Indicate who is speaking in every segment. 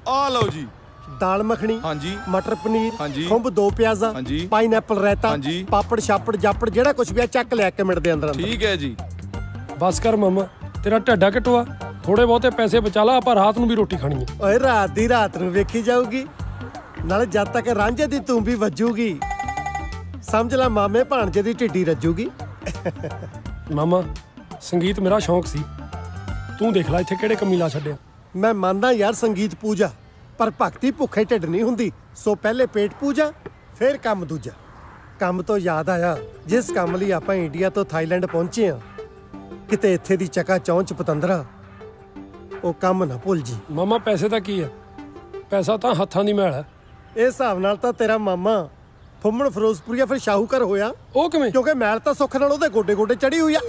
Speaker 1: आ लो जी।
Speaker 2: दाल मखनी,
Speaker 1: हाँ जी।
Speaker 2: मटर पनीर,
Speaker 1: हाँ जी।
Speaker 2: खुंब 2 प्याजा,
Speaker 1: हाँ जी।
Speaker 2: पाइनएप्पल रायता,
Speaker 1: हाँ जी।
Speaker 2: पापड़ छापड़ जापड़ जेड़ा कुछ भी है चक लिया के मिनट दे अंदर अंदर।
Speaker 1: ठीक है जी।
Speaker 3: बस कर मामा, तेरा ढड्डा किटवा, थोड़े बहुते पैसे बचा ला, पर रात ਨੂੰ भी रोटी खानी है।
Speaker 2: ओए रात दी रात ਨੂੰ ਵੇਖੀ ਜਾਊਗੀ, नाले जद तक रांझे दी तूं भी वजूगी, समझ ला मामे भाणजे दी ढिड्डी रजूगी।
Speaker 3: मामा संगीत मेरा शौक सी, तू देख ला इत्थे किहड़े कमी ला छड्डिया।
Speaker 2: मैं मानदा यार संगीत पूजा, पर भगती भुखे ढिड नहीं हुंदी, सो पहले पेट पूजा फिर काम दूजा। काम तो याद आया, जिस काम ਲਈ ਆਪਾਂ ਇੰਡੀਆ ਤੋਂ ਥਾਈਲੈਂਡ ਪਹੁੰਚੇ ਆ, ਕਿਤੇ ਇੱਥੇ ਦੀ ਚਕਾ ਚੌਂਚ ਪਤੰਦਰਾ ਉਹ ਕੰਮ ਨਾ ਭੁੱਲ ਜੀ।
Speaker 3: ਮਾਮਾ ਪੈਸੇ ਦਾ ਕੀ ਹੈ, ਪੈਸਾ ਤਾਂ ਹੱਥਾਂ ਦੀ ਮੈਲ ਹੈ।
Speaker 2: ਇਹ ਹਿਸਾਬ ਨਾਲ ਤਾਂ ਤੇਰਾ ਮਾਮਾ ਫੁੰਮਣ ਫਿਰੋਜ਼ਪੁਰੀਆ ਫਿਰ ਸ਼ਾਹੂਕਾਰ ਹੋਇਆ।
Speaker 3: ਉਹ ਕਿਵੇਂ?
Speaker 2: ਕਿਉਂਕਿ ਮੈਲ ਤਾਂ ਸੁੱਖ ਨਾਲ ਉਹਦੇ ਗੋਡੇ ਗੋਡੇ ਚੜੀ ਹੋਈ ਆ।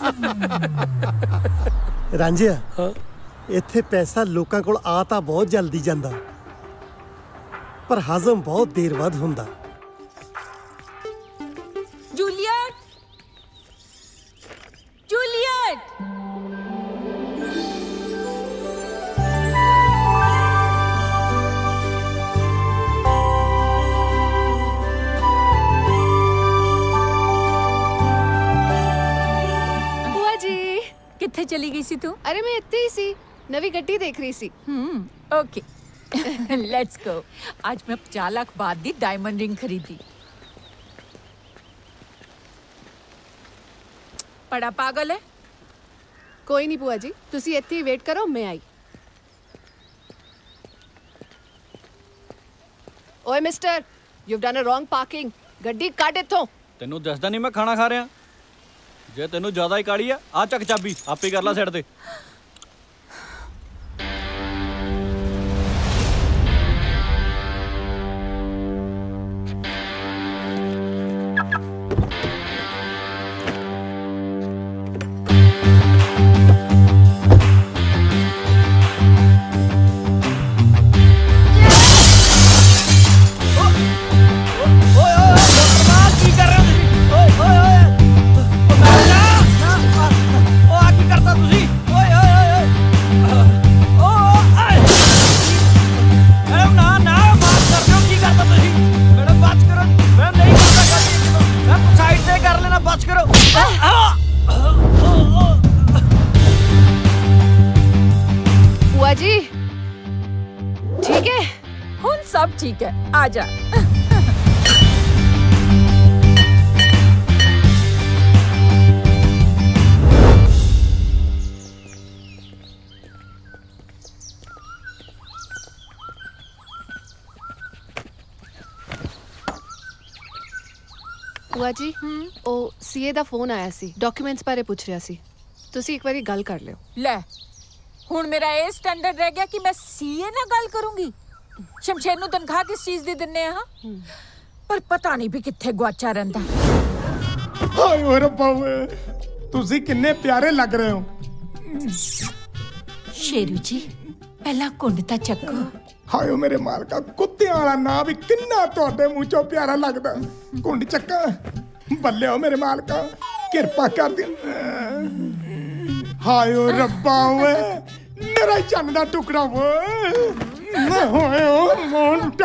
Speaker 2: ਰਾਂਝਿਆ,
Speaker 3: ਹਾਂ
Speaker 2: ਇੱਥੇ ਪੈਸਾ ਲੋਕਾਂ ਕੋਲ ਆ ਤਾਂ ਬਹੁਤ ਜਲਦੀ ਜਾਂਦਾ, ਪਰ ਹਜ਼ਮ ਬਹੁਤ ਦੇਰ ਬਾਅਦ ਹੁੰਦਾ।
Speaker 4: जूलियट, जूलियट,
Speaker 5: बुआ जी
Speaker 4: कित्थे चली गई सी तू?
Speaker 5: अरे मैं इत्थे ही सी, नवी गड्डी देख रही सी।
Speaker 4: ओके। Let's go. आज मैं 50 लाख बाद दी डायमंड रिंग खरीदी। बड़ा पागल है।
Speaker 5: कोई नहीं बुआ जी, तुसी इत्थे ही वेट करो, मैं आई। ओए mister, you've done a wrong parking, गड्डी काट इत्थों।
Speaker 6: तेनू दसदा नहीं मैं खाना खा रहा? जे तेनू ज्यादा ही काली आ, आ चक चाबी आपे कर ला साइड ते।
Speaker 5: बुआ जी ठीक है?
Speaker 4: हुन सब ठीक है, आजा।
Speaker 5: बुआ जी ओ सीए दा फोन आया सी, डॉक्यूमेंट्स बारे पूछ रहा सी, तुसी एक बारी गल कर लियो।
Speaker 4: ले हुन मेरा ये स्टैंडर्ड रह गया कि मैं सीए ना गल करूंगी। शमशेर नू तनख्वाह किस चीज दी दिन्ने हां, पर पता नहीं भी कित्थे गुआचा रहंदा।
Speaker 7: हाय ओ रब्बा वे, तुसी किन्ने प्यारे लग रहे हो।
Speaker 4: शेरू जी पहला कुंड ता चक्को।
Speaker 7: हाय ओ मेरे मालका, कुत्तियां वाला ना भी किन्ना तोड़े मुंह चों प्यारा लगदा। कुंड चक्का बल्ले हो मेरे मालका, कृपा कर दी। हाय ओ रब्बा वे, मेरा चन्न दा टुकड़ा वे। हाय ओ मोंटा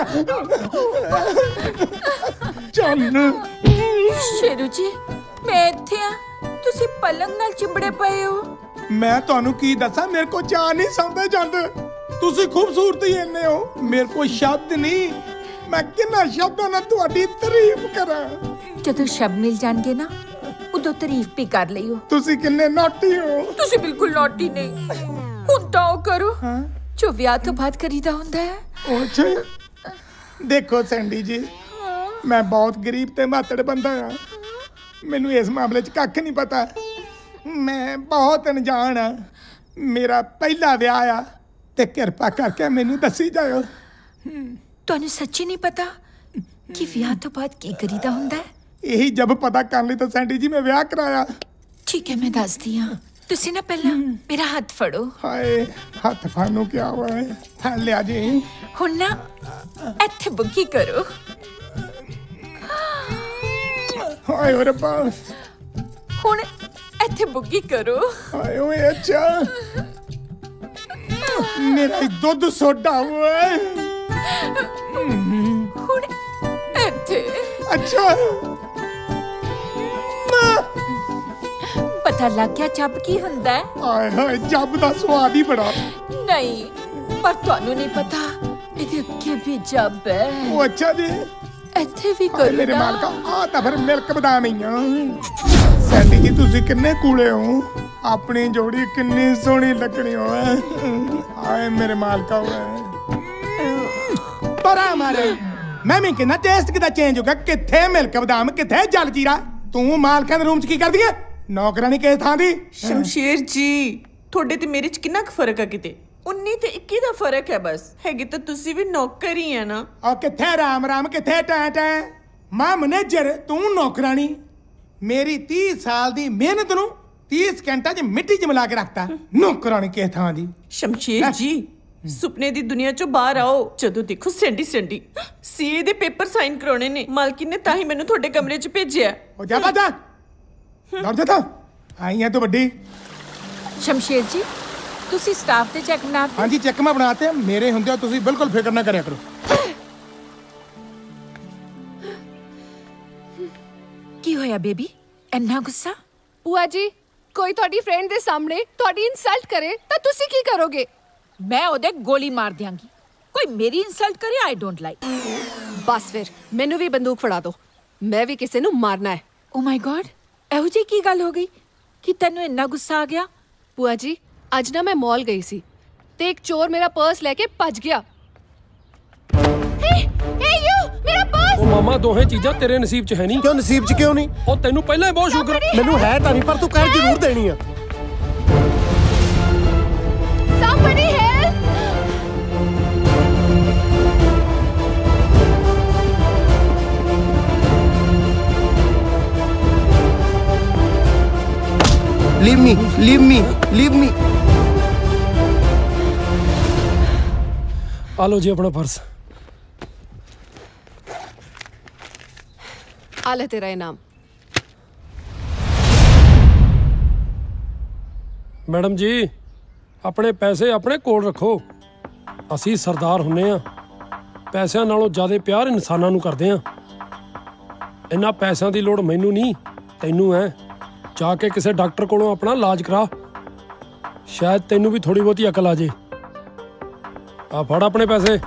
Speaker 7: चन्न।
Speaker 4: शेरू जी मैं इत्थे आ, तुसी पलंग नाल चिंबड़े पए हो।
Speaker 7: मैं ਤੁਹਾਨੂੰ ਕੀ ਦੱਸਾਂ, ਮੇਰੇ ਕੋ ਚਾਹ ਨਹੀਂ ਸਮਝਦੇ ਜਾਂਦੇ। ਤੁਸੀਂ ਖੂਬਸੂਰਤ ਹੀ ਇੰਨੇ ਹੋ, ਮੇਰੇ ਕੋ ਸ਼ਬਦ ਨਹੀਂ। ਮੈਂ ਕਿੰਨਾ ਸ਼ਬਦਾਂ ਨਾਲ ਤੁਹਾਡੀ ਤਾਰੀਫ ਕਰਾਂ।
Speaker 4: ਜਦੋਂ ਸ਼ਬਦ ਮਿਲ ਜਾਣਗੇ ਨਾ, ਉਦੋਂ ਤਾਰੀਫ ਵੀ ਕਰ ਲਈਓ।
Speaker 7: ਤੁਸੀਂ ਕਿੰਨੇ ਨਾਟੀ ਹੋ।
Speaker 4: ਤੁਸੀਂ ਬਿਲਕੁਲ ਨਾਟੀ ਨਹੀਂ। ਹੁਣ ਤਾਂ ਉਹ ਕਰੋ ਜੋ ਵਿਆਹ ਤੋਂ ਬਾਅਦ ਕਰੀਦਾ ਹੁੰਦਾ ਹੈ।
Speaker 7: ਉਹ ਅੱਛਾ ਦੇਖੋ ਸੈਂਡੀ ਜੀ, ਮੈਂ ਬਹੁਤ ਗਰੀਬ ਤੇ ਮਾਤੜ ਬੰਦਾ ਆ। ਮੈਨੂੰ ਇਸ ਮਾਮਲੇ 'ਚ ਕੱਖ ਨਹੀਂ ਪਤਾ। ਮੈਂ ਬਹੁਤ ਅਣਜਾਣ ਆ। ਮੇਰਾ ਪਹਿਲਾ ਵਿਆਹ ਆ ਤੇ ਕਿਰਪਾ ਕਰਕੇ ਮੈਨੂੰ ਦੱਸੀ ਜਾਇਓ।
Speaker 4: ਤੁਹਾਨੂੰ ਸੱਚੀ ਨਹੀਂ ਪਤਾ ਕਿ ਵਿਆਹ ਤੋਂ ਬਾਅਦ ਕੀ ਕਰੀਦਾ ਹੁੰਦਾ ਹੈ?
Speaker 7: ਇਹੀ ਜਬ ਪਤਾ ਕਰ ਲਈ ਤਾਂ ਸੈਂਡੀ ਜੀ ਮੈਂ ਵਿਆਹ ਕਰਾਇਆ।
Speaker 4: ਠੀਕ ਹੈ ਮੈਂ ਦੱਸਦੀ ਹਾਂ। ਤੁਸੀਂ ਨਾ ਪਹਿਲਾਂ ਮੇਰਾ ਹੱਥ ਫੜੋ।
Speaker 7: ਹਾਏ ਹੱਥ ਫੜਨ ਨੂੰ ਕੀ ਹੋਇਆ? ਹਾਂ ਲਿਆ ਜੀ।
Speaker 4: ਹੁਣ ਨਾ ਇੱਥੇ ਬੁੱਗੀ ਕਰੋ।
Speaker 7: ਹਾਏ ਓ ਰੱਬਾ।
Speaker 4: ਹੁਣ ਇੱਥੇ ਬੁੱਗੀ ਕਰੋ।
Speaker 7: ਹਾਏ ਓਏ ਅੱਛਾ। ਮੇਰਾ ਦੁੱਧ ਸੋਡਾ ਓਏ।
Speaker 4: ਹੁਣ ਇੱਥੇ
Speaker 7: ਅੱਛਾ
Speaker 4: ਪਤਾ ਲੱਗ ਗਿਆ ਚੱਬ ਕੀ ਹੁੰਦਾ ਹੈ?
Speaker 7: ਆਏ ਹਾਏ ਜੱਬ ਦਾ ਸਵਾਦ ਹੀ ਬੜਾ।
Speaker 4: ਨਹੀਂ, ਪਰ ਤੁਹਾਨੂੰ ਨਹੀਂ ਪਤਾ ਇਹਦੇ ਅੱਗੇ ਵੀ ਜੱਬ ਹੈ।
Speaker 7: ਉਹ ਅੱਛਾ ਜੀ
Speaker 4: ਇੱਥੇ ਵੀ
Speaker 7: ਹਾਏ ਮੇਰੇ
Speaker 4: ਕਰਨਾ।
Speaker 7: ਮਾਲਕਾ ਆ ਤਾਂ ਫਿਰ ਮਿਲਕ ਬਦਾਮ ਹੀ ਆ। ਸੈਂਡੀ ਜੀ ਤੁਸੀਂ ਕਿੰਨੇ ਕੂਲੇ ਹੋ, ਆਪਣੀ ਜੋੜੀ ਕਿੰਨੀ ਸੋਹਣੀ ਲੱਗਣੀ ਓਏ। ਹਾਏ ਮੇਰੇ ਮਾਲਕਾ ਓਏ ਪਰਾ ਮਾਰੇ। ਮੈਂ ਵੀ ਕਿੰਨਾ ਟੇਸਟ ਕਿਦਾ ਚੇਂਜ ਹੋ ਗਿਆ। ਕਿੱਥੇ ਮਿਲਕ ਬਦਾਮ, ਕਿੱਥੇ ਜਲ ਜੀਰਾ। ਤੂੰ ਮਾਲਕਾਂ ਦੇ ਰੂਮ 'ਚ ਕੀ ਕਰਦੀ ਐ? ਨੌਕਰਾਨੀ ਕਿਸ ਥਾਂ ਦੀ?
Speaker 1: ਸ਼ਮਸ਼ੇਰ ਜੀ ਤੁਹਾਡੇ ਤੇ ਮੇਰੇ 'ਚ ਕਿੰਨਾ ਕੁ ਫਰਕ ਆ? ਕਿਤੇ 19 ਤੇ 21 ਦਾ ਫਰਕ ਹੈ ਬਸ। ਹੈਗੀ ਤਾਂ ਤੁਸੀਂ ਵੀ ਨੌਕਰ ਹੀ ਆ ਨਾ।
Speaker 7: ਆ ਕਿੱਥੇ ਰਾਮ ਰਾਮ, ਕਿੱਥੇ ਟੈ ਟੈ। ਮੈਂ ਮੈਨੇਜਰ, ਤੂੰ ਨੌਕਰਾਨੀ। ਮੇਰੀ 30 ਸਾਲ ਦੀ ਮਿਹਨਤ ਨੂੰ 30 ਸਕਿੰਟਾਂ 'ਚ ਮਿੱਟੀ 'ਚ ਮਿਲਾ ਕੇ ਰੱਖਤਾ। ਨੌਕਰਾਨੀ ਕਿਸ ਥਾਂ ਦੀ?
Speaker 1: ਸ਼ਮਸ਼ੇਰ ਜੀ ਸੁਪਨੇ ਦੀ ਦੁਨੀਆ 'ਚੋਂ ਬਾਹਰ ਆਓ। ਜਦੋਂ ਦੇਖੋ ਸੈਂਡੀ ਸੀਏ ਦੇ ਪੇਪਰ ਸਾਈਨ ਕਰਾਉਣੇ ਨੇ। ਮਾਲਕਿਨ ਨੇ ਤਾਂ ਹੀ ਮੈਨੂੰ ਤੁਹਾਡੇ ਕਮਰੇ 'ਚ ਭੇਜਿਆ।
Speaker 7: ਉਹ ਜਾ ਬਾਜਾ ਦੌੜ ਜਾ ਤਾ ਆਈ ਹੈ ਤੂੰ ਵੱਡੀ।
Speaker 4: ਸ਼ਮਸ਼ੇਰ ਜੀ ਤੁਸੀਂ ਸਟਾਫ ਤੇ ਚੈੱਕ ਨਾ।
Speaker 7: ਹਾਂਜੀ ਚੈੱਕ ਮੈਂ ਬਣਾਤੇ। ਮੇਰੇ ਹੁੰਦੇ ਤੁਸੀਂ ਬਿਲਕੁਲ ਫਿਕਰ ਨਾ ਕਰਿਆ ਕਰੋ।
Speaker 4: ਕੀ ਹੋਇਆ ਬੇਬੀ, ਇੰਨਾ ਗੁੱਸਾ?
Speaker 5: ਭੂਆ ਜੀ ਕੋਈ ਤੁਹਾਡੀ ਫਰੈਂਡ ਦੇ ਸਾਹਮਣੇ ਤੁਹਾਡੀ ਇਨਸਲਟ ਕਰੇ ਤਾਂ ਤੁਸੀਂ ਕੀ ਕਰੋਗੇ?
Speaker 4: ਮੈਂ ਉਹਦੇ ਗੋਲੀ ਮਾਰ ਦਿਆਂਗੀ। ਕੋਈ ਮੇਰੀ ਇਨਸਲਟ ਕਰੇ ਆਈ ਡੋਂਟ ਲਾਈਕ।
Speaker 5: ਬਸ ਫਿਰ ਮੈਨੂੰ ਵੀ ਬੰਦੂਕ ਫੜਾ ਦਿਓ, ਮੈਂ ਵੀ ਕਿਸੇ ਨੂੰ ਮਾਰਨਾ ਹੈ।
Speaker 4: ਓ ਮਾਈ ਗॉड, ਇਹੋ ਜਿਹੀ ਕੀ ਗੱਲ ਹੋ ਗਈ ਕਿ ਤੈਨੂੰ ਇੰਨਾ ਗੁੱਸਾ ਆ ਗਿਆ?
Speaker 5: ਭੂਆ ਜੀ ਅੱਜ ਨਾ ਮੈਂ ਮਾਲ ਗਈ ਸੀ ਤੇ ਇੱਕ ਚੋਰ ਮੇਰਾ ਪਰਸ ਲੈ ਕੇ ਭੱਜ ਗਿਆ। ਯੂ ਮੇਰਾ ਪਰਸ।
Speaker 3: ਉਹ ਮਾਮਾ ਦੋਹੇ ਚੀਜ਼ਾਂ ਤੇਰੇ ਨਸੀਬ 'ਚ ਹੈ ਨਹੀਂ।
Speaker 2: ਕਿਉਂ ਨਸੀਬ 'ਚ ਕਿਉਂ ਨਹੀਂ?
Speaker 3: ਉਹ ਤੈਨੂੰ ਪਹਿਲਾਂ ਹੀ ਬਹੁਤ ਸ਼ੁਕਰ।
Speaker 2: ਮੈਨੂੰ ਹੈ ਤਾਂ ਨਹੀਂ, ਪਰ ਤੂੰ ਕਰ ਜ਼ਰੂਰ ਦੇਣੀ ਆ।
Speaker 5: Somebody help!
Speaker 8: Leave me, leave me, leave me.
Speaker 3: ਆ ਲਓ ਜੀ ਆਪਣਾ ਪਰਸ।
Speaker 5: ਆ ਲੈ ਤੇਰਾ ਇਨਾਮ।
Speaker 3: ਮੈਡਮ ਜੀ ਆਪਣੇ ਪੈਸੇ ਆਪਣੇ ਕੋਲ ਰੱਖੋ। ਅਸੀਂ ਸਰਦਾਰ ਹੁੰਨੇ ਆ, ਪੈਸਿਆਂ ਨਾਲੋਂ ਜ਼ਿਆਦਾ ਪਿਆਰ ਇਨਸਾਨਾਂ ਨੂੰ ਕਰਦੇ ਆ। ਇੰਨਾ ਪੈਸਿਆਂ ਦੀ ਲੋੜ ਮੈਨੂੰ ਨਹੀਂ, ਤੈਨੂੰ ਐ। ਜਾ ਕੇ ਕਿਸੇ ਡਾਕਟਰ ਕੋਲੋਂ ਆਪਣਾ ਇਲਾਜ ਕਰਾ, ਸ਼ਾਇਦ ਤੈਨੂੰ ਵੀ ਥੋੜੀ ਬਹੁਤੀ ਅਕਲ ਆ ਜੇ। ਆ ਫੜ ਆਪਣੇ ਪੈਸੇ।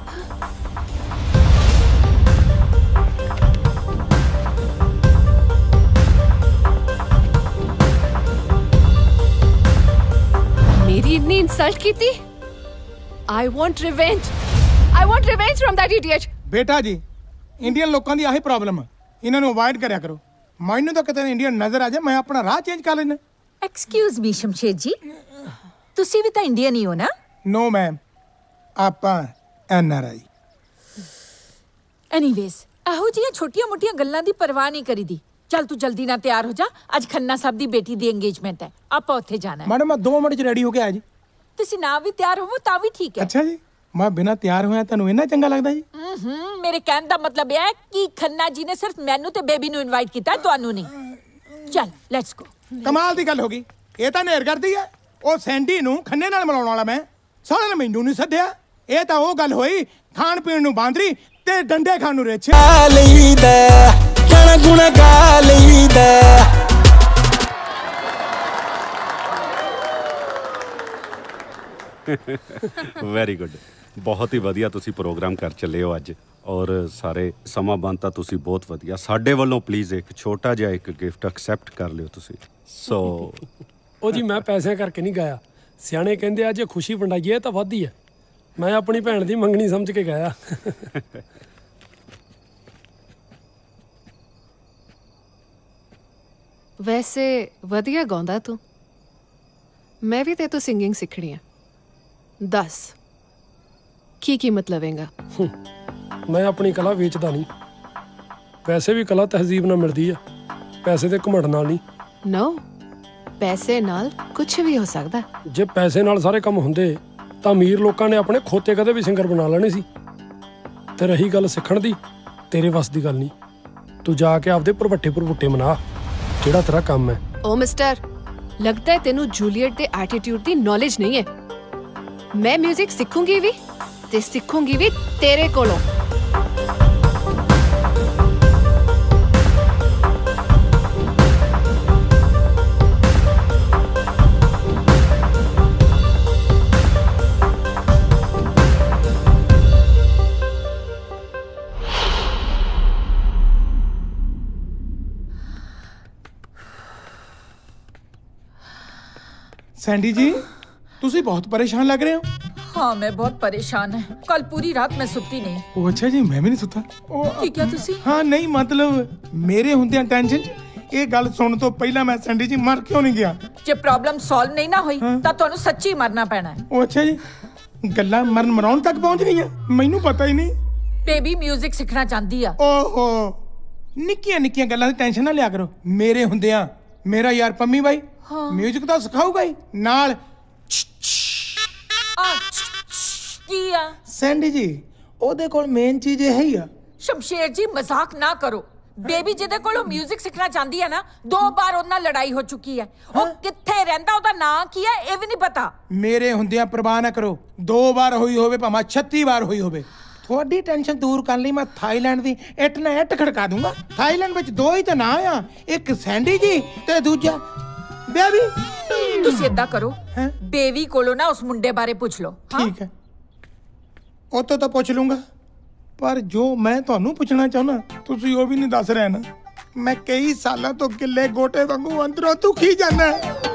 Speaker 5: मेरी इतनी इंसल्ट की थी। I want revenge. I want revenge from that idiot.
Speaker 7: ਬੇਟਾ ਜੀ ਇੰਡੀਅਨ ਲੋਕਾਂ ਦੀ ਆਹੀ ਪ੍ਰੋਬਲਮ ਹੈ, ਇਹਨਾਂ ਨੂੰ ਅਵਾਇਡ ਕਰਿਆ ਕਰੋ। ਮੈਨੂੰ ਤਾਂ ਕਿਤੇ ਇੰਡੀਅਨ ਨਜ਼ਰ ਆ ਜਾ, ਮੈਂ ਆਪਣਾ ਰਾਹ ਚੇਂਜ ਕਰ ਲੈਣਾ।
Speaker 4: ਐਕਸਕਿਊਜ਼ ਮੀ ਸ਼ਮਸ਼ੇਰ ਜੀ, ਤੁਸੀਂ ਵੀ ਤਾਂ ਇੰਡੀਅਨ ਹੀ ਹੋ ਨਾ?
Speaker 7: ਨੋ ਮੈਮ, ਆਪਾਂ NRI।
Speaker 4: ਐਨੀਵੇਜ਼ ਇਹੋ ਜਿਹੀਆਂ ਛੋਟੀਆਂ-ਮੋਟੀਆਂ ਗੱਲਾਂ ਦੀ ਪਰਵਾਹ ਨਹੀਂ ਕਰੀਦੀ। ਚੱਲ ਤੂੰ ਜਲਦੀ ਨਾਲ ਤਿਆਰ ਹੋ ਜਾ, ਅੱਜ ਖੰਨਾ ਸਾਹਿਬ ਦੀ ਬੇਟੀ ਦੀ ਇੰਗੇਜਮੈਂਟ ਹੈ, ਆਪਾਂ ਉੱਥੇ ਜਾਣਾ ਹੈ।
Speaker 7: ਮੈਡਮ ਮੈਂ 2 ਮਿੰਟ 'ਚ ਰੈਡੀ ਹੋ ਕੇ ਆਇਆ ਜੀ।
Speaker 4: ਤੁਸੀਂ ਨਾ ਵੀ ਤਿਆਰ ਹੋਵੋ ਤਾਂ ਵੀ ਠੀਕ ਹੈ।
Speaker 7: ਅੱਛਾ ਜੀ, ਮੈਂ ਬਿਨਾਂ ਤਿਆਰ ਹੋਇਆ ਤੁਹਾਨੂੰ ਇੰਨਾ ਚੰਗਾ ਲੱਗਦਾ ਜੀ?
Speaker 4: ਮੇਰੇ ਕਹਿਣ ਦਾ ਮਤਲਬ ਇਹ ਹੈ ਕਿ ਖੰਨਾ ਜੀ ਨੇ ਸਿਰਫ ਮੈਨੂੰ ਤੇ ਬੇਬੀ ਨੂੰ ਇਨਵਾਈਟ ਕੀਤਾ, ਤੁਹਾਨੂੰ ਨਹੀਂ। ਚੱਲ ਲੈਟਸ ਗੋ।
Speaker 7: ਕਮਾਲ ਦੀ ਗੱਲ ਹੋ ਗਈ, ਇਹ ਤਾਂ ਨੇਰ ਕਰਦੀ ਹੈ। ਉਹ ਸੈਂਡੀ ਨੂੰ ਖੰਨੇ ਨਾਲ ਮਿਲਾਉਣ ਵਾਲਾ ਮੈਂ, ਸਾਲੇ ਨੇ ਮੈਨੂੰ ਨਹੀਂ ਸੱਦਿਆ। ਇਹ ਤਾਂ ਉਹ ਗੱਲ ਹੋਈ, ਖਾਣ ਪੀਣ ਨੂੰ ਬਾਂਦਰੀ ਤੇ ਡੰਡੇ ਖਾਣ ਨੂੰ ਰਿੱਛ।
Speaker 9: ਵੈਰੀ ਗੁੱਡ, ਬਹੁਤ ਹੀ ਵਧੀਆ ਤੁਸੀਂ ਪ੍ਰੋਗਰਾਮ ਕਰ ਚੱਲੇ ਹੋ ਅੱਜ। ਔਰ ਸਾਰੇ ਸਮਾਂ ਬੰਦ ਤਾਂ ਤੁਸੀਂ ਬਹੁਤ ਵਧੀਆ। ਸਾਡੇ ਵੱਲੋਂ ਪਲੀਜ਼ ਇੱਕ ਛੋਟਾ ਜਿਹਾ ਇੱਕ ਗਿਫਟ ਐਕਸੈਪਟ ਕਰ ਲਿਓ ਤੁਸੀਂ। ਸੋ
Speaker 3: ਉਹ ਜੀ ਮੈਂ ਪੈਸਿਆਂ ਕਰਕੇ ਨਹੀਂ ਗਾਇਆ। ਸਿਆਣੇ ਕਹਿੰਦੇ ਆ ਜੇ ਖੁਸ਼ੀ ਵੰਡਾਈਏ ਤਾਂ ਵੱਧਦੀ ਹੈ। ਮੈਂ ਆਪਣੀ ਭੈਣ ਦੀ ਮੰਗਣੀ ਸਮਝ ਕੇ ਗਾਇਆ।
Speaker 5: ਵੈਸੇ ਵਧੀਆ ਗਾਉਂਦਾ ਤੂੰ। ਮੈਂ ਵੀ ਤੇ ਤੋਂ ਸਿੰਗਿੰਗ ਸਿੱਖਣੀ ਆ। ਦੱਸ ਕੀ ਮਤਲਬ ਹੈਗਾ?
Speaker 3: ਮੈਂ ਆਪਣੀ ਕਲਾ ਵੇਚਦਾ ਨਹੀਂ। ਵੈਸੇ ਵੀ ਕਲਾ ਤਹਿਜ਼ੀਬ ਨਾਲ ਮਿਲਦੀ ਆ, ਪੈਸੇ ਦੇ ਘਮੰਡ ਨਾਲ ਨਹੀਂ।
Speaker 5: ਨੋ, ਪੈਸੇ ਨਾਲ ਕੁਝ ਵੀ ਹੋ ਸਕਦਾ।
Speaker 3: ਜੇ ਪੈਸੇ ਨਾਲ ਸਾਰੇ ਕੰਮ ਹੁੰਦੇ ਤਾਂ ਅਮੀਰ ਲੋਕਾਂ ਨੇ ਆਪਣੇ ਖੋਤੇ ਕਦੇ ਵੀ ਸਿੰਗਰ ਬਣਾ ਲੈਣੇ ਸੀ। ਤੇ ਰਹੀ ਗੱਲ ਸਿੱਖਣ ਦੀ, ਤੇਰੇ ਵੱਸ ਦੀ ਗੱਲ ਨਹੀਂ। ਤੂੰ ਜਾ ਕੇ ਆਪਦੇ ਭਰਵੱਟੇ ਮਨਾ, ਜਿਹੜਾ ਤੇਰਾ ਕੰਮ ਹੈ।
Speaker 5: ਓ ਮਿਸਟਰ, ਲੱਗਦਾ ਹੈ ਤੈਨੂੰ ਜੂਲੀਅਟ ਦੇ ਐਟੀਟਿਊਡ ਦੀ ਨੌਲੇਜ ਨਹੀਂ ਹੈ। मैं म्यूजिक सीखूंगी भी ते सीखूंगी भी तेरे कोलों।
Speaker 7: सैंडी जी ਤੁਸੀਂ बहुत परेशान लग रहे हो।
Speaker 4: हाँ मैं बहुत परेशान है। कल पूरी रात मैं सुती नहीं।
Speaker 7: ਉਹ ਅੱਛਾ ਜੀ ਮੈਂ ਵੀ ਨਹੀਂ ਸੁੱਤਾ।
Speaker 4: ਕੀ ਕਿਹਾ ਤੁਸੀਂ?
Speaker 7: ਹਾਂ ਨਹੀਂ ਮਤਲਬ ਮੇਰੇ ਹੁੰਦਿਆਂ ਟੈਨਸ਼ਨ 'ਚ ਇਹ ਗੱਲ ਸੁਣਨ ਤੋਂ ਪਹਿਲਾਂ ਮੈਂ ਸੈਂਡੀ ਜੀ ਮਰ ਕਿਉਂ ਨਹੀਂ ਗਿਆ।
Speaker 4: ਜੇ ਪ੍ਰੋਬਲਮ ਸੋਲਵ ਨਹੀਂ ਨਾ ਹੋਈ ਤਾਂ ਤੁਹਾਨੂੰ ਸੱਚੀ ਮਰਨਾ ਪੈਣਾ ਹੈ।
Speaker 7: ਉਹ ਅੱਛਾ ਜੀ ਗੱਲਾਂ ਮਰਨ ਮਰਾਉਣ ਤੱਕ ਪਹੁੰਚ ਗਈਆਂ ਮੈਨੂੰ ਪਤਾ ਹੀ ਨਹੀਂ।
Speaker 4: ਬੇਬੀ 뮤직 ਸਿੱਖਣਾ ਚਾਹੁੰਦੀ ਆ।
Speaker 7: ਓਹੋ ਨਿੱਕੀਆਂ ਨਿੱਕੀਆਂ ਗੱਲਾਂ ਦੀ ਟੈਨਸ਼ਨ ਨਾ ਲਿਆ ਕਰੋ। ਮੇਰੇ ਹੁੰਦਿਆਂ ਮੇਰਾ ਯਾਰ ਪੰਮੀ ਬਾਈ ਮਿਊਜ਼ਿਕ ਤਾਂ ਸਿਖਾਊਗਾ ਹੀ ਨਾਲ।
Speaker 4: ਕੀ ਆ
Speaker 7: ਸੈਂਡੀ ਜੀ ਉਹਦੇ ਕੋਲ ਮੇਨ ਚੀਜ਼ ਇਹ ਹੀ ਆ।
Speaker 4: ਸ਼ਮਸ਼ੇਰ ਜੀ ਮਜ਼ਾਕ ਨਾ ਕਰੋ। ਬੇਬੀ ਜਿਹਦੇ ਕੋਲੋਂ 뮤직 ਸਿੱਖਣਾ ਚਾਹੁੰਦੀ ਹੈ ਨਾ 2 ਵਾਰ ਉਹਦੇ ਨਾਲ ਲੜਾਈ ਹੋ ਚੁੱਕੀ ਹੈ। ਉਹ ਕਿੱਥੇ ਰਹਿੰਦਾ ਉਹਦਾ ਨਾਂ ਕੀ ਹੈ ਇਹ ਵੀ ਨਹੀਂ ਪਤਾ।
Speaker 7: ਮੇਰੇ ਹੁੰਦਿਆਂ ਪਰਵਾਹ ਨਾ ਕਰੋ 2 ਵਾਰ ਹੋਈ ਹੋਵੇ ਭਾਵੇਂ 36 ਵਾਰ ਹੋਈ ਹੋਵੇ। ਤੁਹਾਡੀ ਟੈਨਸ਼ਨ ਦੂਰ ਕਰਨ ਲਈ ਮੈਂ ਥਾਈਲੈਂਡ ਦੀ ਇੱਟ ਨਾ ਇੱਟ ਖੜਕਾ ਦੂੰਗਾ। ਥਾਈਲੈਂਡ ਵਿੱਚ 2 ਹੀ ਤਾਂ ਨਾਂ ਆ ਇੱਕ ਸੈਂਡੀ ਜੀ ਤੇ ਦੂਜਾ ਬੇਬੀ।
Speaker 4: ਤੁਸੀਂ ਏਦਾਂ ਕਰੋ ਬੇਬੀ ਕੋਲੋਂ ਨਾ ਉਸ ਮੁੰਡੇ ਬਾਰੇ ਪੁੱਛ ਲਓ।
Speaker 7: ਠੀਕ ਹੈ ਉਹ ਤਾਂ ਪੁੱਛ ਲੂੰਗਾ ਪਰ ਜੋ ਮੈਂ ਤੁਹਾਨੂੰ ਪੁੱਛਣਾ ਚਾਹੁੰਦਾ ਤੁਸੀਂ ਉਹ ਵੀ ਨਹੀਂ ਦੱਸ ਰਹੇ ਨਾ। ਮੈਂ ਕਈ ਸਾਲਾਂ ਤੋਂ ਗਿੱਲੇ ਗੋਟੇ ਵਾਂਗੂ ਅੰਦਰੋਂ ਦੁਖੀ ਜਾਂਦਾ।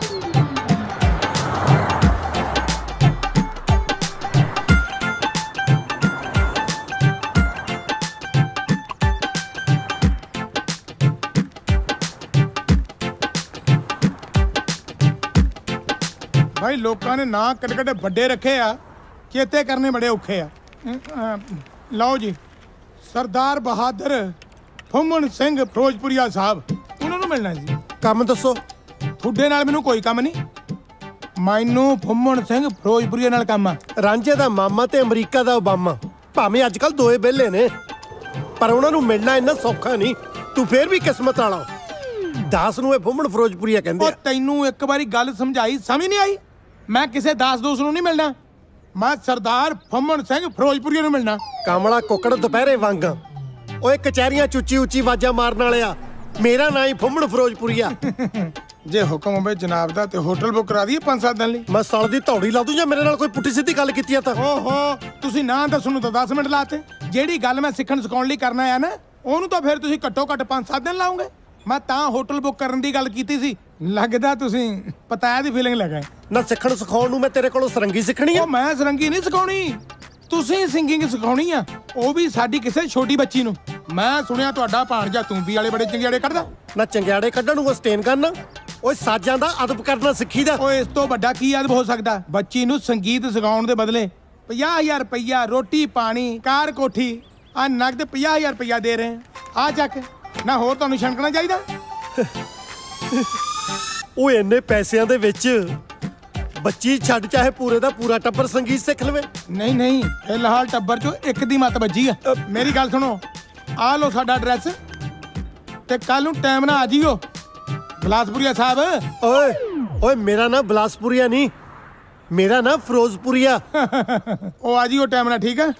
Speaker 7: भाई लोगों ने ना कटे कटे बड़े रखे आ चेते करने बड़े औखे आ। लो जी सरदार बहादुर फुम्मन सिंह फिरोजपुरिया साहब उन्होंने मिलना जी।
Speaker 2: ਕੰਮ ਦੱਸੋ।
Speaker 7: ਤੁਹਾਡੇ ਨਾਲ ਮੈਨੂੰ ਕੋਈ ਕੰਮ ਨਹੀਂ। ਮੈਨੂੰ ਫੁੰਮਣ ਸਿੰਘ ਫਿਰੋਜ਼ਪੁਰੀਆ ਨਾਲ ਕੰਮ ਆ।
Speaker 2: ਰਾਂਝੇ ਦਾ ਮਾਮਾ ਤੇ ਅਮਰੀਕਾ ਦਾ ਓਬਾਮਾ ਭਾਵੇਂ ਅੱਜ ਕੱਲ ਦੋਏ ਵਿਹਲੇ ਨੇ ਪਰ ਉਹਨਾਂ ਨੂੰ ਮਿਲਣਾ ਇੰਨਾ ਸੌਖਾ ਨਹੀਂ। ਤੂੰ ਫੇਰ ਵੀ ਕਿਸਮਤ ਵਾਲਾ। ਦਾਸ ਨੂੰ ਇਹ ਫੁੰਮਣ ਫਿਰੋਜ਼ਪੁਰੀਆ ਕਹਿੰਦੇ ਆ।
Speaker 7: ਤੈਨੂੰ ਇੱਕ ਵਾਰੀ ਗੱਲ ਸਮਝਾਈ ਸਮਝ ਨਹੀਂ ਆਈ। ਮੈਂ ਕਿਸੇ ਦਾਸ ਦੋਸ ਨੂੰ ਨਹੀਂ ਮਿਲਣਾ। ਮੈਂ ਸਰਦਾਰ ਫੁੰਮਣ ਸਿੰਘ ਫਿਰੋਜ਼ਪੁਰੀਆ ਨੂੰ ਮਿਲਣਾ।
Speaker 2: ਕਾਮਲਾ ਕੁੱਕੜ ਦੁਪਹਿਰੇ ਵਾਂਗਾ ਓਏ ਕਚਹਿਰੀਆਂ ਚੁੱਚੀ ਉੱਚੀ ਆਵਾਜ਼ਾਂ ਮਾਰਨ ਵਾਲਿਆ। ਮੇਰਾ ਨਾਂ ਹੀ ਫੁੰਮਣ ਫਿਰੋਜ਼ਪੁਰੀਆ।
Speaker 7: ਜੇ ਹੁਕਮ ਹੋਵੇ ਜਨਾਬ ਦਾ ਤੇ ਹੋਟਲ ਬੁੱਕ ਕਰਾ ਦਈਏ 5-7 ਦਿਨ ਲਈ।
Speaker 2: ਮੈਂ ਸਾਲ ਦੀ ਧੌੜੀ ਲਾ ਦੂੰ ਜਾਂ ਮੇਰੇ ਨਾਲ ਕੋਈ ਪੁੱਠੀ ਸਿੱਧੀ ਗੱਲ ਕੀਤੀ ਆ ਤਾਂ।
Speaker 7: ਓਹੋ ਤੁਸੀਂ ਨਾਂ ਦੱਸਣ ਨੂੰ ਤਾਂ 10 ਮਿੰਟ ਲਾਤੇ। ਜਿਹੜੀ ਗੱਲ ਮੈਂ ਸਿੱਖਣ ਸਿਖਾਉਣ ਲਈ ਕਰਨਾ ਆ ਨਾ ਉਹਨੂੰ ਤਾਂ ਫਿਰ ਤੁਸੀਂ ਘੱਟੋ ਘੱਟ 5-7 ਦਿਨ ਲਾਉਂਗੇ। ਮੈਂ ਤਾਂ ਹੋਟਲ ਬੁੱਕ ਕਰਨ ਦੀ ਗੱਲ ਕੀਤੀ ਸੀ। ਲੱਗਦਾ ਤੁਸੀਂ ਪਤਾਇਆ ਦੀ ਫੀਲਿੰਗ ਲੱਗਾ
Speaker 2: ਨਾ। ਸਿੱਖਣ ਸਿਖਾਉਣ ਨੂੰ ਮੈਂ ਤੇਰੇ ਕੋਲੋਂ ਸਰੰਗੀ ਸਿੱਖਣੀ ਆ।
Speaker 7: ਉਹ ਮੈਂ ਸਰੰਗੀ ਨਹੀਂ ਸਿਖਾਉਣੀ ਤੁਸੀਂ ਸਿੰਗਿੰਗ ਸਿਖਾਉਣੀ ਆ ਉਹ ਵੀ ਸਾਡੀ ਕਿਸੇ ਛੋਟੀ ਬੱਚੀ ਨੂੰ। ਮੈਂ ਸੁਣਿਆ ਤੁਹਾਡਾ ਭਾਣਜਾ ਤੂੰਬੀ ਵਾਲੇ ਬੜੇ ਚੰਗਿਆੜੇ ਕੱਢਦਾ।
Speaker 2: ਨਾ ਚੰਗਿਆੜੇ ਕੱਢਣ ਨੂੰ ਉਹ ਸਟੇਨ ਕਰਨਾ ਓਏ ਸਾਜ਼ਾਂ ਦਾ ਅਦਬ ਕਰਨਾ ਸਿੱਖੀਦਾ।
Speaker 7: ਓਏ ਇਸ ਤੋਂ ਵੱਡਾ ਕੀ ਅਦਬ ਹੋ ਸਕਦਾ। ਬੱਚੀ ਨੂੰ ਸੰਗੀਤ ਸਿਖਾਉਣ ਦੇ ਬਦਲੇ 50,000 ਰੁਪਈਆ ਰੋਟੀ ਪਾਣੀ ਕਾਰ ਕੋਠੀ ਆ ਨਗਦ 50,000 ਰੁਪਈਆ ਦੇ ਰਹੇ ਆ ਚੱਕ ਨਾ। ਹੋਰ ਤੁਹਾਨੂੰ ਛਣਕਣਾ ਚਾਹੀਦਾ।
Speaker 2: ਓਏ ਇੰਨੇ ਪੈਸਿਆਂ ਦੇ ਵਿੱਚ ਬੱਚੀ ਛੱਡ ਚਾਹੇ ਪੂਰੇ ਦਾ ਪੂਰਾ ਟੱਬਰ ਸੰਗੀਤ ਸਿੱਖ ਲਵੇ।
Speaker 7: ਨਹੀਂ ਨਹੀਂ ਫਿਲਹਾਲ ਟੱਬਰ ਚੋਂ ਇੱਕ ਦੀ ਮੱਤ ਵੱਜੀ ਆ। ਮੇਰੀ ਗੱਲ ਸੁਣੋ ਆ ਲਓ ਸਾਡਾ ਐਡਰੈਸ ਤੇ ਕੱਲ ਨੂੰ ਟਾਈਮ ਨਾਲ ਆ ਜਿਓ ਬਲਾਸਪੁਰੀਆ ਸਾਹਿਬ।
Speaker 2: ਓਏ ਓਏ ਮੇਰਾ ਨਾਂ ਬਲਾਸਪੁਰੀਆ ਨਹੀਂ ਮੇਰਾ ਨਾਂ ਫਿਰੋਜ਼ਪੁਰੀਆ।
Speaker 7: ਉਹ ਆ ਜਿਓ ਟਾਈਮ ਨਾਲ ਠੀਕ ਆ।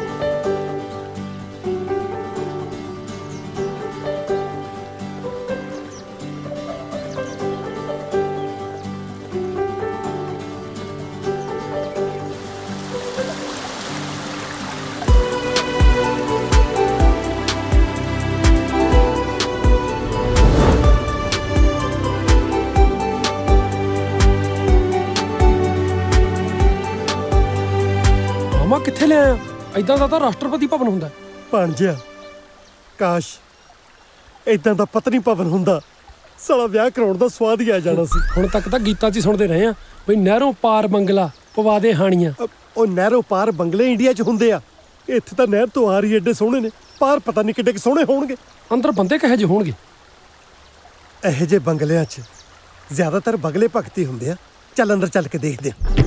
Speaker 3: ਕਿੱਥੇ ਲਿਆ ਏਦਾਂ ਦਾ ਤਾਂ ਰਾਸ਼ਟਰਪਤੀ ਭਵਨ ਹੁੰਦਾ।
Speaker 2: ਭਾਣਜਿਆ ਕਾਸ਼ ਏਦਾਂ ਦਾ ਪਤਨੀ ਭਵਨ ਹੁੰਦਾ ਸਾਲਾ ਵਿਆਹ ਕਰਾਉਣ ਦਾ ਸਵਾਦ ਹੀ ਆ ਜਾਣਾ ਸੀ।
Speaker 3: ਹੁਣ ਤੱਕ ਤਾਂ ਗੀਤਾਂ 'ਚ ਹੀ ਸੁਣਦੇ ਰਹੇ ਆ ਬਈ ਨਹਿਰੋਂ ਪਾਰ ਬੰਗਲਾ ਪਵਾ ਦੇ ਹਾਣੀਆਂ।
Speaker 2: ਉਹ ਨਹਿਰੋਂ ਪਾਰ ਬੰਗਲੇ ਇੰਡੀਆ 'ਚ ਹੁੰਦੇ ਆ। ਇੱਥੇ ਤਾਂ ਨਹਿਰ ਤੋਂ ਆਰ ਹੀ ਏਡੇ ਸੋਹਣੇ ਨੇ ਪਾਰ ਪਤਾ ਨਹੀਂ ਕਿੱਡੇ ਸੋਹਣੇ ਹੋਣਗੇ।
Speaker 3: ਅੰਦਰ ਬੰਦੇ ਕਿਹੋ ਜਿਹੇ ਹੋਣਗੇ।
Speaker 2: ਇਹੋ ਜਿਹੇ ਬੰਗਲਿਆਂ 'ਚ ਜ਼ਿਆਦਾਤਰ ਬਗਲੇ ਭਗਤੀ ਹੁੰਦੇ ਆ। ਚੱਲ ਅੰਦਰ ਚੱਲ ਕੇ ਦੇਖਦੇ ਆ।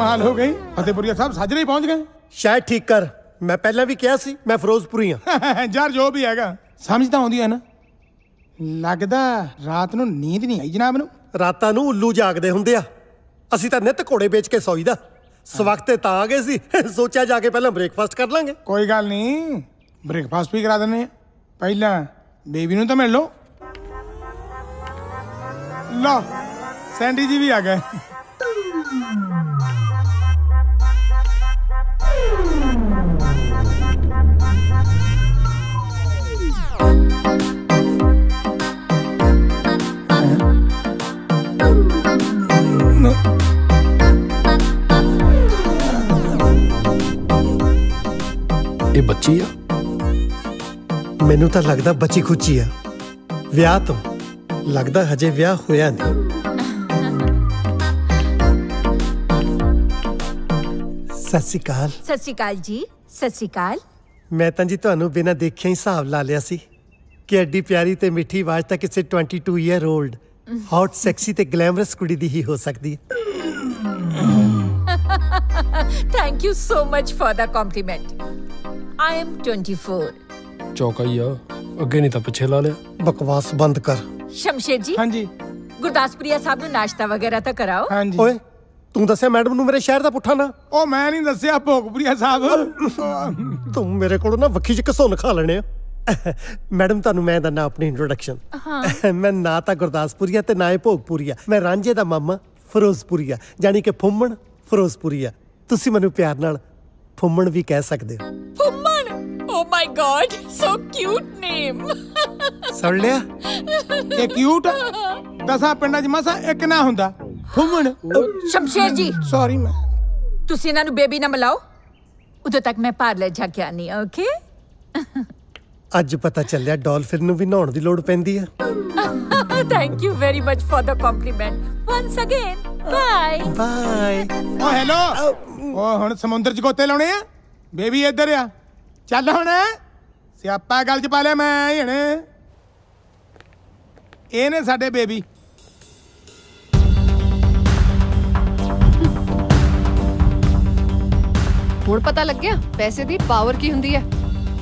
Speaker 7: ਕਮਾਲ ਹੋ ਗਈ, ਫਤਿਹਪੁਰੀਆ ਸਾਹਿਬ ਸਾਜਰੇ ਹੀ ਪਹੁੰਚ ਗਏ।
Speaker 2: ਸ਼ਾਇਦ ਠੀਕ ਕਰ, ਮੈਂ ਪਹਿਲਾਂ ਵੀ ਕਿਹਾ ਸੀ ਮੈਂ ਫਿਰੋਜ਼ਪੁਰੀ ਹਾਂ।
Speaker 7: ਯਾਰ ਜੋ ਵੀ ਹੈਗਾ ਸਮਝ ਤਾਂ ਆਉਂਦੀ ਹੈ ਨਾ। ਲੱਗਦਾ ਰਾਤ ਨੂੰ ਨੀਂਦ ਨਹੀਂ ਆਈ ਜਨਾਬ ਨੂੰ।
Speaker 2: ਰਾਤਾਂ ਨੂੰ ਉੱਲੂ ਜਾਗਦੇ ਹੁੰਦੇ ਆ, ਅਸੀਂ ਤਾਂ ਨਿੱਤ ਘੋੜੇ ਵੇਚ ਕੇ ਸੌਈਦਾ। ਸਵਖਤੇ ਤਾਂ ਆ ਗਏ ਸੀ, ਸੋਚਿਆ ਜਾ ਕੇ ਪਹਿਲਾਂ ਬ੍ਰੇਕਫਾਸਟ ਕਰ ਲਾਂਗੇ।
Speaker 7: ਕੋਈ ਗੱਲ ਨਹੀਂ, ਬ੍ਰੇਕਫਾਸਟ ਵੀ ਕਰਾ ਦਿੰਦੇ ਆ। ਪਹਿਲਾਂ ਬੇਬੀ ਨੂੰ ਤਾਂ ਮਿਲ ਲਓ। ਲਓ ਸੈਂਡੀ ਜੀ ਵੀ ਆ ਗਏ।
Speaker 3: ਇਹ ਬੱਚੀ ਆ?
Speaker 2: ਮੈਨੂੰ ਤਾਂ ਲੱਗਦਾ ਬੱਚੀ ਖੁੱਚੀ ਆ। ਵਿਆਹ ਤੋਂ ਲੱਗਦਾ ਹਜੇ ਵਿਆਹ ਹੋਇਆ ਨਹੀਂ। ਸਤਿ ਸ਼੍ਰੀ ਅਕਾਲ।
Speaker 4: ਸਤਿ ਸ਼੍ਰੀ ਅਕਾਲ ਜੀ। ਸਤਿ ਸ਼੍ਰੀ ਅਕਾਲ।
Speaker 2: ਮੈਂ ਤਾਂ ਜੀ ਤੁਹਾਨੂੰ ਬਿਨਾਂ ਦੇਖਿਆ ਹੀ ਹਿਸਾਬ ਲਾ ਲਿਆ ਸੀ ਕਿ ਐਡੀ ਪਿਆਰੀ ਤੇ ਮਿੱਠੀ ਆਵਾਜ਼ ਤਾਂ ਕਿਸੇ 22 ਈਅਰ 올ਡ ਹੌਟ ਸੈਕਸੀ ਤੇ ਗਲੈਮਰਸ ਕੁੜੀ ਦੀ ਹੀ ਹੋ ਸਕਦੀ ਹੈ।
Speaker 4: Thank you so much for the compliment. I am 24.
Speaker 3: ਚੌਕਾ ਹੀ ਆ, ਅੱਗੇ ਨਹੀਂ ਤਾਂ ਪਿੱਛੇ ਲਾ ਲਿਆ।
Speaker 2: ਬਕਵਾਸ ਬੰਦ ਕਰ।
Speaker 4: ਸ਼ਮਸ਼ੇਰ ਜੀ,
Speaker 7: ਹਾਂਜੀ
Speaker 4: ਗੁਰਦਾਸਪੁਰੀਆ ਸਾਹਿਬ ਨੂੰ ਨਾਸ਼ਤਾ ਵਗੈਰਾ ਤਾਂ ਕਰਾਓ।
Speaker 7: ਹਾਂਜੀ।
Speaker 2: ਓਏ ਤੂੰ ਦੱਸਿਆ ਮੈਡਮ ਨੂੰ ਮੇਰੇ ਸ਼ਹਿਰ ਦਾ ਪੁੱਠਾ ਨਾ?
Speaker 7: ਉਹ ਮੈਂ ਨਹੀਂ ਦੱਸਿਆ ਭੋਗਪੁਰੀਆ ਸਾਹਿਬ।
Speaker 2: ਤੂੰ ਮੇਰੇ ਕੋਲੋਂ ਨਾ ਵੱਖੀ ਚ ਘਸੁੰਨ ਖਾ ਲੈਣੇ ਆ। ਮੈਡਮ ਤੁਹਾਨੂੰ ਮੈਂ ਦਿੰਦਾ ਆਪਣੀ ਇੰਟਰੋਡਕਸ਼ਨ। ਮੈਂ ਨਾ ਤਾਂ ਗੁਰਦਾਸਪੁਰੀਆ ਤੇ ਨਾ ਹੀ ਭੋਗਪੁਰੀਆ। ਮੈਂ ਰਾਂਝੇ ਦਾ ਮਾਮਾ ਫਿਰੋਜ਼ਪੁਰੀਆ, ਜਾਨੀ ਕਿ ਫੁੰਮਣ ਫਿਰੋਜ਼ਪੁਰੀਆ। ਤੁਸੀਂ ਮੈਨੂੰ ਪਿਆਰ ਨਾਲ ਫੁੰਮਣ ਵੀ ਕਹਿ ਸਕਦੇ ਹੋ।
Speaker 4: ਫੁੰਮਣ? Oh my God, so cute name.
Speaker 2: ਸੁਣ ਲਿਆ?
Speaker 7: ਇਹ ਕਿਊਟ 10 ਪਿੰਡਾਂ 'ਚ ਮਸਾ ਇੱਕ ਨਾ ਹੁੰਦਾ ਫੁੰਮਣ।
Speaker 4: ਸ਼ਮਸ਼ੇਰ ਜੀ,
Speaker 7: ਸੌਰੀ ਮੈਂ।
Speaker 4: ਤੁਸੀਂ ਇਹਨਾਂ ਨੂੰ ਬੇਬੀ ਨਾ ਮਿਲਾਓ, ਉਦੋਂ ਤੱਕ ਮੈਂ ਪਾਰਲਰ ਜਾ ਕੇ ਆਨੀ ਆ। ਓਕੇ?
Speaker 2: ਅੱਜ ਪਤਾ ਚੱਲਿਆ ਡਾਲਫਿਨ ਨੂੰ ਵੀ ਨਹਾਉਣ ਦੀ ਲੋੜ ਪੈਂਦੀ ਆ।
Speaker 4: Thank you very much for the compliment. Once again, bye.
Speaker 2: Bye.
Speaker 7: Oh hello, ਉਹ ਹੁਣ ਸਮੁੰਦਰ 'ਚ ਗੋਤੇ ਲਾਉਣੇ ਆ। ਬੇਬੀ ਇੱਧਰ ਆ, ਚੱਲ ਹੁਣ ਸਿਆਪਾ ਗੱਲ 'ਚ ਪਾ ਲਿਆ ਮੈਂ। ਹੁਣ ਇਹ ਨੇ ਸਾਡੇ ਬੇਬੀ।
Speaker 5: ਹੁਣ ਪਤਾ ਲੱਗਿਆ ਪੈਸੇ ਦੀ ਪਾਵਰ ਕੀ ਹੁੰਦੀ ਹੈ।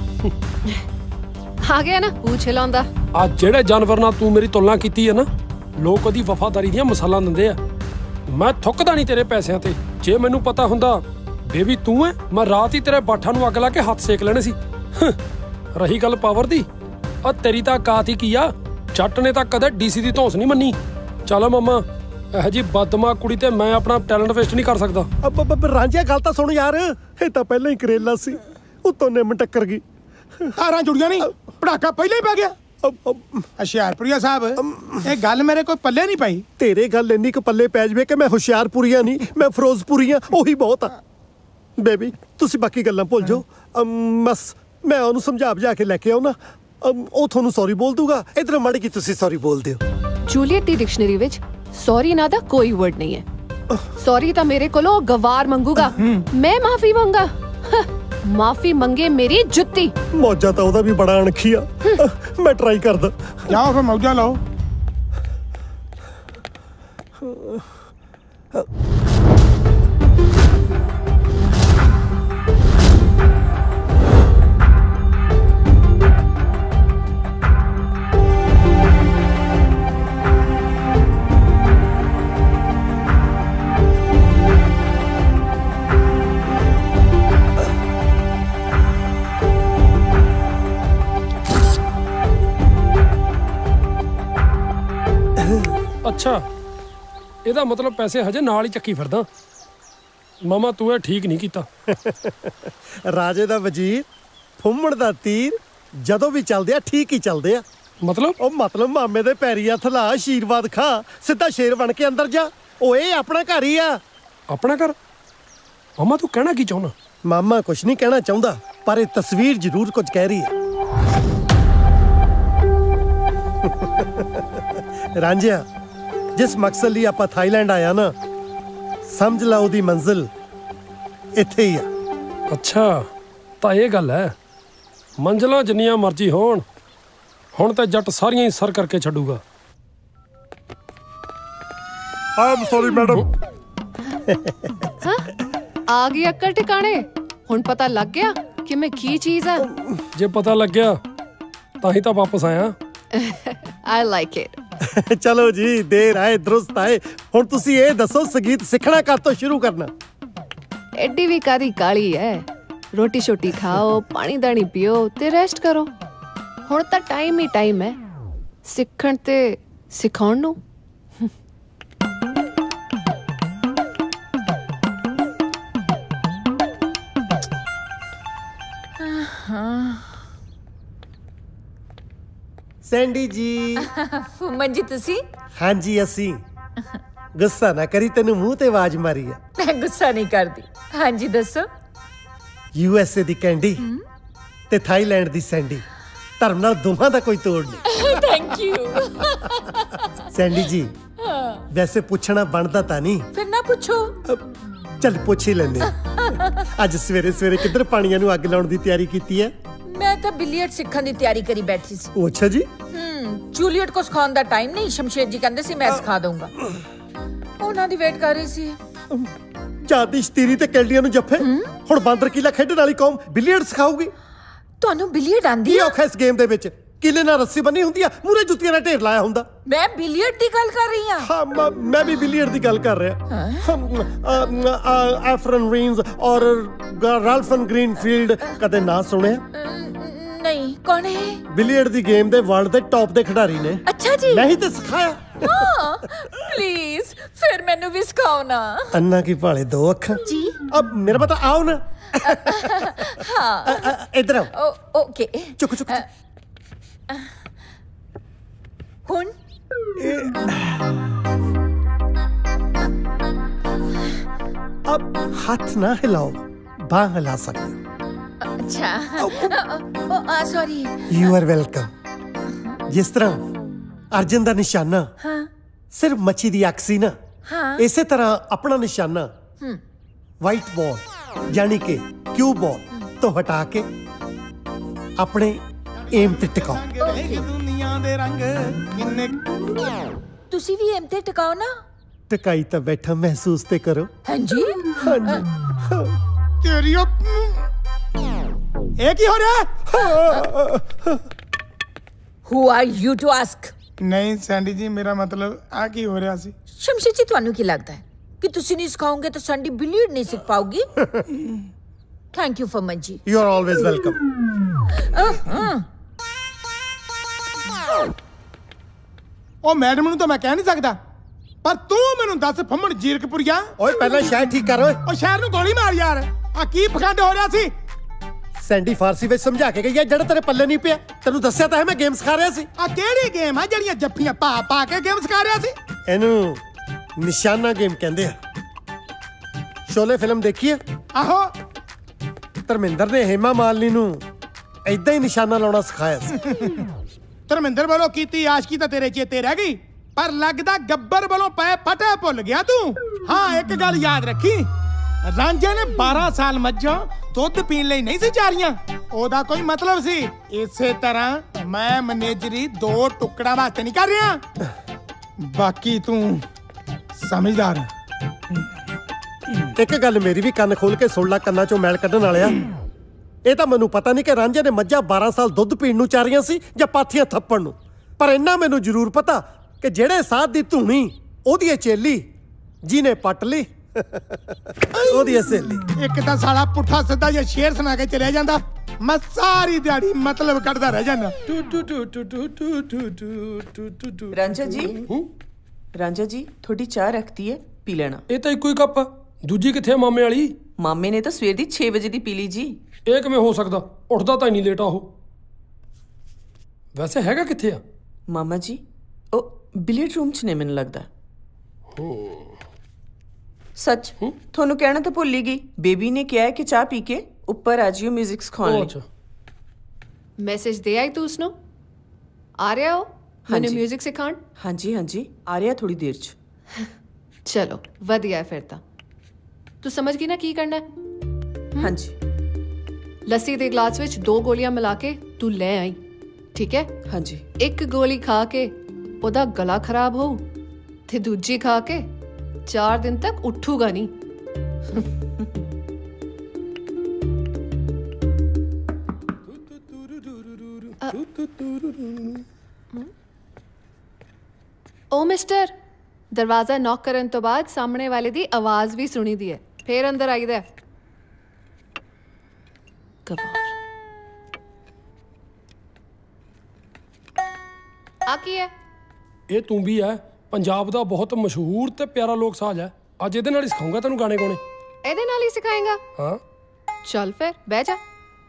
Speaker 5: ਆ ਗਿਆ ਨਾ ਪੂਛ ਲਾਉਂਦਾ।
Speaker 3: ਆ ਜਿਹੜੇ ਜਾਨਵਰ ਨਾਲ ਤੂੰ ਮੇਰੀ ਤੁਲਨਾ ਕੀਤੀ ਹੈ ਨਾ, ਲੋਕ ਉਹਦੀ ਵਫਾਦਾਰੀ ਦੀਆਂ ਮਿਸਾਲਾਂ ਦਿੰਦੇ ਆ। ਮੈਂ ਥੁੱਕਦਾ ਨਹੀਂ ਤੇਰੇ ਪੈਸਿਆਂ ਤੇ। ਜੇ ਮੈਨੂੰ ਪਤਾ ਹੁੰਦਾ ਬੇਬੀ ਤੂੰ ਹੈ, ਮੈਂ ਰਾਤ ਹੀ ਤੇਰੇ ਬਾਠਾਂ ਨੂੰ ਅੱਗ ਲਾ ਕੇ ਹੱਥ ਸੇਕ ਲੈਣੇ ਸੀ। ਰਹੀ ਗੱਲ ਪਾਵਰ ਦੀ, ਆ ਤੇਰੀ ਤਾਂ ਔਕਾਤ ਹੀ ਕੀ ਆ। ਜੱਟ ਨੇ ਤਾਂ ਕਦੇ ਡੀਸੀ ਦੀ ਧੌਂਸ ਨਹੀਂ ਮੰਨੀ। ਚੱਲ ਮਾਮਾ, ਇਹੋ ਜੀ ਬਦਮਾਸ਼ ਕੁੜੀ ਤੇ ਮੈਂ ਆਪਣਾ ਟੈਲੈਂਟ ਵੇਸਟ ਨਹੀਂ ਕਰ ਸਕਦਾ।
Speaker 2: ਰਾਂਝਿਆ ਗੱਲ ਤਾਂ ਸੁਣ ਯਾਰ, ਇਹ ਤਾਂ ਪਹਿਲਾਂ ਹੀ ਕਰੇਲਾ ਸੀ, ਉੱਤੋਂ ਨਿੰਮ ਟੱਕਰ ਗਈ।
Speaker 7: ਤਾਰਾਂ ਜੁੜੀਆਂ ਨਹੀਂ, ਪੜਾਕਾ ਪਹਿਲਾਂ ਹੀ ਪੈ ਗਿਆ। ਹੁਸ਼ਿਆਰਪੁਰੀਆ ਸਾਹਿਬ, ਇਹ ਗੱਲ ਮੇਰੇ ਕੋਈ ਪੱਲੇ ਨਹੀਂ ਪਈ।
Speaker 2: ਤੇਰੇ ਗੱਲ ਇੰਨੀ ਕੁ ਪੱਲੇ ਪੈ ਜਵੇ ਕਿ ਮੈਂ ਹੁਸ਼ਿਆਰਪੁਰੀਆ ਨਹੀਂ, ਮੈਂ ਫਿਰੋਜ਼ਪੁਰੀਆ, ਉਹੀ ਬਹੁਤ ਆ। ਬੇਬੀ ਤੁਸੀਂ ਬਾਕੀ ਗੱਲਾਂ ਭੁੱਲ ਜਾਓ। ਬਸ ਮੈਂ ਉਹਨੂੰ ਸਮਝਾ ਬੁਝਾ ਕੇ ਲੈ ਕੇ ਆਉਣਾ, ਉਹ ਤੁਹਾਨੂੰ ਸੌਰੀ ਬੋਲ ਦੂਗਾ। ਇਧਰ ਮਾੜੀ ਕੀ ਤੁਸੀਂ ਸੌਰੀ ਬੋਲ ਦਿਓ।
Speaker 5: ਜੂਲੀਅਟ ਦੀ ਡਿਕਸ਼ਨਰੀ ਵਿੱਚ ਸੌਰੀ ਨਾ ਦਾ ਕੋਈ ਵਰਡ ਨਹੀਂ ਹੈ। ਸੌਰੀ ਤਾਂ ਮੇਰੇ ਕੋਲੋਂ ਗਵਾਰ ਮੰਗੂਗਾ, ਮੈਂ ਮਾਫੀ ਮੰਗਾ। ਮਾਫੀ ਮੰਗੇ ਮੇਰੀ ਜੁੱਤੀ।
Speaker 2: ਮੌਜਾ ਤਾਂ ਉਹਦਾ ਵੀ ਬੜਾ ਅਣਖੀ ਆ। ਮੈਂ ਟਰਾਈ ਕਰਦਾ।
Speaker 7: ਜਾਓ ਫਿਰ ਮੌਜਾਂ ਲਓ।
Speaker 3: ਅੱਛਾ, ਇਹਦਾ ਮਤਲਬ ਪੈਸੇ ਹਜੇ ਨਾਲ ਹੀ ਚੱਕੀ ਫਿਰਦਾ। ਮਾਮਾ ਤੂੰ ਇਹ ਠੀਕ ਨਹੀਂ ਕੀਤਾ।
Speaker 2: ਰਾਜੇ ਦਾ ਵਜ਼ੀਰ, ਫੁੰਮਣ ਦਾ ਤੀਰ, ਜਦੋਂ ਵੀ ਚੱਲਦੇ ਆ ਠੀਕ ਹੀ ਚੱਲਦੇ ਆ। ਮਤਲਬ ਮਾਮੇ ਦੇ ਪੈਰੀ ਹੱਥ ਲਾ, ਆਸ਼ੀਰਵਾਦ ਖਾ, ਸਿੱਧਾ ਸ਼ੇਰ ਬਣ ਕੇ ਅੰਦਰ ਜਾ। ਓਏ ਆਪਣਾ ਘਰ ਹੀ ਆ।
Speaker 3: ਆਪਣਾ ਘਰ? ਮਾਮਾ ਤੂੰ ਕਹਿਣਾ ਕੀ ਚਾਹੁੰਦਾ?
Speaker 2: ਮਾਮਾ ਕੁਛ ਨਹੀਂ ਕਹਿਣਾ ਚਾਹੁੰਦਾ, ਪਰ ਇਹ ਤਸਵੀਰ ਜ਼ਰੂਰ ਕੁਝ ਕਹਿ ਰਹੀ ਹੈ। ਰਾਂਝਿਆ, ਜਿਸ ਮਕਸਦ ਲਈ ਆਪਾਂ ਥਾਈਲੈਂਡ ਆਇਆ ਨਾ, ਸਮਝ ਲਾ ਉਹਦੀ ਮੰਜ਼ਿਲ ਇੱਥੇ ਹੀ ਆ।
Speaker 3: ਅੱਛਾ, ਤਾਂ ਇਹ ਗੱਲ ਹੈ। ਮੰਜ਼ਲਾਂ ਜਿੰਨੀਆਂ ਮਰਜ਼ੀ ਹੋਣ, ਹੁਣ ਤਾਂ ਜੱਟ ਸਾਰੀਆਂ ਹੀ ਸਰ ਕਰਕੇ ਛੱਡੂਗਾ।
Speaker 2: ਆਮ ਸੌਰੀ ਮੈਡਮ।
Speaker 5: आ गई अक्कल ठिकाने? हुण पता लग गया कि मैं की चीज है?
Speaker 3: जे पता लग गया ਤਾਂ ਹੀ ਤਾਂ ਵਾਪਸ ਆਇਆ।
Speaker 5: I like it.
Speaker 2: ਚਲੋ ਜੀ, ਦੇਰ ਆਏ ਦਰੁਸਤ ਆਏ। ਹੁਣ ਤੁਸੀਂ ਇਹ ਦੱਸੋ ਸੰਗੀਤ ਸਿੱਖਣਾ ਕਦ ਤੋਂ ਸ਼ੁਰੂ ਕਰਨਾ?
Speaker 5: एडी भी कादी काली है। रोटी शोटी खाओ, पानी दानी पियो ते रेस्ट करो। हुण तां टाइम ही टाइम है सिखण ते सिखाउण नूं।
Speaker 2: ਸੈਂਡੀ ਜੀ।
Speaker 4: ਫੁੰਮਨ ਜੀ ਤੁਸੀਂ?
Speaker 2: ਹਾਂਜੀ ਅਸੀਂ। ਗੁੱਸਾ ਨਾ ਕਰੀ, ਤੈਨੂੰ ਮੂੰਹ ਤੇ ਆਵਾਜ਼ ਮਾਰੀ ਆ।
Speaker 4: ਮੈਂ ਗੁੱਸਾ ਨਹੀਂ ਕਰਦੀ। ਹਾਂਜੀ ਦੱਸੋ।
Speaker 2: USA ਦੀ ਕੈਂਡੀ ਤੇ ਥਾਈਲੈਂਡ ਦੀ ਸੈਂਡੀ, ਧਰਮ ਨਾਲ ਦੋਹਾਂ ਦਾ ਕੋਈ ਤੋੜ ਨਹੀਂ।
Speaker 4: Thank you.
Speaker 2: ਸੈਂਡੀ ਜੀ, ਵੈਸੇ ਪੁੱਛਣਾ ਬਣਦਾ ਤਾਂ ਨਹੀਂ।
Speaker 4: ਫਿਰ ਨਾ ਪੁੱਛੋ।
Speaker 2: ਚੱਲ ਪੁੱਛ ਹੀ ਲੈਂਦੇ ਹਾਂ। ਅੱਜ ਸਵੇਰੇ ਸਵੇਰੇ ਕਿੱਧਰ ਪਾਣੀਆਂ ਨੂੰ ਅੱਗ ਲਾਉਣ ਦੀ ਤਿਆਰੀ ਕੀਤੀ ਹੈ?
Speaker 4: ਮੈਂ ਤਾਂ ਬਿਲੀਅਰਡ ਸਿੱਖਣ ਦੀ ਤਿਆਰੀ ਕਰੀ ਬੈਠੀ ਸੀ।
Speaker 2: ਉਹ ਅੱਛਾ ਜੀ।
Speaker 4: ਜੂਲੀਅਟ ਕੋ ਸਿਖਾਉਣ ਦਾ ਟਾਈਮ ਨਹੀਂ, ਸ਼ਮਸ਼ੇਰ ਜੀ ਕਹਿੰਦੇ ਸੀ ਮੈਂ ਸਿਖਾ ਦਊਂਗਾ। ਉਹਨਾਂ ਦੀ ਵੇਟ ਕਰ ਰਹੀ ਸੀ।
Speaker 2: ਚਾਦੀ ਸ਼ਤੀਰੀ ਤੇ ਕੈਂਡੀਆਂ ਨੂੰ ਜੱਫੇ। ਹੁਣ ਬਾਂਦਰ ਕੀਲਾ ਖੇਡਣ ਵਾਲੀ ਕੌਮ ਬਿਲੀਅਰਡ ਸਿਖਾਊਗੀ?
Speaker 4: ਤੁਹਾਨੂੰ ਬਿਲੀਅਰਡ ਆਂਦੀ
Speaker 2: ਕੀ
Speaker 4: ਆ?
Speaker 2: ਔਖਾ ਇਸ ਗੇਮ ਦੇ ਵਿੱਚ? ਕਿਲੇ ਨਾਲ ਰੱਸੀ ਬੰਨੀ ਹੁੰਦੀ ਆ, ਮੂਰੇ ਜੁੱਤੀਆਂ ਨਾਲ ਢੇਰ ਲਾਇਆ ਹੁੰਦਾ।
Speaker 4: ਮੈਂ ਬਿਲੀਅਰਡ ਦੀ ਗੱਲ ਕਰ ਰਹੀ ਹਾਂ।
Speaker 2: ਹਾਂ, ਮੈਂ ਵੀ ਬਿਲੀਅਰਡ ਦੀ ਗੱਲ ਕਰ ਰਿਹਾ। ਐਫਰਨ ਰੀਨਸ ਔਰ ਰਾਲਫਨ ਗ੍ਰੀਨਫੀਲਡ ਕਦੇ ਨਾ ਸੁਣਿਆ?
Speaker 4: ਨਹੀਂ, ਕੌਣ ਹੈ?
Speaker 2: ਬਿਲੀਅਰਡ ਦੀ ਗੇਮ ਦੇ ਵਰਲਡ ਦੇ ਟੌਪ ਦੇ ਖਿਡਾਰੀ ਨੇ।
Speaker 4: ਅੱਛਾ ਜੀ।
Speaker 2: ਮੈਂ ਹੀ ਤੇ ਸਿਖਾਇਆ।
Speaker 4: ਹਾਂ, ਪਲੀਜ਼ ਫਿਰ ਮੈਨੂੰ ਵੀ ਸਿਖਾਓ ਨਾ।
Speaker 2: ਅੰਨਾ ਕੀ ਭਾਲੇ ਦੋ ਅੱਖਾਂ
Speaker 4: ਜੀ।
Speaker 2: ਅਬ ਮੇਰਾ ਪਤਾ ਆਓ ਨਾ।
Speaker 4: ਹਾਂ
Speaker 2: ਇੱਧਰ ਆਓ।
Speaker 4: ਓਕੇ।
Speaker 2: ਚੁੱਕ ਚੁੱਕ।
Speaker 4: ਹੁਣ
Speaker 2: ਅਬ ਹੱਥ ਨਾ ਹਿਲਾਓ, ਬਾਂਹ ਹਿਲਾ ਸਕਦੇ ਹੋ।
Speaker 4: ਅੱਛਾ, ਸੌਰੀ।
Speaker 2: You are welcome. ਜਿਸ ਤਰ੍ਹਾਂ ਅਰਜਨ ਦਾ ਨਿਸ਼ਾਨਾ ਸਿਰਫ ਮੱਛੀ ਦੀ ਅੱਖ ਸੀ ਨਾ, ਇਸੇ ਤਰ੍ਹਾਂ ਆਪਣਾ ਨਿਸ਼ਾਨਾ ਵਾਈਟ ਬਾਲ ਯਾਨੀ ਕਿ ਕਿਊ ਬਾਲ ਤੋਂ ਹਟਾ ਕੇ ਆਪਣੇ ਏਮ ਤੇ ਟਿਕਾਓ।
Speaker 7: ਦੁਨੀਆ ਦੇ ਰੰਗ ਕਿੰਨੇ।
Speaker 4: ਤੁਸੀਂ ਵੀ ਏਮ ਤੇ ਟਿਕਾਓ ਨਾ।
Speaker 2: ਟਿਕਾਈ ਤਾਂ ਬੈਠਾ, ਮਹਿਸੂਸ ਤੇ ਕਰੋ।
Speaker 4: ਹਾਂਜੀ।
Speaker 7: ਤੇਰੀ ਇਹ ਕੀ ਹੋ ਰਿਹਾ?
Speaker 4: Who are you to ask?
Speaker 7: ਨਹੀਂ ਸੈਂਡੀ ਜੀ, ਮੇਰਾ ਮਤਲਬ ਆ ਕੀ ਹੋ ਰਿਹਾ ਸੀ?
Speaker 4: ਸ਼ਮਸ਼ੇਰ ਜੀ, ਤੁਹਾਨੂੰ ਕੀ ਲੱਗਦਾ ਹੈ ਕਿ ਤੁਸੀਂ ਨਹੀਂ ਸਿਖਾਓਗੇ ਤਾਂ ਸੰਡੀ ਬਿਲੀਅਰਡ ਨਹੀਂ ਸਿੱਖ ਪਾਉਗੀ? ਥੈਂਕ ਯੂ ਫਮਨ ji.
Speaker 2: You are always welcome.
Speaker 7: ਉਹ ਮੈਡਮ ਨੂੰ ਤਾਂ ਮੈਂ ਕਹਿ ਨਹੀਂ ਸਕਦਾ, ਪਰ ਤੂੰ ਮੈਨੂੰ ਦੱਸ ਫੰਮਣ ਜੀਰਕਪੁਰੀਆ।
Speaker 2: ਓਏ ਪਹਿਲਾਂ ਸ਼ਹਿਰ ਠੀਕ ਕਰ ਓਏ।
Speaker 7: ਉਹ ਸ਼ਹਿਰ ਨੂੰ ਗੋਲੀ ਮਾਰ ਯਾਰ। ਆ ਕੀ ਪਖੰਡ ਹੋ ਰਿਹਾ ਸੀ?
Speaker 2: ਸੈਂਡੀ ਫਾਰਸੀ ਵਿੱਚ ਸਮਝਾ ਕੇ ਗਈ ਹੈ, ਜਿਹੜਾ ਤੇਰੇ ਪੱਲੇ ਨਹੀਂ ਪਿਆ। ਤੈਨੂੰ ਦੱਸਿਆ ਤਾਂ ਹੈ ਮੈਂ ਗੇਮ ਸਿਖਾ ਰਿਹਾ ਸੀ।
Speaker 7: ਆ ਕਿਹੜੀ ਗੇਮ ਆ ਜਿਹੜੀਆਂ ਜੱਫੀਆਂ ਪਾ ਪਾ ਕੇ ਗੇਮ ਸਿਖਾ ਰਿਹਾ ਸੀ?
Speaker 2: ਇਹਨੂੰ ਨਿਸ਼ਾਨਾ ਗੇਮ ਕਹਿੰਦੇ ਆ। ਸ਼ੋਲੇ ਫਿਲਮ ਦੇਖੀ ਹੈ?
Speaker 7: ਆਹੋ।
Speaker 2: ਧਰਮਿੰਦਰ ਨੇ ਹੇਮਾ ਮਾਲਿਨੀ ਨੂੰ ਏਦਾਂ ਹੀ ਨਿਸ਼ਾਨਾ ਲਾਉਣਾ ਸਿਖਾਇਆ ਸੀ।
Speaker 7: ਧਰਮਿੰਦਰ ਵੱਲੋਂ ਕੀਤੀ ਆਸ਼ਕੀ ਤਾਂ ਤੇਰੇ ਚੇਤੇ ਰਹਿ ਗਈ, ਪਰ ਲੱਗਦਾ ਗੱਬਰ ਵੱਲੋਂ ਪਏ ਫਟੇ ਭੁੱਲ ਗਿਆ ਤੂੰ। ਹਾਂ, ਇੱਕ ਗੱਲ ਯਾਦ ਰੱਖੀ, ਰਾਂਝੇ ਨੇ 12 ਸਾਲ ਮੱਝਾਂ ਦੁੱਧ ਪੀਣ ਲਈ ਨਹੀਂ ਸੀ ਚਾਰੀਆਂ। ਉਹਦਾ ਕੋਈ ਮਤਲਬ ਸੀ। ਇਸੇ ਤਰ੍ਹਾਂ ਮੈਂ ਮੈਨੇਜਰੀ 2 ਟੁਕੜਾਂ ਵਾਸਤੇ ਨਹੀਂ ਕਰ ਰਿਹਾ। ਬਾਕੀ ਤੂੰ ਸਮਝਦਾਰ।
Speaker 2: ਇੱਕ ਗੱਲ ਮੇਰੀ ਵੀ ਕੰਨ ਖੋਲ ਕੇ ਸੁਣ ਲੈ, ਕੰਨਾਂ ਚੋਂ ਮੈਲ ਕੱਢਣ ਵਾਲਿਆ। ਇਹ ਤਾਂ ਮੈਨੂੰ ਪਤਾ ਨਹੀਂ ਕਿ ਰਾਂਝੇ ਨੇ ਮੱਝਾਂ 12 ਸਾਲ ਦੁੱਧ ਪੀਣ ਨੂੰ ਚਾਰੀਆਂ ਸੀ ਜਾਂ ਪਾਥੀਆਂ ਥੱਪਣ ਨੂੰ, ਪਰ ਇੰਨਾ ਮੈਨੂੰ ਜ਼ਰੂਰ ਪਤਾ ਕਿ ਜਿਹੜੇ ਸਾਧ ਦੀ ਧੂਣੀ ਉਹਦੀ ਚੇਲੀ ਜਿਹਨੇ ਪੱਟ ਲਈ ਉਹਦੀ ਸਹੇਲੀ। ਇੱਕ ਤਾਂ ਸਾਲਾ ਪੁੱਠਾ ਸਿੱਧਾ ਜਿਹਾ ਸ਼ੇਰ ਸੁਣਾ ਕੇ ਚਲਿਆ ਜਾਂਦਾ, ਮੈਂ ਸਾਰੀ ਦਿਹਾੜੀ ਮਤਲਬ ਕੱਢਦਾ ਰਹਿ ਜਾਂਦਾ।
Speaker 1: ਰਾਂਝਾ ਜੀ, ਰਾਂਝਾ ਜੀ ਤੁਹਾਡੀ ਚਾਹ ਰੱਖਤੀ ਹੈ, ਪੀ ਲੈਣਾ।
Speaker 3: ਇਹ ਤਾਂ ਇੱਕੋ ਹੀ ਕੱਪ ਆ, ਦੂਜੀ ਕਿੱਥੇ ਆ ਮਾਮੇ ਵਾਲੀ?
Speaker 1: ਮਾਮੇ ਨੇ ਤਾਂ ਸਵੇਰ ਦੀ 6 ਵਜੇ ਦੀ ਪੀ ਲਈ ਜੀ।
Speaker 3: ਇਹ ਕਿਵੇਂ ਹੋ ਸਕਦਾ? ਉੱਠਦਾ ਤਾਂ ਨਹੀਂ ਲੇਟ ਆ ਉਹ। ਵੈਸੇ ਹੈਗਾ ਕਿੱਥੇ ਆ
Speaker 1: ਮਾਮਾ ਜੀ? ਉਹ ਬਿਲੀਅਰਡ ਰੂਮ 'ਚ ਨੇ ਮੈਨੂੰ ਲੱਗਦਾ। ਸੱਚ ਤੁਹਾਨੂੰ ਕਹਿਣਾ ਤਾਂ ਭੁੱਲ ਹੀ ਗਈ, ਬੇਬੀ ਨੇ ਕਿਹਾ ਹੈ ਕਿ ਚਾਹ ਪੀ ਕੇ ਉੱਪਰ ਆ ਜਿਓ ਮਿਊਜ਼ਿਕ ਸਿਖਾਉਣ ਲਈ।
Speaker 5: ਮੈਸੇਜ ਦੇ ਆਈ ਤੂੰ ਉਸਨੂੰ? ਆ ਰਿਹਾ ਹੋ ਮੈਨੂੰ ਮਿਊਜ਼ਿਕ ਸਿਖਾਉਣ?
Speaker 1: ਹਾਂਜੀ ਹਾਂਜੀ, ਆ ਰਿਹਾ ਥੋੜੀ ਦੇਰ 'ਚ।
Speaker 5: ਚਲੋ ਵਧੀਆ ਫਿਰ ਤਾਂ। ਤੂੰ ਸਮਝ ਗਈ ਨਾ ਕੀ ਕਰਨਾ ਹੈ?
Speaker 1: ਹਾਂਜੀ।
Speaker 5: ਲੱਸੀ ਦੇ ਗਲਾਸ ਵਿੱਚ 2 ਗੋਲੀਆਂ ਮਿਲਾ ਕੇ ਤੂੰ ਲੈ ਆਈ, ਠੀਕ ਹੈ?
Speaker 1: ਹਾਂਜੀ।
Speaker 5: ਇੱਕ ਗੋਲੀ ਖਾ ਕੇ ਉਹਦਾ ਗਲਾ ਖਰਾਬ ਹੋਊ ਤੇ ਦੂਜੀ ਖਾ ਕੇ 4 ਦਿਨ ਤੱਕ ਉੱਠੂਗਾ ਨਹੀਂ। ओ मिस्टर, दरवाजा नॉक करन तो बाद सामने वाले दी आवाज भी सुनी दी है, फिर अंदर आई दे। गवार आ की है?
Speaker 3: ਇਹ ਤੂੰ ਵੀ ਹੈ ਪੰਜਾਬ ਦਾ ਬਹੁਤ ਮਸ਼ਹੂਰ ਤੇ ਪਿਆਰਾ ਲੋਕ ਸਾਜ਼ ਹੈ। ਅੱਜ ਇਹਦੇ ਨਾਲ ਹੀ ਸਿਖਾਉਂਗਾ ਤੈਨੂੰ ਗਾਣੇ ਗਾਉਣੇ।
Speaker 5: ਇਹਦੇ ਨਾਲ ਹੀ ਸਿਖਾਏਗਾ?
Speaker 3: ਹਾਂ
Speaker 5: चल फिर बह जा।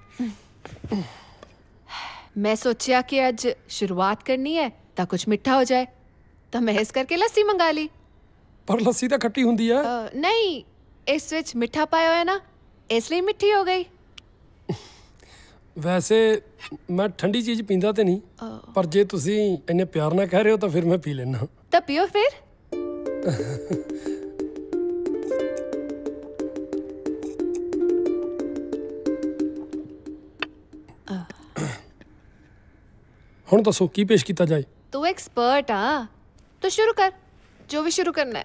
Speaker 5: मैं सोचा कि आज शुरुआत करनी है तो कुछ मिठा हो जाए, तो मैं इस करके लस्सी मंगा ली।
Speaker 3: ਪਰ ਲੱਸੀ ਤਾਂ ਖੱਟੀ ਹੁੰਦੀ ਹੈ।
Speaker 5: नहीं, इस विच मिठा पाया है ना, इसलिए मिठी हो गई।
Speaker 3: ਵੈਸੇ ਮੈਂ ਠੰਡੀ ਚੀਜ਼ ਪੀਂਦਾ ਤੇ ਨਹੀਂ, ਪਰ ਜੇ ਤੁਸੀਂ ਇੰਨੇ ਪਿਆਰ ਨਾਲ ਕਹਿ ਰਹੇ ਹੋ ਤਾਂ ਫਿਰ ਮੈਂ ਪੀ ਲੈਣਾ।
Speaker 5: तो पियो फिर।
Speaker 3: ਹੁਣ ਦੱਸੋ ਕੀ ਪੇਸ਼ ਕੀਤਾ ਜਾਏ?
Speaker 5: तू एक्सपर्ट हाँ, तो शुरू कर जो भी शुरू करना है।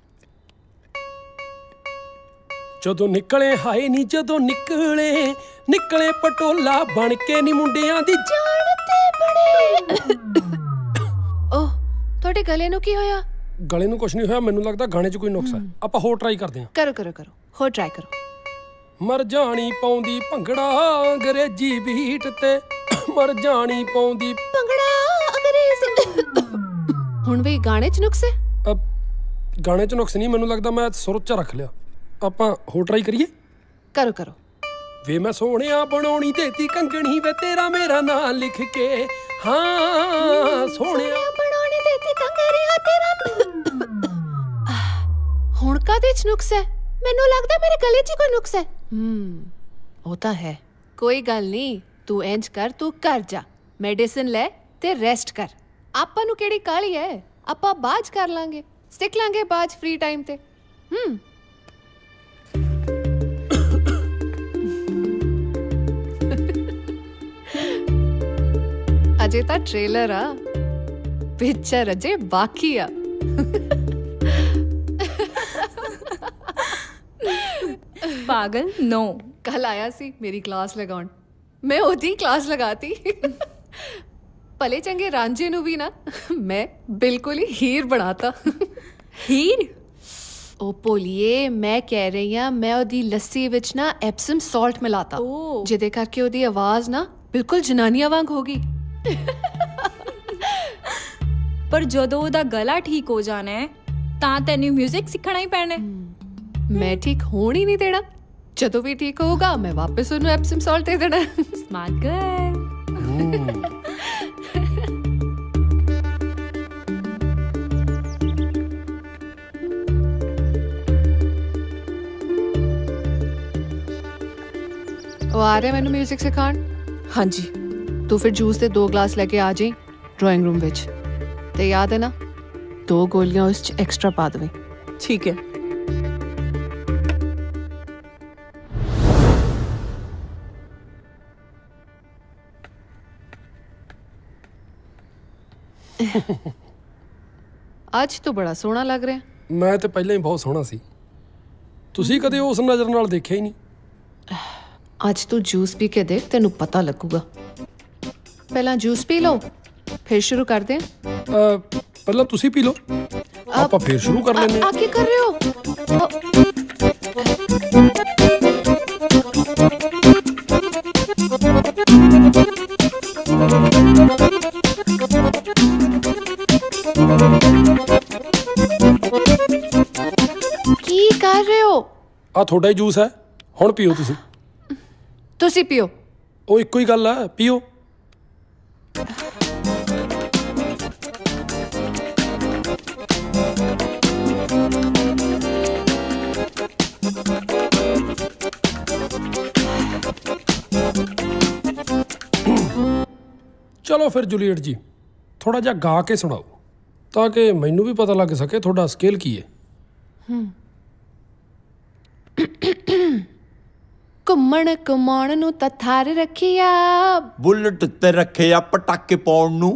Speaker 3: ਜਦੋਂ ਨਿਕਲੇ ਹਾਏ ਨੀ ਜਦੋਂ ਨਿਕਲੇ ਪਟੋਲਾ ਬਣ ਕੇ ਨੀ ਮੁੰਡਿਆਂ ਦੀ
Speaker 5: जान ते बड़े। ओह, ਤੁਹਾਡੇ ਗਲੇ ਨੂੰ ਕੀ ਹੋਇਆ?
Speaker 3: ਗਲੇ ਨੂੰ ਕੁਝ ਨਹੀਂ ਹੋਇਆ, ਮੈਨੂੰ ਲੱਗਦਾ ਗਾਣੇ 'ਚ ਕੋਈ ਨੁਕਸ ਹੈ। ਆਪਾਂ ਹੋਰ ਟਰਾਈ ਕਰਦੇ ਹਾਂ।
Speaker 5: करो करो करो, हो ट्राई करो।
Speaker 3: ਮਰ ਜਾਣੀ ਪਾਉਂਦੀ ਭੰਗੜਾ ਅੰਗਰੇਜ਼ੀ ਬੀਟ ਤੇ, ਮਰ ਜਾਣੀ ਪਾਉਂਦੀ
Speaker 5: ਭੰਗੜਾ ਅੰਗਰੇਜ਼ੀ। ਹੁਣ ਵੀ ਗਾਣੇ 'ਚ ਨੁਕਸ ਹੈ?
Speaker 3: ਗਾਣੇ 'ਚ ਨੁਕਸ ਨਹੀਂ, ਮੈਨੂੰ ਲੱਗਦਾ ਮੈਂ ਸੁਰ 'ਚ ਰੱਖ ਲਿਆ। ਆਪਾਂ ਹੋਰ ਟਰਾਈ ਕਰੀਏ?
Speaker 5: करो करो।
Speaker 3: ਵੇ ਮੈਂ ਸੋਹਣਿਆ ਬਣਾਉਣੀ ਦੇਤੀ ਕੰਗਣੀ ਵੇ ਤੇਰਾ ਮੇਰਾ ਨਾਂ ਲਿਖ ਕੇ, ਹਾਂ ਸੋਹਣਿਆ
Speaker 5: ਬਣਾਉਣੀ ਦੇਤੀ ਕੰਗਣੀਆਂ ਤੇਰਾ। ਹੁਣ ਕਾਹਦੇ 'ਚ ਨੁਕਸ ਹੈ? ਮੈਨੂੰ ਲੱਗਦਾ ਮੇਰੇ ਗਲੇ 'ਚ ਕੋਈ ਨੁਕਸ ਹੈ। ਉਹ ਤਾਂ ਹੈ। ਕੋਈ ਗੱਲ ਨਹੀਂ, ਤੂੰ ਇੰਜ ਕਰ, ਤੂੰ ਘਰ ਜਾ, ਮੈਡੀਸਿਨ ਲੈ ਤੇ ਰੈਸਟ ਕਰ। ਆਪਾਂ ਨੂੰ ਕਿਹੜੀ ਕਾਹਲੀ ਹੈ, ਆਪਾਂ ਬਾਜ ਕਰ ਲਾਂਗੇ, ਸਿੱਖ ਲਾਂਗੇ ਬਾਜ ਫ੍ਰੀ ਟਾਈਮ ਤੇ। ਅਜੇ ਤਾਂ ਟ੍ਰੇਲਰ ਆ, ਪਿਕਚਰ ਅਜੇ ਬਾਕੀ ਆ।
Speaker 10: पागल नो।
Speaker 5: कल आया सी मेरी क्लास लगाउण, मैं ओदी क्लास लगाती। भले चंगे रांझे नू भी ना मैं बिल्कुल ही हीर बनाता।
Speaker 10: हीर?
Speaker 5: ओ भोलिए, मैं कह रही हां मैं ओदी लस्सी विच ना एप्सम सॉल्ट मिलाता, जिदे करके ओदी आवाज ना बिल्कुल जनानियां वांग होगी।
Speaker 10: पर जदों ओदा गला ठीक हो जाना है तां तैनू म्यूजिक सीखना ही पैना है।
Speaker 5: मैं ठीक होण ही नहीं देना, जदों भी ठीक होगा मैं वापस उन्हें एप्सम सॉल्ट दे देना।
Speaker 10: Smart girl.
Speaker 5: वो आ रहे मैनू म्यूजिक सिखाण?
Speaker 1: हाँ जी।
Speaker 5: तू फिर जूस के 2 ग्लास लेके आ जाई ड्राइंग रूम विच, ते याद है ना 2 गोलियां उस च एक्स्ट्रा पा देवी।
Speaker 1: ठीक है।
Speaker 5: ਅੱਜ ਤੂੰ ਬੜਾ ਸੋਹਣਾ ਲੱਗ ਰਿਹਾ।
Speaker 3: ਮੈਂ ਤੇ ਪਹਿਲਾਂ ਹੀ ਬਹੁਤ ਸੋਹਣਾ ਸੀ, ਤੁਸੀਂ ਕਦੇ ਉਸ ਨਜ਼ਰ ਨਾਲ ਦੇਖਿਆ ਹੀ ਨਹੀਂ।
Speaker 5: ਅੱਜ ਤੂੰ ਜੂਸ ਪੀ ਕੇ ਦੇਖ, ਤੈਨੂੰ ਪਤਾ ਲੱਗੂਗਾ। ਪਹਿਲਾਂ ਜੂਸ ਪੀ ਲਓ, ਫਿਰ ਸ਼ੁਰੂ ਕਰਦੇ ਹਾਂ।
Speaker 3: ਪਹਿਲਾਂ ਤੁਸੀਂ ਪੀ ਲਓ, ਆਪਾਂ ਫਿਰ ਸ਼ੁਰੂ ਕਰ ਲੈਂਦੇ ਹਾਂ।
Speaker 5: ਆ ਕੀ ਕਰ ਰਹੇ ਹੋ? ਕੀ ਕਰ ਰਹੇ ਹੋ?
Speaker 3: ਆ ਤੁਹਾਡਾ ਹੀ ਜੂਸ ਹੈ, ਹੁਣ ਪੀਓ ਤੁਸੀਂ।
Speaker 5: ਤੁਸੀਂ ਪੀਓ।
Speaker 3: ਉਹ ਇੱਕੋ ਹੀ ਗੱਲ ਹੈ, ਪੀਓ। ਚਲੋ ਫਿਰ ਜੂਲੀਅਟ ਜੀ, ਥੋੜਾ ਜਿਹਾ ਗਾ ਕੇ ਸੁਣਾਓ ਤਾਂ ਕਿ ਮੈਨੂੰ ਵੀ ਪਤਾ ਲੱਗ ਸਕੇ ਤੁਹਾਡਾ ਸਕੇਲ ਕੀ ਹੈ।
Speaker 5: ਘੁੰਮਣ ਘੁਮਾਉਣ ਨੂੰ ਤਾਂ ਥਾਰ ਰੱਖਿਆ,
Speaker 11: ਬੁਲਟ ਤੇ ਰੱਖਿਆ ਪਟਾਕੇ ਪਾਉਣ ਨੂੰ।